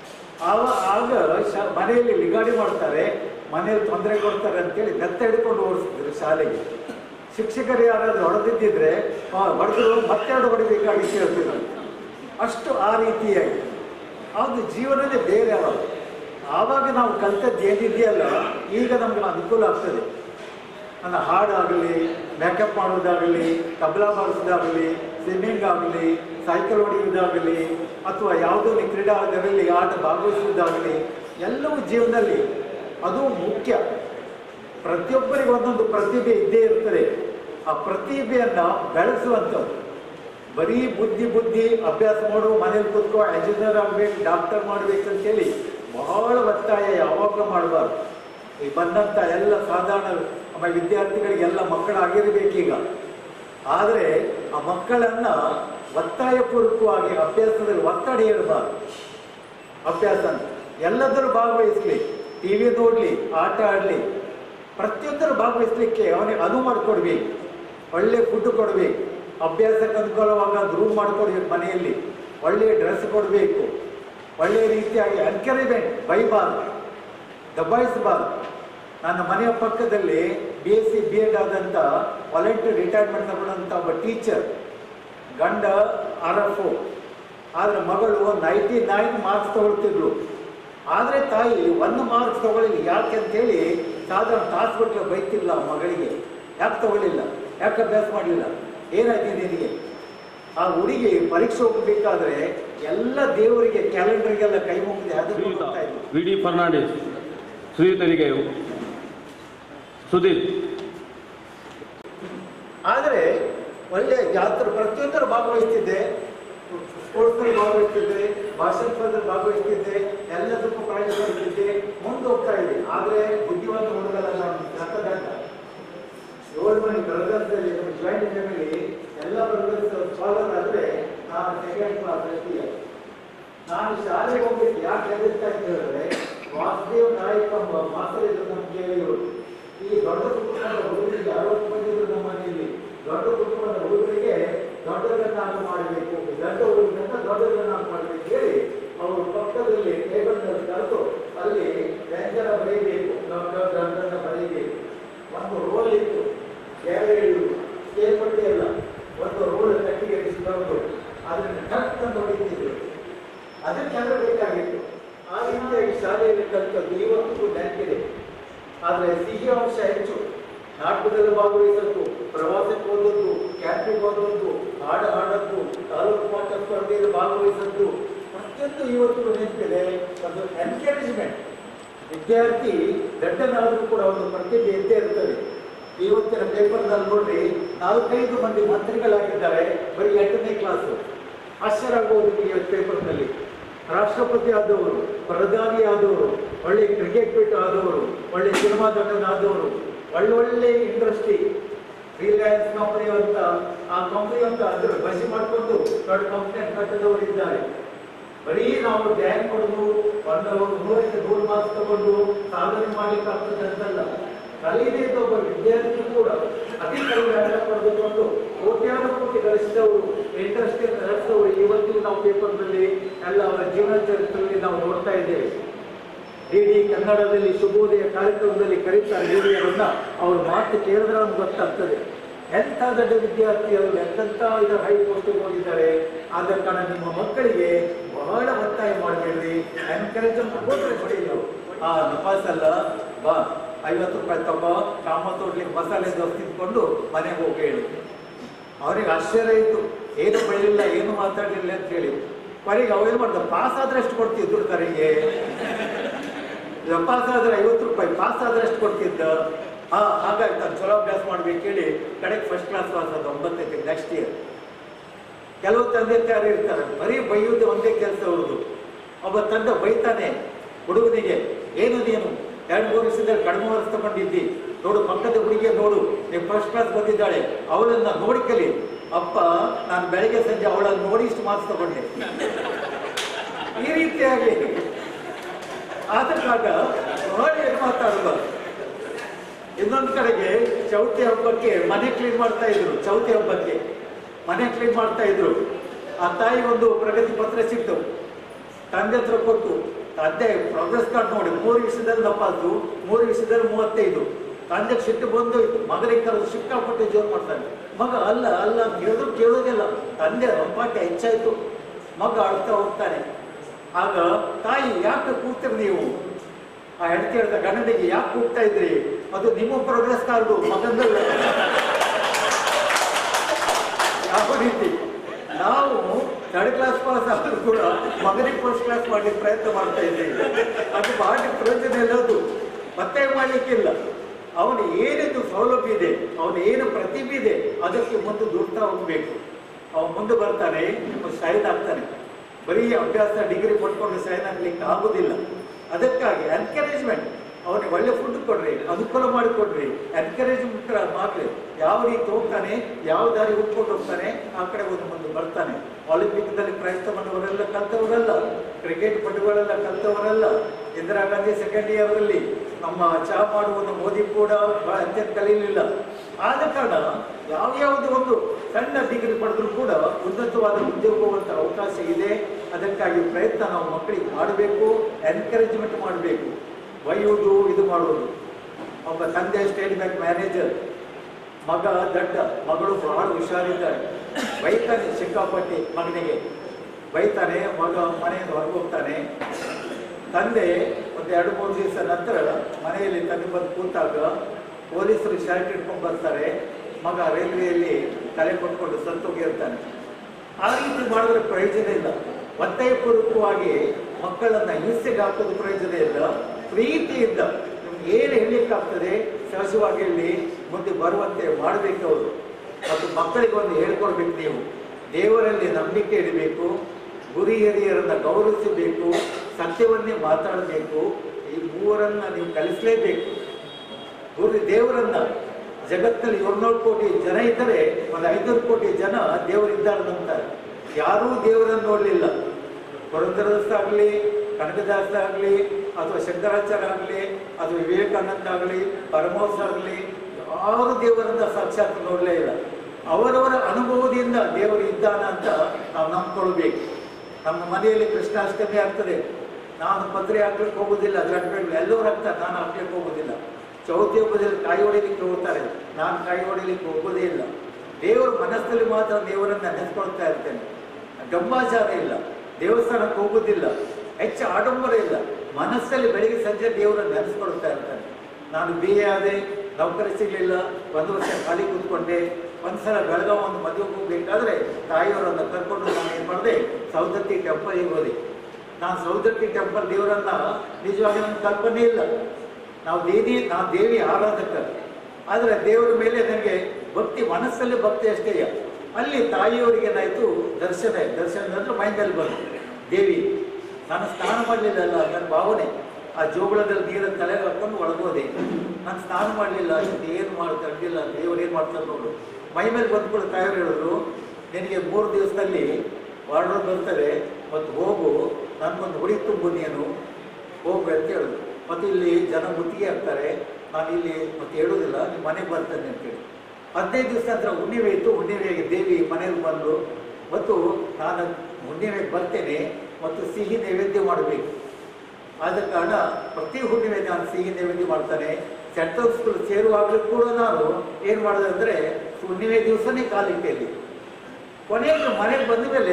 ಆಗ ಮನೆಯಲ್ಲಿ ಲಿಗಾಡಿ ಮಾಡ್ತಾರೆ, ಮನೆಯಲ್ಲಿ ತೊಂದರೆ ಕೊಡ್ತಾರೆ ಅಂತೇಳಿ ಬೆತ್ತ ಹಿಡ್ಕೊಂಡು ಓಡಿಸ್ತಿದ್ರು ಶಾಲೆಗೆ. ಶಿಕ್ಷಕರು ಯಾರಾದರೂ ಹೊಡೆದಿದ್ದಿದ್ರೆ ಹೊಡೆದ್ರು ಮತ್ತೆರಡು ಹೊಡಿಬೇಕಾಗಿ ಹೇಳ್ತಿದ್ರು. ಅಷ್ಟು ಆ ರೀತಿಯಾಗಿ ಅದು ಜೀವನದೇ ಬೇರೆ. ಆವಾಗ ನಾವು ಕಲಿತದ್ದು ಏನಿದೆಯಲ್ಲ, ಈಗ ನಮ್ಗೆ ಅನುಕೂಲ ಆಗ್ತದೆ. ನನ್ನ ಹಾಡಾಗಲಿ, ಮೇಕಪ್ ಮಾಡೋದಾಗಲಿ, ತಬಲಾ ಬಾರಿಸೋದಾಗಲಿ, ಸ್ವಿಮ್ಮಿಂಗ್ ಆಗಲಿ, ಸೈಕಲ್ ಹೊಡೆಯುವುದಾಗಲಿ, ಅಥವಾ ಯಾವುದೋ ಕ್ರೀಡಾದಲ್ಲಿ ಆಟ ಭಾಗವಹಿಸುವುದಾಗಲಿ, ಎಲ್ಲವೂ ಜೀವನದಲ್ಲಿ ಅದು ಮುಖ್ಯ. ಪ್ರತಿಯೊಬ್ಬರಿಗೆ ಒಂದೊಂದು ಪ್ರತಿಭೆ ಇದ್ದೇ ಇರ್ತದೆ. ಆ ಪ್ರತಿಭೆಯನ್ನು ಬೆಳೆಸುವಂಥದ್ದು. ಬರೀ ಬುದ್ಧಿ ಅಭ್ಯಾಸ ಮಾಡುವ, ಮನೇಲಿ ಕೂತ್ಕೋ ಇಂಜಿನಿಯರ್ ಆಗಬೇಕು, ಡಾಕ್ಟರ್ ಮಾಡಬೇಕಂತೇಳಿ ಬಹಳ ಒತ್ತಾಯ ಯಾವಾಗಲೂ ಮಾಡಬಾರ್ದು. ಈ ಬಂದಂಥ ಎಲ್ಲ ಸಾಧಾರಣ ನಮ್ಮ ವಿದ್ಯಾರ್ಥಿಗಳಿಗೆಲ್ಲ ಮಕ್ಕಳಾಗಿರಬೇಕೀಗ. ಆದರೆ ಆ ಮಕ್ಕಳನ್ನು ಒತ್ತಾಯಪೂರ್ವಕವಾಗಿ ಅಭ್ಯಾಸದಲ್ಲಿ ಒತ್ತಡ ಹೇಳಬಾರ್ದು. ಅಭ್ಯಾಸ ಎಲ್ಲದರೂ ಭಾಗವಹಿಸಲಿ, ಟಿ ವಿ ನೋಡಲಿ, ಆಟ ಆಡಲಿ, ಪ್ರತಿಯೊಂದರೂ ಭಾಗವಹಿಸಲಿಕ್ಕೆ ಅವನಿಗೆ ಅನುವು ಮಾಡಿಕೊಡ್ಬೇಕು. ಒಳ್ಳೆ ಫುಡ್ ಕೊಡಬೇಕು, ಅಭ್ಯಾಸಕ್ಕೆ ಅನುಕೂಲವಾಗ ರೂಮ್ ಮಾಡಿಕೊಡ್ಬೇಕು, ಮನೆಯಲ್ಲಿ ಒಳ್ಳೆಯ ಡ್ರೆಸ್ ಕೊಡಬೇಕು, ಒಳ್ಳೆಯ ರೀತಿಯಾಗಿ ಎನ್ಕರೇಜ್ಮೆಂಟ್, ಬೈಬಾರ್ದು, ದಬಾಯಿಸಬಾರ್ದು. ನನ್ನ ಮನೆಯ ಪಕ್ಕದಲ್ಲಿ BSc B.Ed ಆದಂಥ ವಾಲಂಟಿಯರ್ ರಿಟೈರ್ಮೆಂಟ್ ತಗೊಂಡಂಥ ಒಬ್ಬ ಟೀಚರ್, ಗಂಡ RF, ಆದರೆ ಮಗಳು 99 ಮಾರ್ಕ್ಸ್ ತಗೊಳ್ತಿದ್ಳು. ಆದರೆ ತಾಯಿ 1 ಮಾರ್ಕ್ಸ್ ತಗೊಳ್ಳಿಲ್ಲ. ಯಾಕೆ ಅಂತೇಳಿ ಸಾಧಾರಣ ತಾಸುಗಟ್ಟಲೆ ಬೈತಿಲ್ಲ ಮಗಳಿಗೆ. ಯಾಕೆ ತಗೊಳ್ಳಿಲ್ಲ, ಯಾಕೆ ಅಭ್ಯಾಸ ಮಾಡಲಿಲ್ಲ, ಏನಾಯ್ತು ನಿನಗೆ? ಆ ಹುಡುಗಿ ಪರೀಕ್ಷೆ ಹೋಗಬೇಕಾದ್ರೆ ಎಲ್ಲ ದೇವರಿಗೆ ಕ್ಯಾಲೆಂಡರ್ಗೆಲ್ಲ ಕೈ ಮುಗಿದೆ. ಅದು VD ಫರ್ನಾಂಡಿಸ್, ಶ್ರೀಯುತರಿಗೆ ಸುಧೀರ್. ಆದರೆ ಒಳ್ಳೆ ಜಾತ್ರೆ ಪ್ರತಿಯೊಂದರ ಭಾಗವಹಿಸ್ತಿದ್ದೆ, ಸ್ಪೋರ್ಟ್ಸ್ನಲ್ಲಿ ಭಾಗವಹಿಸ್ತಿದ್ದೆ, ಭಾಷಣ ಸ್ಪರ್ಧೆಯಲ್ಲಿ ಭಾಗವಹಿಸ್ತಿದ್ದೆ, ಎಲ್ಲದಕ್ಕೂ ಪ್ರೈಸ್ ಬರ್ತಿದ್ದೆ, ಮುಂದೆ ಹೋಗ್ತಾ ಇದ್ದೆ. ಆದರೆ ಬುದ್ಧಿವಂತ ಹುಡುಗಲ್ಲ, ನಾನು ಸತ್ತದಾಗ 7 ಮನೆ ಬ್ರದರ್ಸಲ್ಲಿ ಜಾಯಿಂಟ್ ಫ್ಯಾಮಿಲಿ, ಎಲ್ಲ ಬ್ರದರ್ಸ್ ಸ್ಕಾಲರ್ ಆದರೆ ನಾನು ಸೆಕೆಂಡ್ ಕ್ಲಾಸ್ ಇರ್ತೀಯ. ನಾನು ಶಾಲೆಗೆ ಹೋಗ್ಬೇಕು. ಯಾಕೆ ಹೆದರ್ತಾ ಅಂತ ಹೇಳಿದ್ರೆ, ವಾಸುದೇವ್ ನಾಯಕ್ ಎಂಬ ಮಾಸ್ಟರ್ ಇದ್ರು ನಮ್ಮ ಕೇಳಿಯವರು. ಈ ದೊಡ್ಡ ಕುಟುಂಬದ ಹುಡುಗರಿಗೆ 60 ಮಂದಿ ಇದ್ರು ನಮ್ಮ ಮನೆಯಲ್ಲಿ. ದೊಡ್ಡ ಕುಟುಂಬದ ಹುಡುಗರಿಗೆ ದೊಡ್ಡದನ್ನಾಗಿ ಮಾಡಬೇಕು, ದೊಡ್ಡ ಹುಡುಗರನ್ನ ದೊಡ್ಡದನ್ನಾಗಿ ಮಾಡಬೇಕು ಹೇಳಿ ಅವರು ಪಕ್ಕದಲ್ಲಿ ಟೇಬಲ್ ಕರೆದು ಅಲ್ಲಿ ವ್ಯಂಜನ ಬರೀಬೇಕು, ದೊಡ್ಡದನ್ನ ಬರೀಬೇಕು. ಒಂದು ರೋಲ್ ಇತ್ತು, ಬೇರೆ ಕೇಳ್ಪಟ್ಟಿ ಅಲ್ಲ, ಒಂದು ರೋಲ್ ಕಟ್ಟಿಗೆ ಬಿಸಿದವರು ಅದನ್ನು ಟಕ್ ಅಂತ ಹೊಡಿತಿದ್ರು. ಅದಕ್ಕೆಲ್ಲ ಬೇಕಾಗಿತ್ತು. ಆ ರೀತಿಯಾಗಿ ಶಾಲೆಯಲ್ಲಿ ಕಲಿತದ್ದು ಇವತ್ತಿಗೂ ನೆನಪಿದೆ. ಆದರೆ ಸಿಹಿ ಅಂಶ ಹೆಚ್ಚು. ನಾಟಕದಲ್ಲಿ ಭಾಗವಹಿಸೋದು, ಪ್ರವಾಸಕ್ಕೆ ಹೋದದ್ದು, ಕ್ಯಾಂಪಿಗೆ ಹೋದದ್ದು, ಹಾಡೋದು, ಕಾರ್ಯಕ್ರಮದಲ್ಲಿ ಭಾಗವಹಿಸಿದ್ದು ಪ್ರತಿಯೊಂದು ಇವತ್ತು ನೆನಪಿದೆ. ಅದು ಎನ್ಕರೇಜ್ಮೆಂಟ್. ವಿದ್ಯಾರ್ಥಿ ದಡ್ಡನಾದರೂ ಕೂಡ ಒಂದು ಪ್ರತಿಭೆ ಇದ್ದೇ ಇರ್ತದೆ. ಇವತ್ತಿನ ಪೇಪರ್ನಲ್ಲಿ ನೋಡ್ರಿ 4-5 ಮಂದಿ ಮಂತ್ರಿಗಳಾಗಿದ್ದಾರೆ, ಬರೀ 8ನೇ ಕ್ಲಾಸು. ಆಶ್ಚರ್ಯ ಆಗ್ಬೋದು ಇವತ್ತು ಪೇಪರ್ನಲ್ಲಿ. ರಾಷ್ಟ್ರಪತಿ ಆದವರು, ಪ್ರಧಾನಿ ಆದವರು, ಒಳ್ಳೆ ಕ್ರಿಕೆಟ್ ಬಿಟ್ಟು ಆದವರು, ಒಳ್ಳೆ ಸಿನಿಮಾ ದಟ್ಟನಾದವರು, ಒಳ್ಳೊಳ್ಳೆ ಇಂಡಸ್ಟ್ರಿ ರಿಲಯನ್ಸ್ ಕಂಪನಿ ಅಂತ ಆ ಕಂಪನಿ ಅಂತ ಅದ್ರ ಬಸಿ ಮಾಡಿಕೊಂಡು ದೊಡ್ಡ ಕಂಪನಿ ಕಟ್ಟದವರು ಇದ್ದಾರೆ. ಬರೀ ನಾವು ಬ್ಯಾಂಕ್ ಕೊಡೋದು 100 ಮಾರ್ಕ್ಸ್ ತಗೊಂಡು ಸಾಧನೆ ಮಾಡ್ಲಿಕ್ಕೆ ಆಗ್ತದೆ ಅಂತಲ್ಲ. ಕಲಿಯದೇ ಒಬ್ಬ ವಿದ್ಯಾರ್ಥಿ ಕೂಡ ಅತಿ ಕಡಿಮೆ ಅಂಕ ಪಡೆದುಕೊಂಡು ಕೋಟ್ಯಾನು ಕೋಟಿ ಗಳಿಸಿದವರು, ಇಂಡಸ್ಟ್ರಿ ನಡೆಸಿದವರು ಇವತ್ತಿಗೂ ನಾವು ಪೇಪರ್ನಲ್ಲಿ ಎಲ್ಲ ಅವರ ಜೀವನ ಚರಿತ್ರೆಯಲ್ಲಿ ನಾವು ನೋಡ್ತಾ ಇದ್ದೇವೆ. ಡಿ ಕನ್ನಡದಲ್ಲಿ ಶುಭೋದಯ ಕಾರ್ಯಕ್ರಮದಲ್ಲಿ ಕರೀತಾರೆ ಹಿರಿಯರನ್ನ. ಅವ್ರ ಮಾತು ಕೇಳಿದ್ರೆ ನಮ್ಗೆ ಗೊತ್ತಾಗ್ತದೆ ಎಂಥ ದೊಡ್ಡ ವಿದ್ಯಾರ್ಥಿಗಳು ಎಂತೆಂಥ ಇದರ ಹೈ ಪೋಸ್ಟಿಗೆ ಹೋಗಿದ್ದಾರೆ. ಆದ ಕಾರಣ ನಿಮ್ಮ ಮಕ್ಕಳಿಗೆ ಬಹಳ ಒತ್ತಾಯ ಮಾಡಬೇಡ್ರಿ, ಎನ್ಕರೇಜ್ಮೆಂಟ್ ಕೊಟ್ಟರೆ ಹೊಡೆಯಲು. ನಪಾಸಲ್ಲ ಬಾ 50 ರೂಪಾಯಿ ತಗೋ, ಕಾಮತ್ ಹೋಟ್ಲಿಗೆ ಮಸಾಲೆ ದೋಸೆ ತಿಂದ್ಕೊಂಡು ಮನೆಗೆ ಹೋಗಿ ಹೇಳಿ. ಅವ್ರಿಗೆ ಆಶ್ಚರ್ಯ ಇತ್ತು, ಏನು ಬೆಳಿಲಿಲ್ಲ, ಏನು ಮಾತಾಡಲಿಲ್ಲ ಅಂತ ಹೇಳಿ. ಕೊನೆಗೆ ಅವೇನು ಮಾಡ್ತಾರೆ, ಪಾಸ್ ಆದ್ರೆ ಎಷ್ಟು ಕೊಡ್ತೀವಿ ದುಡ್ಡು ಕರೆಗೆ? ಪಾಸ್ ಆದ್ರೆ 50 ರೂಪಾಯಿ, ಪಾಸ್ ಆದ್ರೆ ಎಷ್ಟು ಕೊಡ್ತಿದ್ದ? ಹಾಗಾಗಿ ನಾನು ಚಲೋ ಅಭ್ಯಾಸ ಮಾಡ್ಬೇಕು ಹೇಳಿ ಕಡೆಗೆ ಫಸ್ಟ್ ಕ್ಲಾಸ್ ಪಾಸ್ ಆದ 9ನೇ ನೆಕ್ಸ್ಟ್ ಇಯರ್. ಕೆಲವು ತಂದೆ ತಾಯಿ ಇರ್ತಾರೆ, ಬರೀ ಬೈಯುವುದು ಒಂದೇ ಕೆಲಸ ಅವ್ರದ್ದು. ಒಬ್ಬ ತಂದೆ ಬೈತಾನೆ ಹುಡುಗನಿಗೆ, ಏನು ನೀನು 2-3 ವರ್ಷದಲ್ಲಿ ಕಡಿಮೆ ವರ್ಷ ತಗೊಂಡಿದ್ದಿ, ನೋಡು ಪಕ್ಕದ ಹುಡುಗಿಯ ನೋಡು, ನೀವು ಫಸ್ಟ್ ಕ್ಲಾಸ್ ಬಂದಿದ್ದಾಳೆ, ಅವಳನ್ನ ನೋಡಿ ಕಲಿ. ಅಪ್ಪ, ನಾನು ಬೆಳಗ್ಗೆ ಸಂಜೆ ಅವಳನ್ನು ನೋಡಿ ಇಷ್ಟು ಮಾರ್ಕ್ಸ್ ತಗೊಂಡೆ. ಈ ರೀತಿಯಾಗಿ ಆದಾಗ ನೋಡಿ ಏನು ಮಾತಾಡಬಾರ್ದು. ಇನ್ನೊಂದು ಕಡೆಗೆ ಚೌತಿ ಹಬ್ಬಕ್ಕೆ ಮನೆ ಕ್ಲೀನ್ ಮಾಡ್ತಾ ಇದ್ರು. ಚೌತಿ ಹಬ್ಬಕ್ಕೆ ಮನೆ ಕ್ಲೀನ್ ಮಾಡ್ತಾ ಇದ್ರು. ಆ ತಾಯಿ ಒಂದು ಪ್ರಗತಿ ಪತ್ರ ಸಿಕ್ತು, ತಂದೆ ಹತ್ರ ಕೊಟ್ಟು, ತಂದೆ ಪ್ರೋಗ್ರೆಸ್ ಕಾರ್ಡ್ ನೋಡಿ 3 ವಿಷಯದಲ್ಲಿ ತಪ್ಪಾದ್ರು, 3 ವಿಷಯದಲ್ಲಿ 35. ತಂದೆಗೆ ಸಿಟ್ಟು ಬಂದು ಮಗನಿಗೆ ಕರೆದು ಸಿಕ್ಕಾಪಟ್ಟೆ ಜೋರು ಮಾಡ್ತಾನೆ. ಮಗ ಅಲ್ಲ ಅಲ್ಲ ಹೇಳಿದ್ರು ಕೇಳೋದಿಲ್ಲ. ತಂದೆ ರಂಪಾಟ ಹೆಚ್ಚಾಯ್ತು, ಮಗ ಅಳ್ತಾ ಹೋಗ್ತಾನೆ. ಆಗ ತಾಯಿ, ಯಾಕೆ ಕೂಗ್ತೀರಿ ನೀವು? ಆ ಹೆಂಡತಿ ಹೇಳ್ದ ಗಂಡನಿಗೆ, ಯಾಕೆ ಕೂಗ್ತಾ ಇದ್ರಿ? ಅದು ನಿಮ್ಮ ಪ್ರೋಗ್ರೆಸ್ ಕಾರ್ಡು, ಮಗಂದಲ್ಲ. ಯಾವ ರೀತಿ ನಾವು 3rd ಕ್ಲಾಸ್ ಪಾಸ್ ಆದ್ರೂ ಕೂಡ ಮಗನಿಗೆ ಫಸ್ಟ್ ಕ್ಲಾಸ್ ಮಾಡ್ಲಿಕ್ಕೆ ಪ್ರಯತ್ನ ಮಾಡ್ತಾ ಇದ್ದೇವೆ. ಅದು ಮಾಡಿ ಪ್ರಯೋಜನ ಇಲ್ಲದು, ಮತ್ತೆ ಮಾಡ್ಲಿಕ್ಕಿಲ್ಲ. ಅವನು ಏನಿದು ಸೌಲಭ್ಯ ಇದೆ, ಅವನು ಏನು ಪ್ರತಿಭೆ ಇದೆ, ಅದಕ್ಕೆ ಮುಂದೆ ದುಡ್ತಾ ಹೋಗ್ಬೇಕು. ಅವನು ಮುಂದೆ ಬರ್ತಾನೆ, ಶೈನ್ ಆಗ್ತಾನೆ. ಬರೀ ಅಭ್ಯಾಸ ಡಿಗ್ರಿ ಪಡ್ಕೊಂಡು ಶೈನ್ ಆಗ್ಲಿಕ್ಕೆ ಆಗುದಿಲ್ಲ. ಅದಕ್ಕಾಗಿ ಎನ್ಕರೇಜ್ಮೆಂಟ್, ಅವನಿಗೆ ಒಳ್ಳೆ ಫುಡ್ ಕೊಡ್ರಿ, ಅನುಕೂಲ ಮಾಡಿಕೊಡ್ರಿ, ಎನ್ಕರೇಜ್ಮೆಂಟ್ ಮಾಡ್ರಿ. ಯಾವ ರೀತಿ ಹೋಗ್ತಾನೆ, ಯಾವ ದಾರಿ ಹುಡ್ಕೊಂಡು ಹೋಗ್ತಾನೆ, ಆ ಕಡೆ ಮುಂದೆ ಬರ್ತಾನೆ. ಒಲಿಂಪಿಕ್ದಲ್ಲಿ ಪ್ರಯತ್ನ ಮಾಡುವವರೆಲ್ಲ ಕಲ್ತವರಲ್ಲ, ಕ್ರಿಕೆಟ್ ಪಟುಗಳೆಲ್ಲ ಕಲ್ತವರಲ್ಲ. ಇಂದಿರಾ ಗಾಂಧಿ 2nd ಇಯರ್ನಲ್ಲಿ ನಮ್ಮ ಚಹಾ ಮಾಡುವ ಮೋದಿ ಕೂಡ ಬಹಳ ಅತ್ಯಂತ ಕಲೀಲಿಲ್ಲ. ಆದ ಕಾರಣ ಯಾವ್ಯಾವುದು ಒಂದು ಸಣ್ಣ ಡಿಗ್ರಿ ಪಡೆದ್ರೂ ಕೂಡ ಉನ್ನತವಾದ ಉದ್ಯೋಗ ಹೋಗುವಂಥ ಅವಕಾಶ ಇದೆ. ಅದಕ್ಕಾಗಿ ಪ್ರಯತ್ನ ನಾವು ಮಕ್ಕಳಿಗೆ ಮಾಡಬೇಕು, ಎನ್ಕರೇಜ್ಮೆಂಟ್ ಮಾಡಬೇಕು. ಬೈಯುವುದು, ಇದು ಮಾಡುವುದು. ಒಬ್ಬ ತಂದೆ ಸ್ಟೇಟ್ ಬ್ಯಾಂಕ್ ಮ್ಯಾನೇಜರ್, ಮಗ ದಡ್ಡ, ಮಗಳು ಬಹಳ ಹುಷಾರಿದ್ದಾರೆ. ಬೈತಾನೆ ಸಿಕ್ಕಾಪಟ್ಟಿ, ಮಗನಿಗೆ ಬೈತಾನೆ. ಮಗ ಮನೆಯಿಂದ ಹೊರಗೆ ಹೋಗ್ತಾನೆ. ತಂದೆ ಒಂದು 2-3 ದಿವಸ ನಂತರ ಮನೆಯಲ್ಲಿ ತಂದೆ ಬಂದು ಕೂತಾಗ ಪೊಲೀಸರು ಶರ್ಟ್ ಇಟ್ಕೊಂಡು ಬರ್ತಾರೆ. ಮಗ ರೈಲ್ವೆಯಲ್ಲಿ ತಲೆ ಕೊಟ್ಕೊಂಡು ಸತ್ತೋಗಿರ್ತಾನೆ. ಆ ರೀತಿ ಮಾಡಿದ್ರೆ ಪ್ರಯೋಜನ ಇಲ್ಲ. ಒತ್ತಾಯಪೂರ್ವಕವಾಗಿ ಮಕ್ಕಳನ್ನ ಹಿಂಸೆಗೆ ಹಾಕೋದು ಪ್ರಯೋಜನ ಇಲ್ಲ. ಪ್ರೀತಿಯಿಂದ ನಿಮ್ಗೆ ಏನು ಹೇಳಲಿಕ್ಕಾಗ್ತದೆ ಸಹಜವಾಗಿ ಹೇಳಿ ಮುಂದೆ ಬರುವಂತೆ ಮಾಡಬೇಕು ಅವರು. ಮತ್ತು ಮಕ್ಕಳಿಗೆ ಒಂದು ಹೇಳ್ಕೊಡ್ಬೇಕು, ನೀವು ದೇವರಲ್ಲಿ ನಂಬಿಕೆ ಇಡಬೇಕು, ಗುರು ಹಿರಿಯರನ್ನ ಗೌರವಿಸಬೇಕು, ಸತ್ಯವನ್ನೇ ಮಾತಾಡಬೇಕು. ಈ 3ರನ್ನ ನೀವು ಕಲಿಸಲೇಬೇಕು. ದೇವರನ್ನ ಜಗತ್ತಿನಲ್ಲಿ 700 ಕೋಟಿ ಜನ ಇದ್ದರೆ ಒಂದು 500 ಕೋಟಿ ಜನ ದೇವರಿದ್ದಾರಂತಾರೆ. ಯಾರೂ ದೇವರನ್ನು ನೋಡಲಿಲ್ಲ. ಪುರಂದರದಾಸ ಆಗಲಿ, ಕನಕದಾಸ ಆಗಲಿ, ಅಥವಾ ಶಂಕರಾಚಾರ್ಯ ಆಗಲಿ, ಅಥವಾ ವಿವೇಕಾನಂದ ಆಗಲಿ, ಪರಮಹಂಸ ಆಗಲಿ, ಯಾರು ದೇವರನ್ನ ಸಾಕ್ಷಾತ್ ನೋಡಲೇ ಇಲ್ಲ. ಅವರವರ ಅನುಭವದಿಂದ ದೇವರು ಇದ್ದಾನ ಅಂತ ನಾವು ನಂಬ್ಕೊಳ್ಬೇಕು. ನಮ್ಮ ಮನೆಯಲ್ಲಿ ಕೃಷ್ಣಾಷ್ಟಮಿ ಆಗ್ತದೆ, ನಾನು ಪತ್ರೆ ಹಾಕ್ಲಿಕ್ಕೆ ಹೋಗೋದಿಲ್ಲ, ಜಡ್ಗಳು ಎಲ್ಲರೂ ಹಾಕ್ತಾರೆ, ನಾನು ಹಾಕ್ಲಿಕ್ಕೆ ಹೋಗೋದಿಲ್ಲ. ಚೌತಿ ಹಬ್ಬದಲ್ಲಿ ಕಾಯಿ ಹೊಡಿಲಿಕ್ಕೆ ಹೋಗ್ತಾರೆ, ನಾನು ಕಾಯಿ ಹೊಡಿಲಿಕ್ಕೆ ಹೋಗೋದೇ ಇಲ್ಲ. ದೇವರು ಮನಸ್ಸಲ್ಲಿ ಮಾತ್ರ ದೇವರನ್ನ ನೆನೆಸ್ಕೊಳ್ತಾ ಇರ್ತೇನೆ. ಗಂಭಾಚಾರ ಇಲ್ಲ, ದೇವಸ್ಥಾನಕ್ಕೆ ಹೋಗೋದಿಲ್ಲ, ಹೆಚ್ಚು ಆಡಂಬರ ಇಲ್ಲ, ಮನಸ್ಸಲ್ಲಿ ಬೆಳಿಗ್ಗೆ ಸಂಜೆ ದೇವರನ್ನು ನೆನೆಸ್ಕೊಳ್ತಾ ಇರ್ತಾನೆ. ನಾನು BA ಆದೆ, ನೌಕರಿ ಸಿಗಲಿಲ್ಲ, 1 ವರ್ಷ ಖಾಲಿ ಕೂತ್ಕೊಂಡೆ. ಒಂದ್ಸಲ ಬೆಳಗಾವಿ ಒಂದು ಮದುವೆಗೆ ಹೋಗ್ಬೇಕಾದ್ರೆ ತಾಯಿಯವರನ್ನು ಕರ್ಕೊಂಡು ನಾನು ಏನು ಮಾಡಿದೆ, ಸೌದತ್ತಿ ಟೆಂಪಲ್ಗೆ ಹೋದೆ. ನಾನು ಸೌದತ್ತಿ ಟೆಂಪಲ್ ದೇವರನ್ನ ನಿಜವಾಗಿ ನನ್ನ ಕಲ್ಪನೆ ಇಲ್ಲ. ನಾವು ದೇವಿ ಆರಾಧಕ, ಆದರೆ ದೇವರ ಮೇಲೆ ನನಗೆ ಭಕ್ತಿ, ಮನಸ್ಸಲ್ಲಿ ಭಕ್ತಿ ಅಷ್ಟೇ. ಅಲ್ಲಿ ತಾಯಿಯವರಿಗೆ ಏನಾಯಿತು, ದರ್ಶನ ಅಂದ್ರೆ ಮೈ ಮೇಲೆ ಬಂದು ದೇವಿ. ನಾನು ಸ್ನಾನ ಮಾಡಲಿಲ್ಲ, ನನ್ನ ಭಾವನೆ ಆ ಜೋಗಳದಲ್ಲಿ ನೀರನ್ನು ತಲೆಗೆ ಹಾಕೊಂಡು ಒಳಗೋದೆ. ನಾನು ಸ್ನಾನ ಮಾಡಲಿಲ್ಲ, ಏನು ಮಾಡ್ಕೊಂಡಿಲ್ಲ, ದೇವರು ಏನು ಮಾಡ್ತಾರೆ ನೋಡು. ಮೈ ಮೇಲೆ ಬಂದ್ಕೊಂಡು ತಾಯಿಯವರು ಹೇಳಿದ್ರು, ನಿನಗೆ 3 ದಿವಸದಲ್ಲಿ ವಾರ್ಡರ್ ಬರ್ತಾರೆ ಮತ್ತು ಹೋಗು, ನನಗೊಂದು ಹುಡಿ ತುಂಬು, ನೀನು ಹೋಗು ಅಂತ ಹೇಳಿದ್ರು. ಮತ್ತು ಇಲ್ಲಿ ಜನ ಮುತ್ತಿಗೆ ಆಗ್ತಾರೆ, ನಾನು ಇಲ್ಲಿ ಮತ್ತೆ ಹೇಳೋದಿಲ್ಲ, ನಿಮ್ಮ ಮನೆಗೆ ಬರ್ತೇನೆ ಅಂತೇಳಿ. 15 ದಿವಸ ನಂತರ ಹುಣ್ಣಿಮೆ ಇತ್ತು. ಹುಣ್ಣಿಮೆಗೆ ದೇವಿ ಮನೆಯಲ್ಲಿ ಬಂದು, ಮತ್ತು ನಾನು ಹುಣ್ಣಿಮೆಗೆ ಬರ್ತೇನೆ ಮತ್ತು ಸಿಹಿ ನೈವೇದ್ಯ ಮಾಡಬೇಕು. ಆದ ಕಾರಣ ಪ್ರತಿ ಹುಣ್ಣಿಮೆ ನಾನು ಸಿಹಿ ನೈವೇದ್ಯ ಮಾಡ್ತಾನೆ. ಸೆಂಟ್ರಲ್ ಸ್ಕೂಲ್ ಸೇರುವಾಗಲೂ ಕೂಡ ನಾನು ಏನು ಮಾಡಿದೆ ಅಂದರೆ ಹುಣ್ಣಿಮೆ ದಿವಸನೇ ಕಾಲಿಟ್ಟೆ ಇಲ್ಲಿ. ಕೊನೆಗೆ ಮನೆಗೆ ಬಂದ ಮೇಲೆ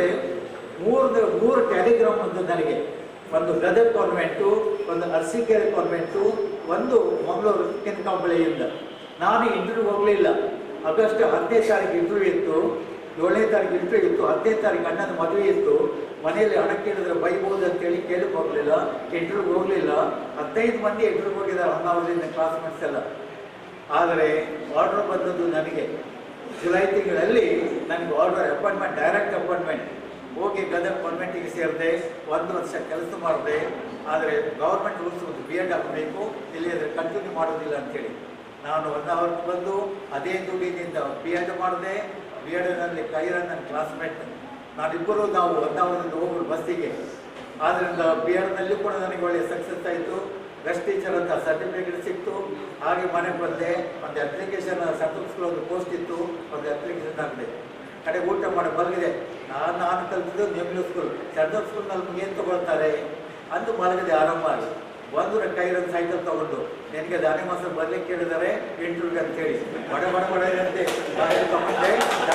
3 ಟೆಲಿಗ್ರಾಮ್ ಬಂದು ನನಗೆ. ಒಂದು ಗದಗ ಕಾನ್ವೆಂಟು, ಒಂದು ಅರಸೀಕೆರೆ ಕಾನ್ವೆಂಟು, ಒಂದು ಮಂಗಳೂರು ಕೆಂಕಾಂಬಳೆಯಿಂದ. ನಾನು ಇಂಟರ್ವ್ಯೂ ಹೋಗಲಿಲ್ಲ. ಆಗಸ್ಟ್ 15ನೇ ತಾರೀಕು ಇಂಟರ್ವ್ಯೂ ಇತ್ತು, 7ನೇ ತಾರೀಕು ಇಂಟರ್ವ್ಯೂ ಇತ್ತು, 15ನೇ ತಾರೀಕು ಅಣ್ಣನ ಮದುವೆ ಇತ್ತು. ಮನೆಯಲ್ಲಿ ಹಣ ಕೇಳಿದ್ರೆ ಬೈಬೋದು ಅಂತೇಳಿ ಕೇಳಕ್ಕೆ ಹೋಗಲಿಲ್ಲ, ಇಂಟರ್ವ್ಯೂಗೆ ಹೋಗಲಿಲ್ಲ. 15 ಮಂದಿ ಇಂಟರ್ವ್ಯೂಗೆ ಹೋಗಿದ್ದಾರೆ ಹೊನ್ನಾವರದಿಂದ, ಕ್ಲಾಸ್ಮೇಟ್ಸ್ ಎಲ್ಲ. ಆದರೆ ಆರ್ಡರ್ ಬಂದದ್ದು ನನಗೆ ಜುಲೈ ತಿಂಗಳಲ್ಲಿ. ನನಗೆ ಆರ್ಡರ್ ಅಪಾಯಿಂಟ್ಮೆಂಟ್, ಡೈರೆಕ್ಟ್ ಅಪಾಯಿಂಟ್ಮೆಂಟ್. ಹೋಗಿ ಗದಗ ಕಾನ್ವೆಂಟಿಗೆ ಸೇರಿದೆ, 1 ವರ್ಷ ಕೆಲಸ ಮಾಡಿದೆ. ಆದರೆ ಗೌರ್ಮೆಂಟ್ ರೂಲ್ಸ್ ಒಂದು B.Ed ಆಗಬೇಕು, ಇಲ್ಲಿ ಅದರ ಕಂಟಿನ್ಯೂ ಮಾಡೋದಿಲ್ಲ ಅಂತೇಳಿ ನಾನು ಹೊನ್ನಾವರಕ್ಕೆ ಬಂದು ಅದೇ ದುಡ್ಡಿನಿಂದ B.Ed ಮಾಡಿದೆ. B.Edನಲ್ಲಿ ಕೈರ ನನ್ನ ಕ್ಲಾಸ್ಮೇಟ್, ನಾವಿಬ್ಬರು ನಾವು ಹೊನ್ನಾವರದಿಂದ ಹೋಗೋದು ಬಸ್ಸಿಗೆ. ಆದ್ದರಿಂದ B.Edನಲ್ಲಿ ಕೂಡ ನನಗೆ ಒಳ್ಳೆಯ ಸಕ್ಸಸ್ ಆಯಿತು. ಬೆಸ್ಟ್ ಟೀಚರ್ ಅಂತ ಸರ್ಟಿಫಿಕೇಟ್ ಸಿಕ್ತು. ಹಾಗೆ ಮನೆಗೆ ಬಂದೆ. ಒಂದು ಅಪ್ಲಿಕೇಶನ್, ಸೆಂಟ್ರಲ್ ಸ್ಕೂಲ್ ಒಂದು ಪೋಸ್ಟ್ ಇತ್ತು, ಒಂದು ಅಪ್ಲಿಕೇಶನ್ ಹಾಕಿದೆ. ಕಡೆ ಊಟ ಮಾಡಿ ಮಲಗಿದೆ. ನಾನು ಕಲ್ತಿದ್ದು ನ್ಯೂ ಸ್ಕೂಲ್, ಸೆಂಟ್ರಲ್ ಸ್ಕೂಲ್ನಲ್ಲಿ ಏನು ತೊಗೊಳ್ತಾರೆ ಅಂದು ಮಲಗಿದೆ ಆರಾಮಾಗಿ. ಒಂದು ಕೈರನ್ ಸೈಕಲ್ ತಗೊಂಡು, ನಿನಗೆ ದಾನಿ ಮಾಸ ಬರ್ಲಿಕ್ಕೆ ಕೇಳಿದ್ದಾರೆ ಇಂಟರ್ವ್ಯೂಗೆ ಅಂತೇಳಿ ಬಡ ಅಂತೆ ತಗೊಂಡೆ.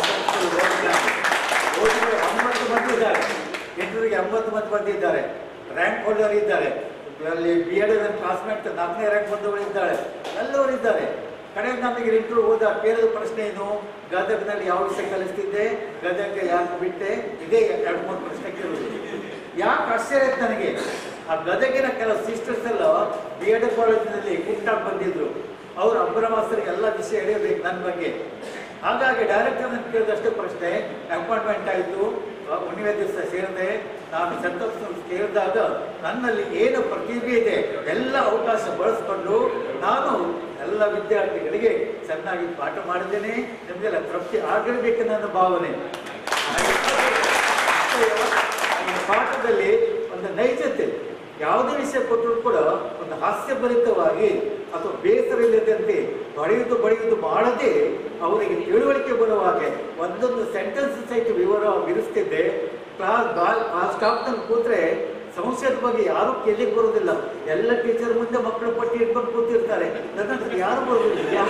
ಓದಿದ್ರೆ 90 ಮಂದಿ ಇದ್ದಾರೆ, ಇಂಟರ್ವ್ಯೂಗೆ 80 ಮಂದಿ ಬಂದಿದ್ದಾರೆ. ರ್ಯಾಂಕ್ ಹೋಲ್ಡರ್ ಇದ್ದಾರೆ, ಅಲ್ಲಿ B.Ed ಕ್ಲಾಸ್ಮೇಟ್ 4ನೇ ರ್ಯಾಂಕ್ ಬಂದವರು ಇದ್ದಾಳೆ, ಎಲ್ಲವರು ಇದ್ದಾರೆ. ಕಡೆಗೆ ನಮಗೆ ಇಂಟರ್ವ್ಯೂ ಹೋದ ಕೇಳಿದ ಪ್ರಶ್ನೆ ಏನು, ಗದಗನಲ್ಲಿ ಯಾವ ವಿಷಯ ಕಲಿಸ್ತಿದ್ದೆ, ಗದಗ ಯಾಕೆ ಬಿಟ್ಟೆ, ಇದೇ 2-3 ಪ್ರಶ್ನೆ ಕೇಳಿದ್ರು. ಯಾಕೆ ಆಶ್ಚರ್ಯ ಆಯ್ತು ನನಗೆ. ಆ ಗದಗಿನ ಕೆಲವು ಸಿಸ್ಟರ್ಸ್ ಎಲ್ಲ B.Ed ಕಾಲೇಜಿನಲ್ಲಿ ಕುಟ್ಟಾಗಿ ಬಂದಿದ್ರು. ಅವರು ಅಬ್ರವಾಸರಿಗೆ ಎಲ್ಲ ವಿಷಯ ಹೇಳಿರ್ಬೇಕು ನನ್ನ ಬಗ್ಗೆ. ಹಾಗಾಗಿ ಡೈರೆಕ್ಟರ್ ನನ್ನ ಕೇಳಿದಷ್ಟೇ ಪ್ರಶ್ನೆ. ಅಪಾಯಿಂಟ್ಮೆಂಟ್ ಆಯಿತು, ಹುಣ್ಣಿಮೆ ದಿವಸ ಸೇರಿದೆ. ನಾನು ಸೆಂಟ್ರಲ್ ಸ್ಕೂಲ್ ಸೇರಿದಾಗ ನನ್ನಲ್ಲಿ ಏನು ಪ್ರತಿಭೆ ಇದೆ ಎಲ್ಲ ಅವಕಾಶ ಬಳಸ್ಕೊಂಡು ನಾನು ಎಲ್ಲ ವಿದ್ಯಾರ್ಥಿಗಳಿಗೆ ಚೆನ್ನಾಗಿ ಪಾಠ ಮಾಡಿದ್ದೇನೆ. ನಿಮಗೆಲ್ಲ ತೃಪ್ತಿ ಆಗಿರಬೇಕು ನನ್ನ ಭಾವನೆ. ಪಾಠದಲ್ಲಿ ಒಂದು ನೈಜತೆ, ಯಾವುದೇ ವಿಷಯ ಕೊಟ್ಟರು ಕೂಡ ಒಂದು ಹಾಸ್ಯಭರಿತವಾಗಿ ಅಥವಾ ಬೇಸರ ಇಲ್ಲದಂತೆ ಬಳೆಯುವುದು ಮಾಡದೆ ಅವರಿಗೆ ತಿಳುವಳಿಕೆ ಬರುವ ಹಾಗೆ ಒಂದೊಂದು ಸೆಂಟೆನ್ಸ್ ಸಹಿತ ವಿವರಿಸ್ತಿದ್ದೆ. ಸ್ಟಾಫ್ನಲ್ಲಿ ಕೂತ್ರೆ ಸಂಶಯದ ಬಗ್ಗೆ ಯಾರು ಕೇಳಲಿಕ್ಕೆ ಬರೋದಿಲ್ಲ. ಎಲ್ಲ ಟೀಚರ್ ಮುಂದೆ ಮಕ್ಕಳು ಪಟ್ಟಿ ಇಟ್ಕೊಂಡು ಕೂತಿರ್ತಾರೆ, ನನ್ನ ಹತ್ರ ಯಾರು ಬರೋದಿಲ್ಲ.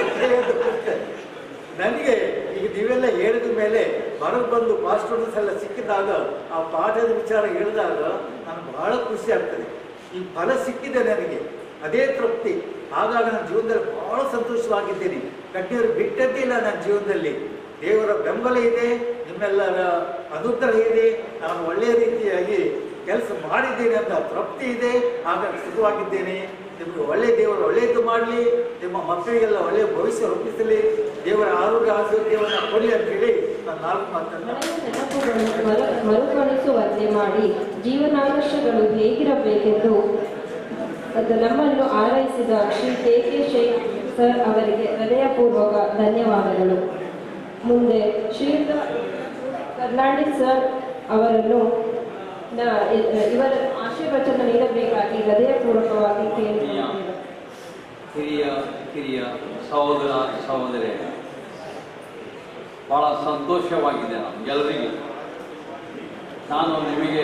ನನಗೆ ಈಗ ನೀವೆಲ್ಲ ಹೇಳಿದ ಮೇಲೆ ಹೊರಗೆ ಬಂದು ಪಾಸ್ ಸ್ಟೂಡೆಂಟ್ಸ್ ಎಲ್ಲ ಸಿಕ್ಕಿದಾಗ ಆ ಪಾಠದ ವಿಚಾರ ಹೇಳಿದಾಗ ನನಗೆ ಬಹಳ ಖುಷಿ ಆಗ್ತದೆ. ಈ ಫಲ ಸಿಕ್ಕಿದೆ ನನಗೆ, ಅದೇ ತೃಪ್ತಿ. ಹಾಗಾಗಿ ನನ್ನ ಜೀವನದಲ್ಲಿ ಬಹಳ ಸಂತೋಷವಾಗಿದ್ದೀನಿ. ಕಣ್ಣೀರು ಬಿಟ್ಟದ್ದೇ ಇಲ್ಲ ನನ್ನ ಜೀವನದಲ್ಲಿ. ದೇವರ ಬೆಂಬಲ ಇದೆ, ನಿಮ್ಮೆಲ್ಲರ ಅನುಗ್ರಹ ಇದೆ. ನಾನು ಒಳ್ಳೆಯ ರೀತಿಯಾಗಿ ಕೆಲಸ ಮಾಡಿದ್ದೇನೆ ಅಂತ ತೃಪ್ತಿ ಇದೆ. ಹಾಗಾಗಿ ಸುಖವಾಗಿದ್ದೇನೆ. ನಿಮಗೆ ಒಳ್ಳೆಯ ದೇವರು ಒಳ್ಳೆಯದು ಮಾಡಲಿ, ನಿಮ್ಮ ಮಕ್ಕಳಿಗೆಲ್ಲ ಒಳ್ಳೆಯ ಭವಿಷ್ಯ ರೂಪಿಸಲಿ, ದೇವರ ಆರೋಗ್ಯ ಆರೋಗ್ಯವನ್ನು ಕೊಡಲಿ ಅಂತ ಹೇಳಿ ನಾನು 4 ಮಾತನ್ನು ಮರುಕಳಿಸುವಂತೆ ಮಾಡಿ ಜೀವನಾದರ್ಶಗಳು ಹೇಗಿರಬೇಕೆಂದು ನಮ್ಮನ್ನು ಆರೈಸಿದ ಶ್ರೀ ಕೆ ಶೇಖ್ ಸರ್ ಅವರಿಗೆ ಹೃದಯಪೂರ್ವಕ ಧನ್ಯವಾದಗಳು. ಮುಂದೆ ಶ್ರೀಯುತ ಕರ್ನಾಟಕ ಸರ್ ಅವರನ್ನು ಇವರ ಆಶೀರ್ವಚನ ನೀಡಬೇಕಾಗಿ ಹೃದಯಪೂರ್ವಕವಾಗಿ ಕೇಳಿಕೊಳ್ಳುತ್ತೇವೆ. ಹಿರಿಯ ಸಹೋದರ ಸಹೋದರಿ, ಭಾಳ ಸಂತೋಷವಾಗಿದೆ ನಮಗೆಲ್ಲರಿಗೂ. ನಾನು ನಿಮಗೆ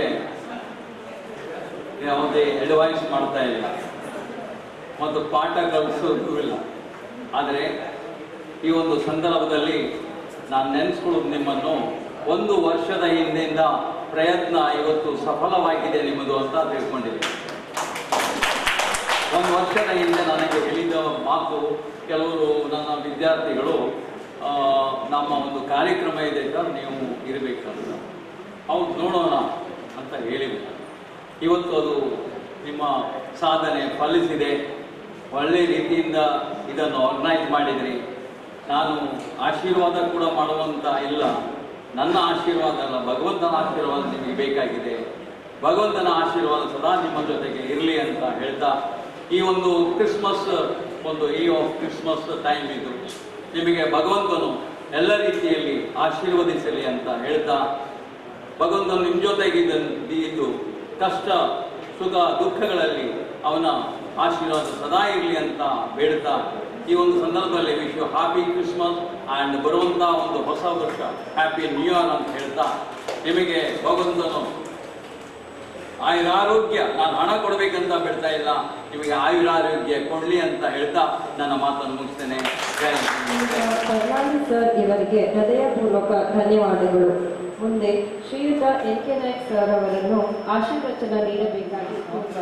ಯಾವುದೇ ಅಡ್ವೈಸ್ ಮಾಡ್ತಾ ಇಲ್ಲ ಮತ್ತು ಪಾಠ ಕಲಿಸೋದು ಇಲ್ಲ. ಆದರೆ ಈ ಒಂದು ಸಂದರ್ಭದಲ್ಲಿ ನಾನು ನೆನೆಸ್ಕೊಳ್ಳೋದು ನಿಮ್ಮನ್ನು 1 ವರ್ಷದ ಹಿಂದಿಂದ ಪ್ರಯತ್ನ ಇವತ್ತು ಸಫಲವಾಗಿದೆ ನಿಮ್ಮದು ಅಂತ ತಿಳ್ಕೊಂಡಿದ್ದೀನಿ. ಒಂದು ವರ್ಷದ ಹಿಂದೆ ನನಗೆ ಹೇಳಿದ ಮಾತು, ಕೆಲವರು ನನ್ನ ವಿದ್ಯಾರ್ಥಿಗಳು ನಮ್ಮ ಒಂದು ಕಾರ್ಯಕ್ರಮ ಇದೆ ಸರ್, ನೀವು ಇರಬೇಕಂತ. ಹೌದು, ನೋಡೋಣ ಅಂತ ಹೇಳಿದೆ. ಇವತ್ತು ಅದು ನಿಮ್ಮ ಸಾಧನೆ ಫಲಿಸಿದೆ. ಒಳ್ಳೆ ರೀತಿಯಿಂದ ಇದನ್ನು ಆರ್ಗನೈಸ್ ಮಾಡಿದ್ರಿ. ನಾನು ಆಶೀರ್ವಾದ ಕೂಡ ಮಾಡುವಂತ ಇಲ್ಲ, ನನ್ನ ಆಶೀರ್ವಾದ ಅಲ್ಲ, ಭಗವಂತನ ಆಶೀರ್ವಾದ ನಿಮಗೆ ಬೇಕಾಗಿದೆ. ಭಗವಂತನ ಆಶೀರ್ವಾದ ಸದಾ ನಿಮ್ಮ ಜೊತೆಗೆ ಇರಲಿ ಅಂತ ಹೇಳ್ತಾ, ಈ ಒಂದು ಕ್ರಿಸ್ಮಸ್, ಒಂದು ಈ ಆಫ್ ಕ್ರಿಸ್ಮಸ್ ಟೈಮ್ ಇದು, ನಿಮಗೆ ಭಗವಂತನು ಎಲ್ಲ ರೀತಿಯಲ್ಲಿ ಆಶೀರ್ವದಿಸಲಿ ಅಂತ ಹೇಳ್ತಾ, ಭಗವಂತನು ನಿಮ್ಮ ಜೊತೆಗೆ ಇದ್ದು ಕಷ್ಟ ಸುಖ ದುಃಖಗಳಲ್ಲಿ ಅವನ ಆಶೀರ್ವಾದ ಸದಾ ಇರಲಿ ಅಂತ ಬೇಡ್ತಾ, ಈ ಒಂದು ಸಂದರ್ಭದಲ್ಲಿ wish you happy Christmas and ಬರುವಂಥ ಒಂದು ಹೊಸ ವರ್ಷ ಹ್ಯಾಪಿ ನ್ಯೂ ಇಯರ್ ಅಂತ ಹೇಳ್ತಾ, ನಿಮಗೆ ಭಗವಂತನು ಆಯುರಾರೋಗ್ಯ, ನಾನು ಹಣ ಕೊಡಬೇಕಂತ ಬಿಡ್ತಾ ಇಲ್ಲ, ನಿಮಗೆ ಆಯುರಾರೋಗ್ಯ ಕೊಡಲಿ ಅಂತ ಹೇಳ್ತಾ ನನ್ನ ಮಾತನ್ನು ಮುಗಿಸ್ತೇನೆ. ಪ್ರಹ್ಲಾದ್ ಸರ್ ಇವರಿಗೆ ಹೃದಯಪೂರ್ವಕ ಧನ್ಯವಾದಗಳು. ಮುಂದೆ ಶ್ರೀಯುತ NK ನಾಯಕ್ ಸರ್ ಅವರನ್ನು ಆಶೀರ್ವಚನ ನೀಡಬೇಕಾಗಿ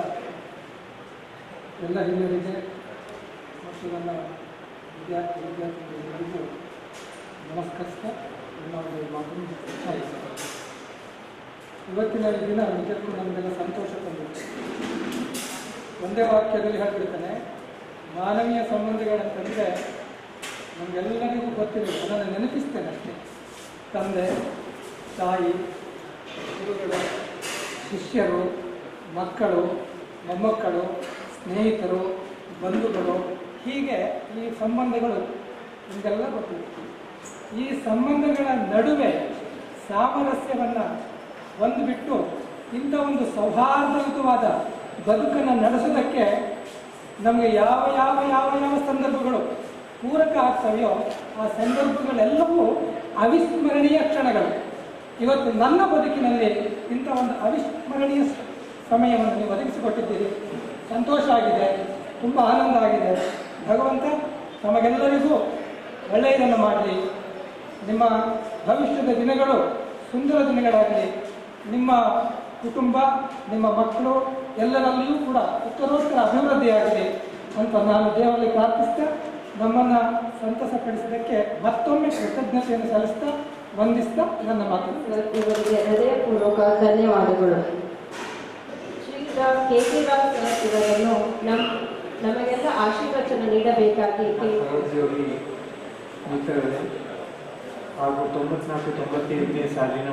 ಎಲ್ಲ ಹಿರಿಯರಿಗೆ ಮತ್ತು ನನ್ನ ವಿದ್ಯಾರ್ಥಿಗಳಿಗೂ ನಮಸ್ಕರಿಸ್ತಾ ನನ್ನ ಒಂದು ಮಾತನ್ನು ಮುಗಿಸ್ತಾ, ಇವತ್ತಿನ ಈ ದಿನ ನಿಜಕ್ಕೂ ನಮಗೆಲ್ಲ ಸಂತೋಷ ತಂದಿದೆ. ಒಂದೇ ವಾಕ್ಯದಲ್ಲಿ ಹೇಳ್ಬಿಡ್ತಾನೆ, ಮಾನವೀಯ ಸಂಬಂಧಗಳಂತಂದರೆ ನಮಗೆಲ್ಲರಿಗೂ ಗೊತ್ತಿರೋದು, ಅದನ್ನು ನೆನಪಿಸ್ತೇನೆ ಅಷ್ಟೇ. ತಂದೆ, ತಾಯಿ, ಗುರುಗಳು, ಶಿಷ್ಯರು, ಮಕ್ಕಳು, ಮೊಮ್ಮಕ್ಕಳು, ಸ್ನೇಹಿತರು, ಬಂಧುಗಳು, ಹೀಗೆ ಈ ಸಂಬಂಧಗಳು ನಿಮಗೆಲ್ಲ ಗೊತ್ತಿದೆ. ಈ ಸಂಬಂಧಗಳ ನಡುವೆ ಸಾಮರಸ್ಯವನ್ನು ಒಂದು ಬಿಟ್ಟು ಇಂಥ ಒಂದು ಸೌಹಾರ್ದಯುತವಾದ ಬದುಕನ್ನು ನಡೆಸೋದಕ್ಕೆ ನಮಗೆ ಯಾವ ಯಾವ ಯಾವ ಯಾವ ಸಂದರ್ಭಗಳು ಪೂರಕ ಆಗ್ತವೆಯೋ ಆ ಸಂದರ್ಭಗಳೆಲ್ಲವೂ ಅವಿಸ್ಮರಣೀಯ ಕ್ಷಣಗಳು. ಇವತ್ತು ನನ್ನ ಬದುಕಿನಲ್ಲಿ ಇಂಥ ಒಂದು ಅವಿಸ್ಮರಣೀಯ ಸಮಯವನ್ನು ನೀವು ಒದಗಿಸಿಕೊಟ್ಟಿದ್ದೀರಿ. ಸಂತೋಷ ಆಗಿದೆ, ತುಂಬ ಆನಂದ ಆಗಿದೆ. ಭಗವಂತ ನಮಗೆಲ್ಲರಿಗೂ ಒಳ್ಳೆಯದನ್ನು ಮಾಡಲಿ. ನಿಮ್ಮ ಭವಿಷ್ಯದ ದಿನಗಳು ಸುಂದರ ದಿನಗಳಾಗಲಿ. ನಿಮ್ಮ ಕುಟುಂಬ, ನಿಮ್ಮ ಮಕ್ಕಳು ಎಲ್ಲರಲ್ಲಿಯೂ ಕೂಡ ಉತ್ತರೋತ್ತರ ಅಭಿವೃದ್ಧಿಯಾಗಲಿ ಅಂತ ನಾನು ದೇವರಲ್ಲಿ ಪ್ರಾರ್ಥಿಸ್ತಾ, ನಮ್ಮನ್ನು ಸಂತಸಪಡಿಸಿದ್ದಕ್ಕೆ ಮತ್ತೊಮ್ಮೆ ಕೃತಜ್ಞತೆಯನ್ನು ಸಲ್ಲಿಸ್ತಾ ವಂದಿಸ್ತಾ ನನ್ನ ಮಾತು. ಇವರಿಗೆ ಹೃದಯಪೂರ್ವಕ ಧನ್ಯವಾದಗಳು. ಶ್ರೀಯುತ KK ರಾವ್ ಸರ್ ಇವರನ್ನು ನಮಗೆಲ್ಲ ಆಶೀರ್ವಚನ ನೀಡಬೇಕಾಗಿ ಸಹೋದ್ಯೋಗಿ ಮಿತ್ರರೇ ಹಾಗೂ 94-95ನೇ ಸಾಲಿನ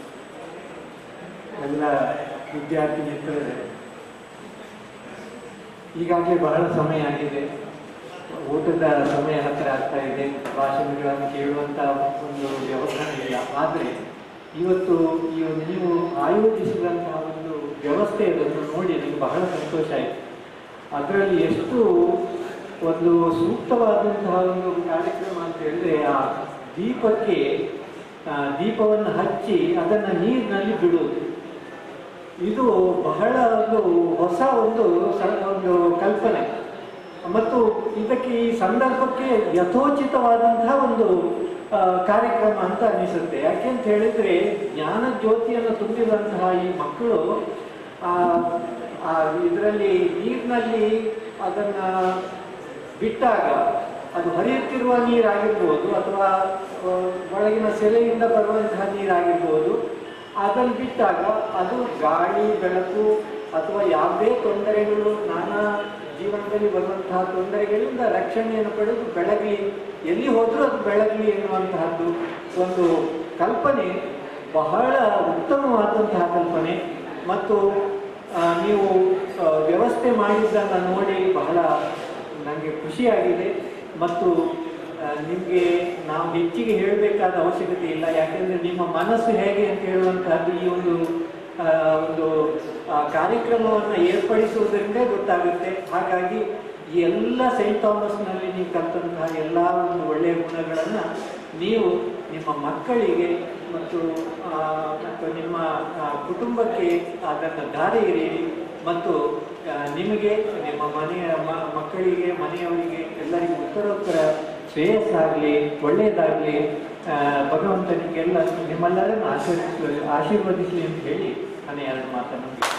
ಎಲ್ಲ ವಿದ್ಯಾರ್ಥಿ ಮಿತ್ರರೇ, ಈಗಾಗಲೇ ಬಹಳ ಸಮಯ ಆಗಿದೆ, ಊಟದ ಸಮಯ ಹತ್ತಿರ ಆಗ್ತಾ ಇದೆ, ಭಾಷಣಗಳನ್ನು ಕೇಳುವಂಥ ಒಂದು ವ್ಯವಸ್ಥೆ ಇಲ್ಲ. ಆದರೆ ಇವತ್ತು ನೀವು ಆಯೋಜಿಸಿದಂತಹ ಒಂದು ವ್ಯವಸ್ಥೆ ಅದನ್ನು ನೋಡಿ ನನಗೆ ಬಹಳ ಸಂತೋಷ ಆಯಿತು. ಅದರಲ್ಲಿ ಎಷ್ಟು ಒಂದು ಸೂಕ್ತವಾದಂತಹ ಒಂದು ಕಾರ್ಯಕ್ರಮ ಅಂತ ಹೇಳಿದ್ರೆ, ಆ ದೀಪವನ್ನು ಹಚ್ಚಿ ಅದನ್ನು ನೀರಿನಲ್ಲಿ ಬಿಡುವುದು, ಇದು ಬಹಳ ಒಂದು ಹೊಸ ಒಂದು ಕಲ್ಪನೆ ಮತ್ತು ಇದಕ್ಕೆ ಈ ಸಂದರ್ಭಕ್ಕೆ ಯಥೋಚಿತವಾದಂತಹ ಒಂದು ಕಾರ್ಯಕ್ರಮ ಅಂತ ಅನಿಸುತ್ತೆ. ಯಾಕೆಂತ ಹೇಳಿದರೆ, ಜ್ಞಾನ ಜ್ಯೋತಿಯನ್ನು ತುಂಬಿದಂತಹ ಈ ಮಕ್ಕಳು ಇದರಲ್ಲಿ ನೀರಿನಲ್ಲಿ ಅದನ್ನು ಬಿಟ್ಟಾಗ ಅದು ಹರಿಯುತ್ತಿರುವ ನೀರಾಗಿರ್ಬೋದು ಅಥವಾ ಒಳಗಿನ ಸೆಲೆಯಿಂದ ಬರುವಂತಹ ನೀರಾಗಿರ್ಬೋದು, ಅದನ್ನು ಬಿಟ್ಟಾಗ ಅದು ಗಾಳಿ ಬೆಳಕು ಅಥವಾ ಯಾವುದೇ ತೊಂದರೆಗಳು, ನಾನಾ ಜೀವನದಲ್ಲಿ ಬರುವಂತಹ ತೊಂದರೆಗಳಿಂದ ರಕ್ಷಣೆಯನ್ನು ಪಡೆದು ಬೆಳಗಲಿ, ಎಲ್ಲಿ ಹೋದರೂ ಅದು ಬೆಳಗಲಿ ಎನ್ನುವಂತಹದ್ದು ಒಂದು ಕಲ್ಪನೆ, ಬಹಳ ಉತ್ತಮವಾದಂತಹ ಕಲ್ಪನೆ. ಮತ್ತು ನೀವು ವ್ಯವಸ್ಥೆ ಮಾಡಿದ್ದನ್ನು ನೋಡಿ ಬಹಳ ನನಗೆ ಖುಷಿಯಾಗಿದೆ. ಮತ್ತು ನಿಮಗೆ ನಾವು ಹೆಚ್ಚಿಗೆ ಹೇಳಬೇಕಾದ ಅವಶ್ಯಕತೆ ಇಲ್ಲ, ಯಾಕೆಂದರೆ ನಿಮ್ಮ ಮನಸ್ಸು ಹೇಗೆ ಅಂತ ಹೇಳುವಂತಹದ್ದು ಈ ಒಂದು ಕಾರ್ಯಕ್ರಮವನ್ನು ಏರ್ಪಡಿಸುವುದರಿಂದ ಗೊತ್ತಾಗುತ್ತೆ. ಹಾಗಾಗಿ ಈ ಎಲ್ಲ ಸೈಂಟ್ ಥಾಮಸ್ನಲ್ಲಿ ನೀವು ಕಲಿತಂತಹ ಎಲ್ಲ ಒಂದು ಒಳ್ಳೆಯ ಗುಣಗಳನ್ನು ನೀವು ನಿಮ್ಮ ಮಕ್ಕಳಿಗೆ ಮತ್ತು ನಿಮ್ಮ ಕುಟುಂಬಕ್ಕೆ ಅದನ್ನು ದಾರಿ ಎರೆಯಿರಿ. ಮತ್ತು ನಿಮಗೆ, ನಿಮ್ಮ ಮನೆಯ ಮಕ್ಕಳಿಗೆ, ಮನೆಯವರಿಗೆ ಎಲ್ಲರಿಗೂ ಉತ್ತರೋತ್ತರ ಶ್ರೇಯಸ್ಸಾಗಲಿ, ಒಳ್ಳೆಯದಾಗಲಿ, ಭಗವಂತ ನಿಮಗೆಲ್ಲ ನಿಮ್ಮೆಲ್ಲರನ್ನು ಆಶೀರ್ವದಿಸಲಿ ಅಂತ ಹೇಳಿ ನಾನು ಎರಡು ಮಾತನ್ನು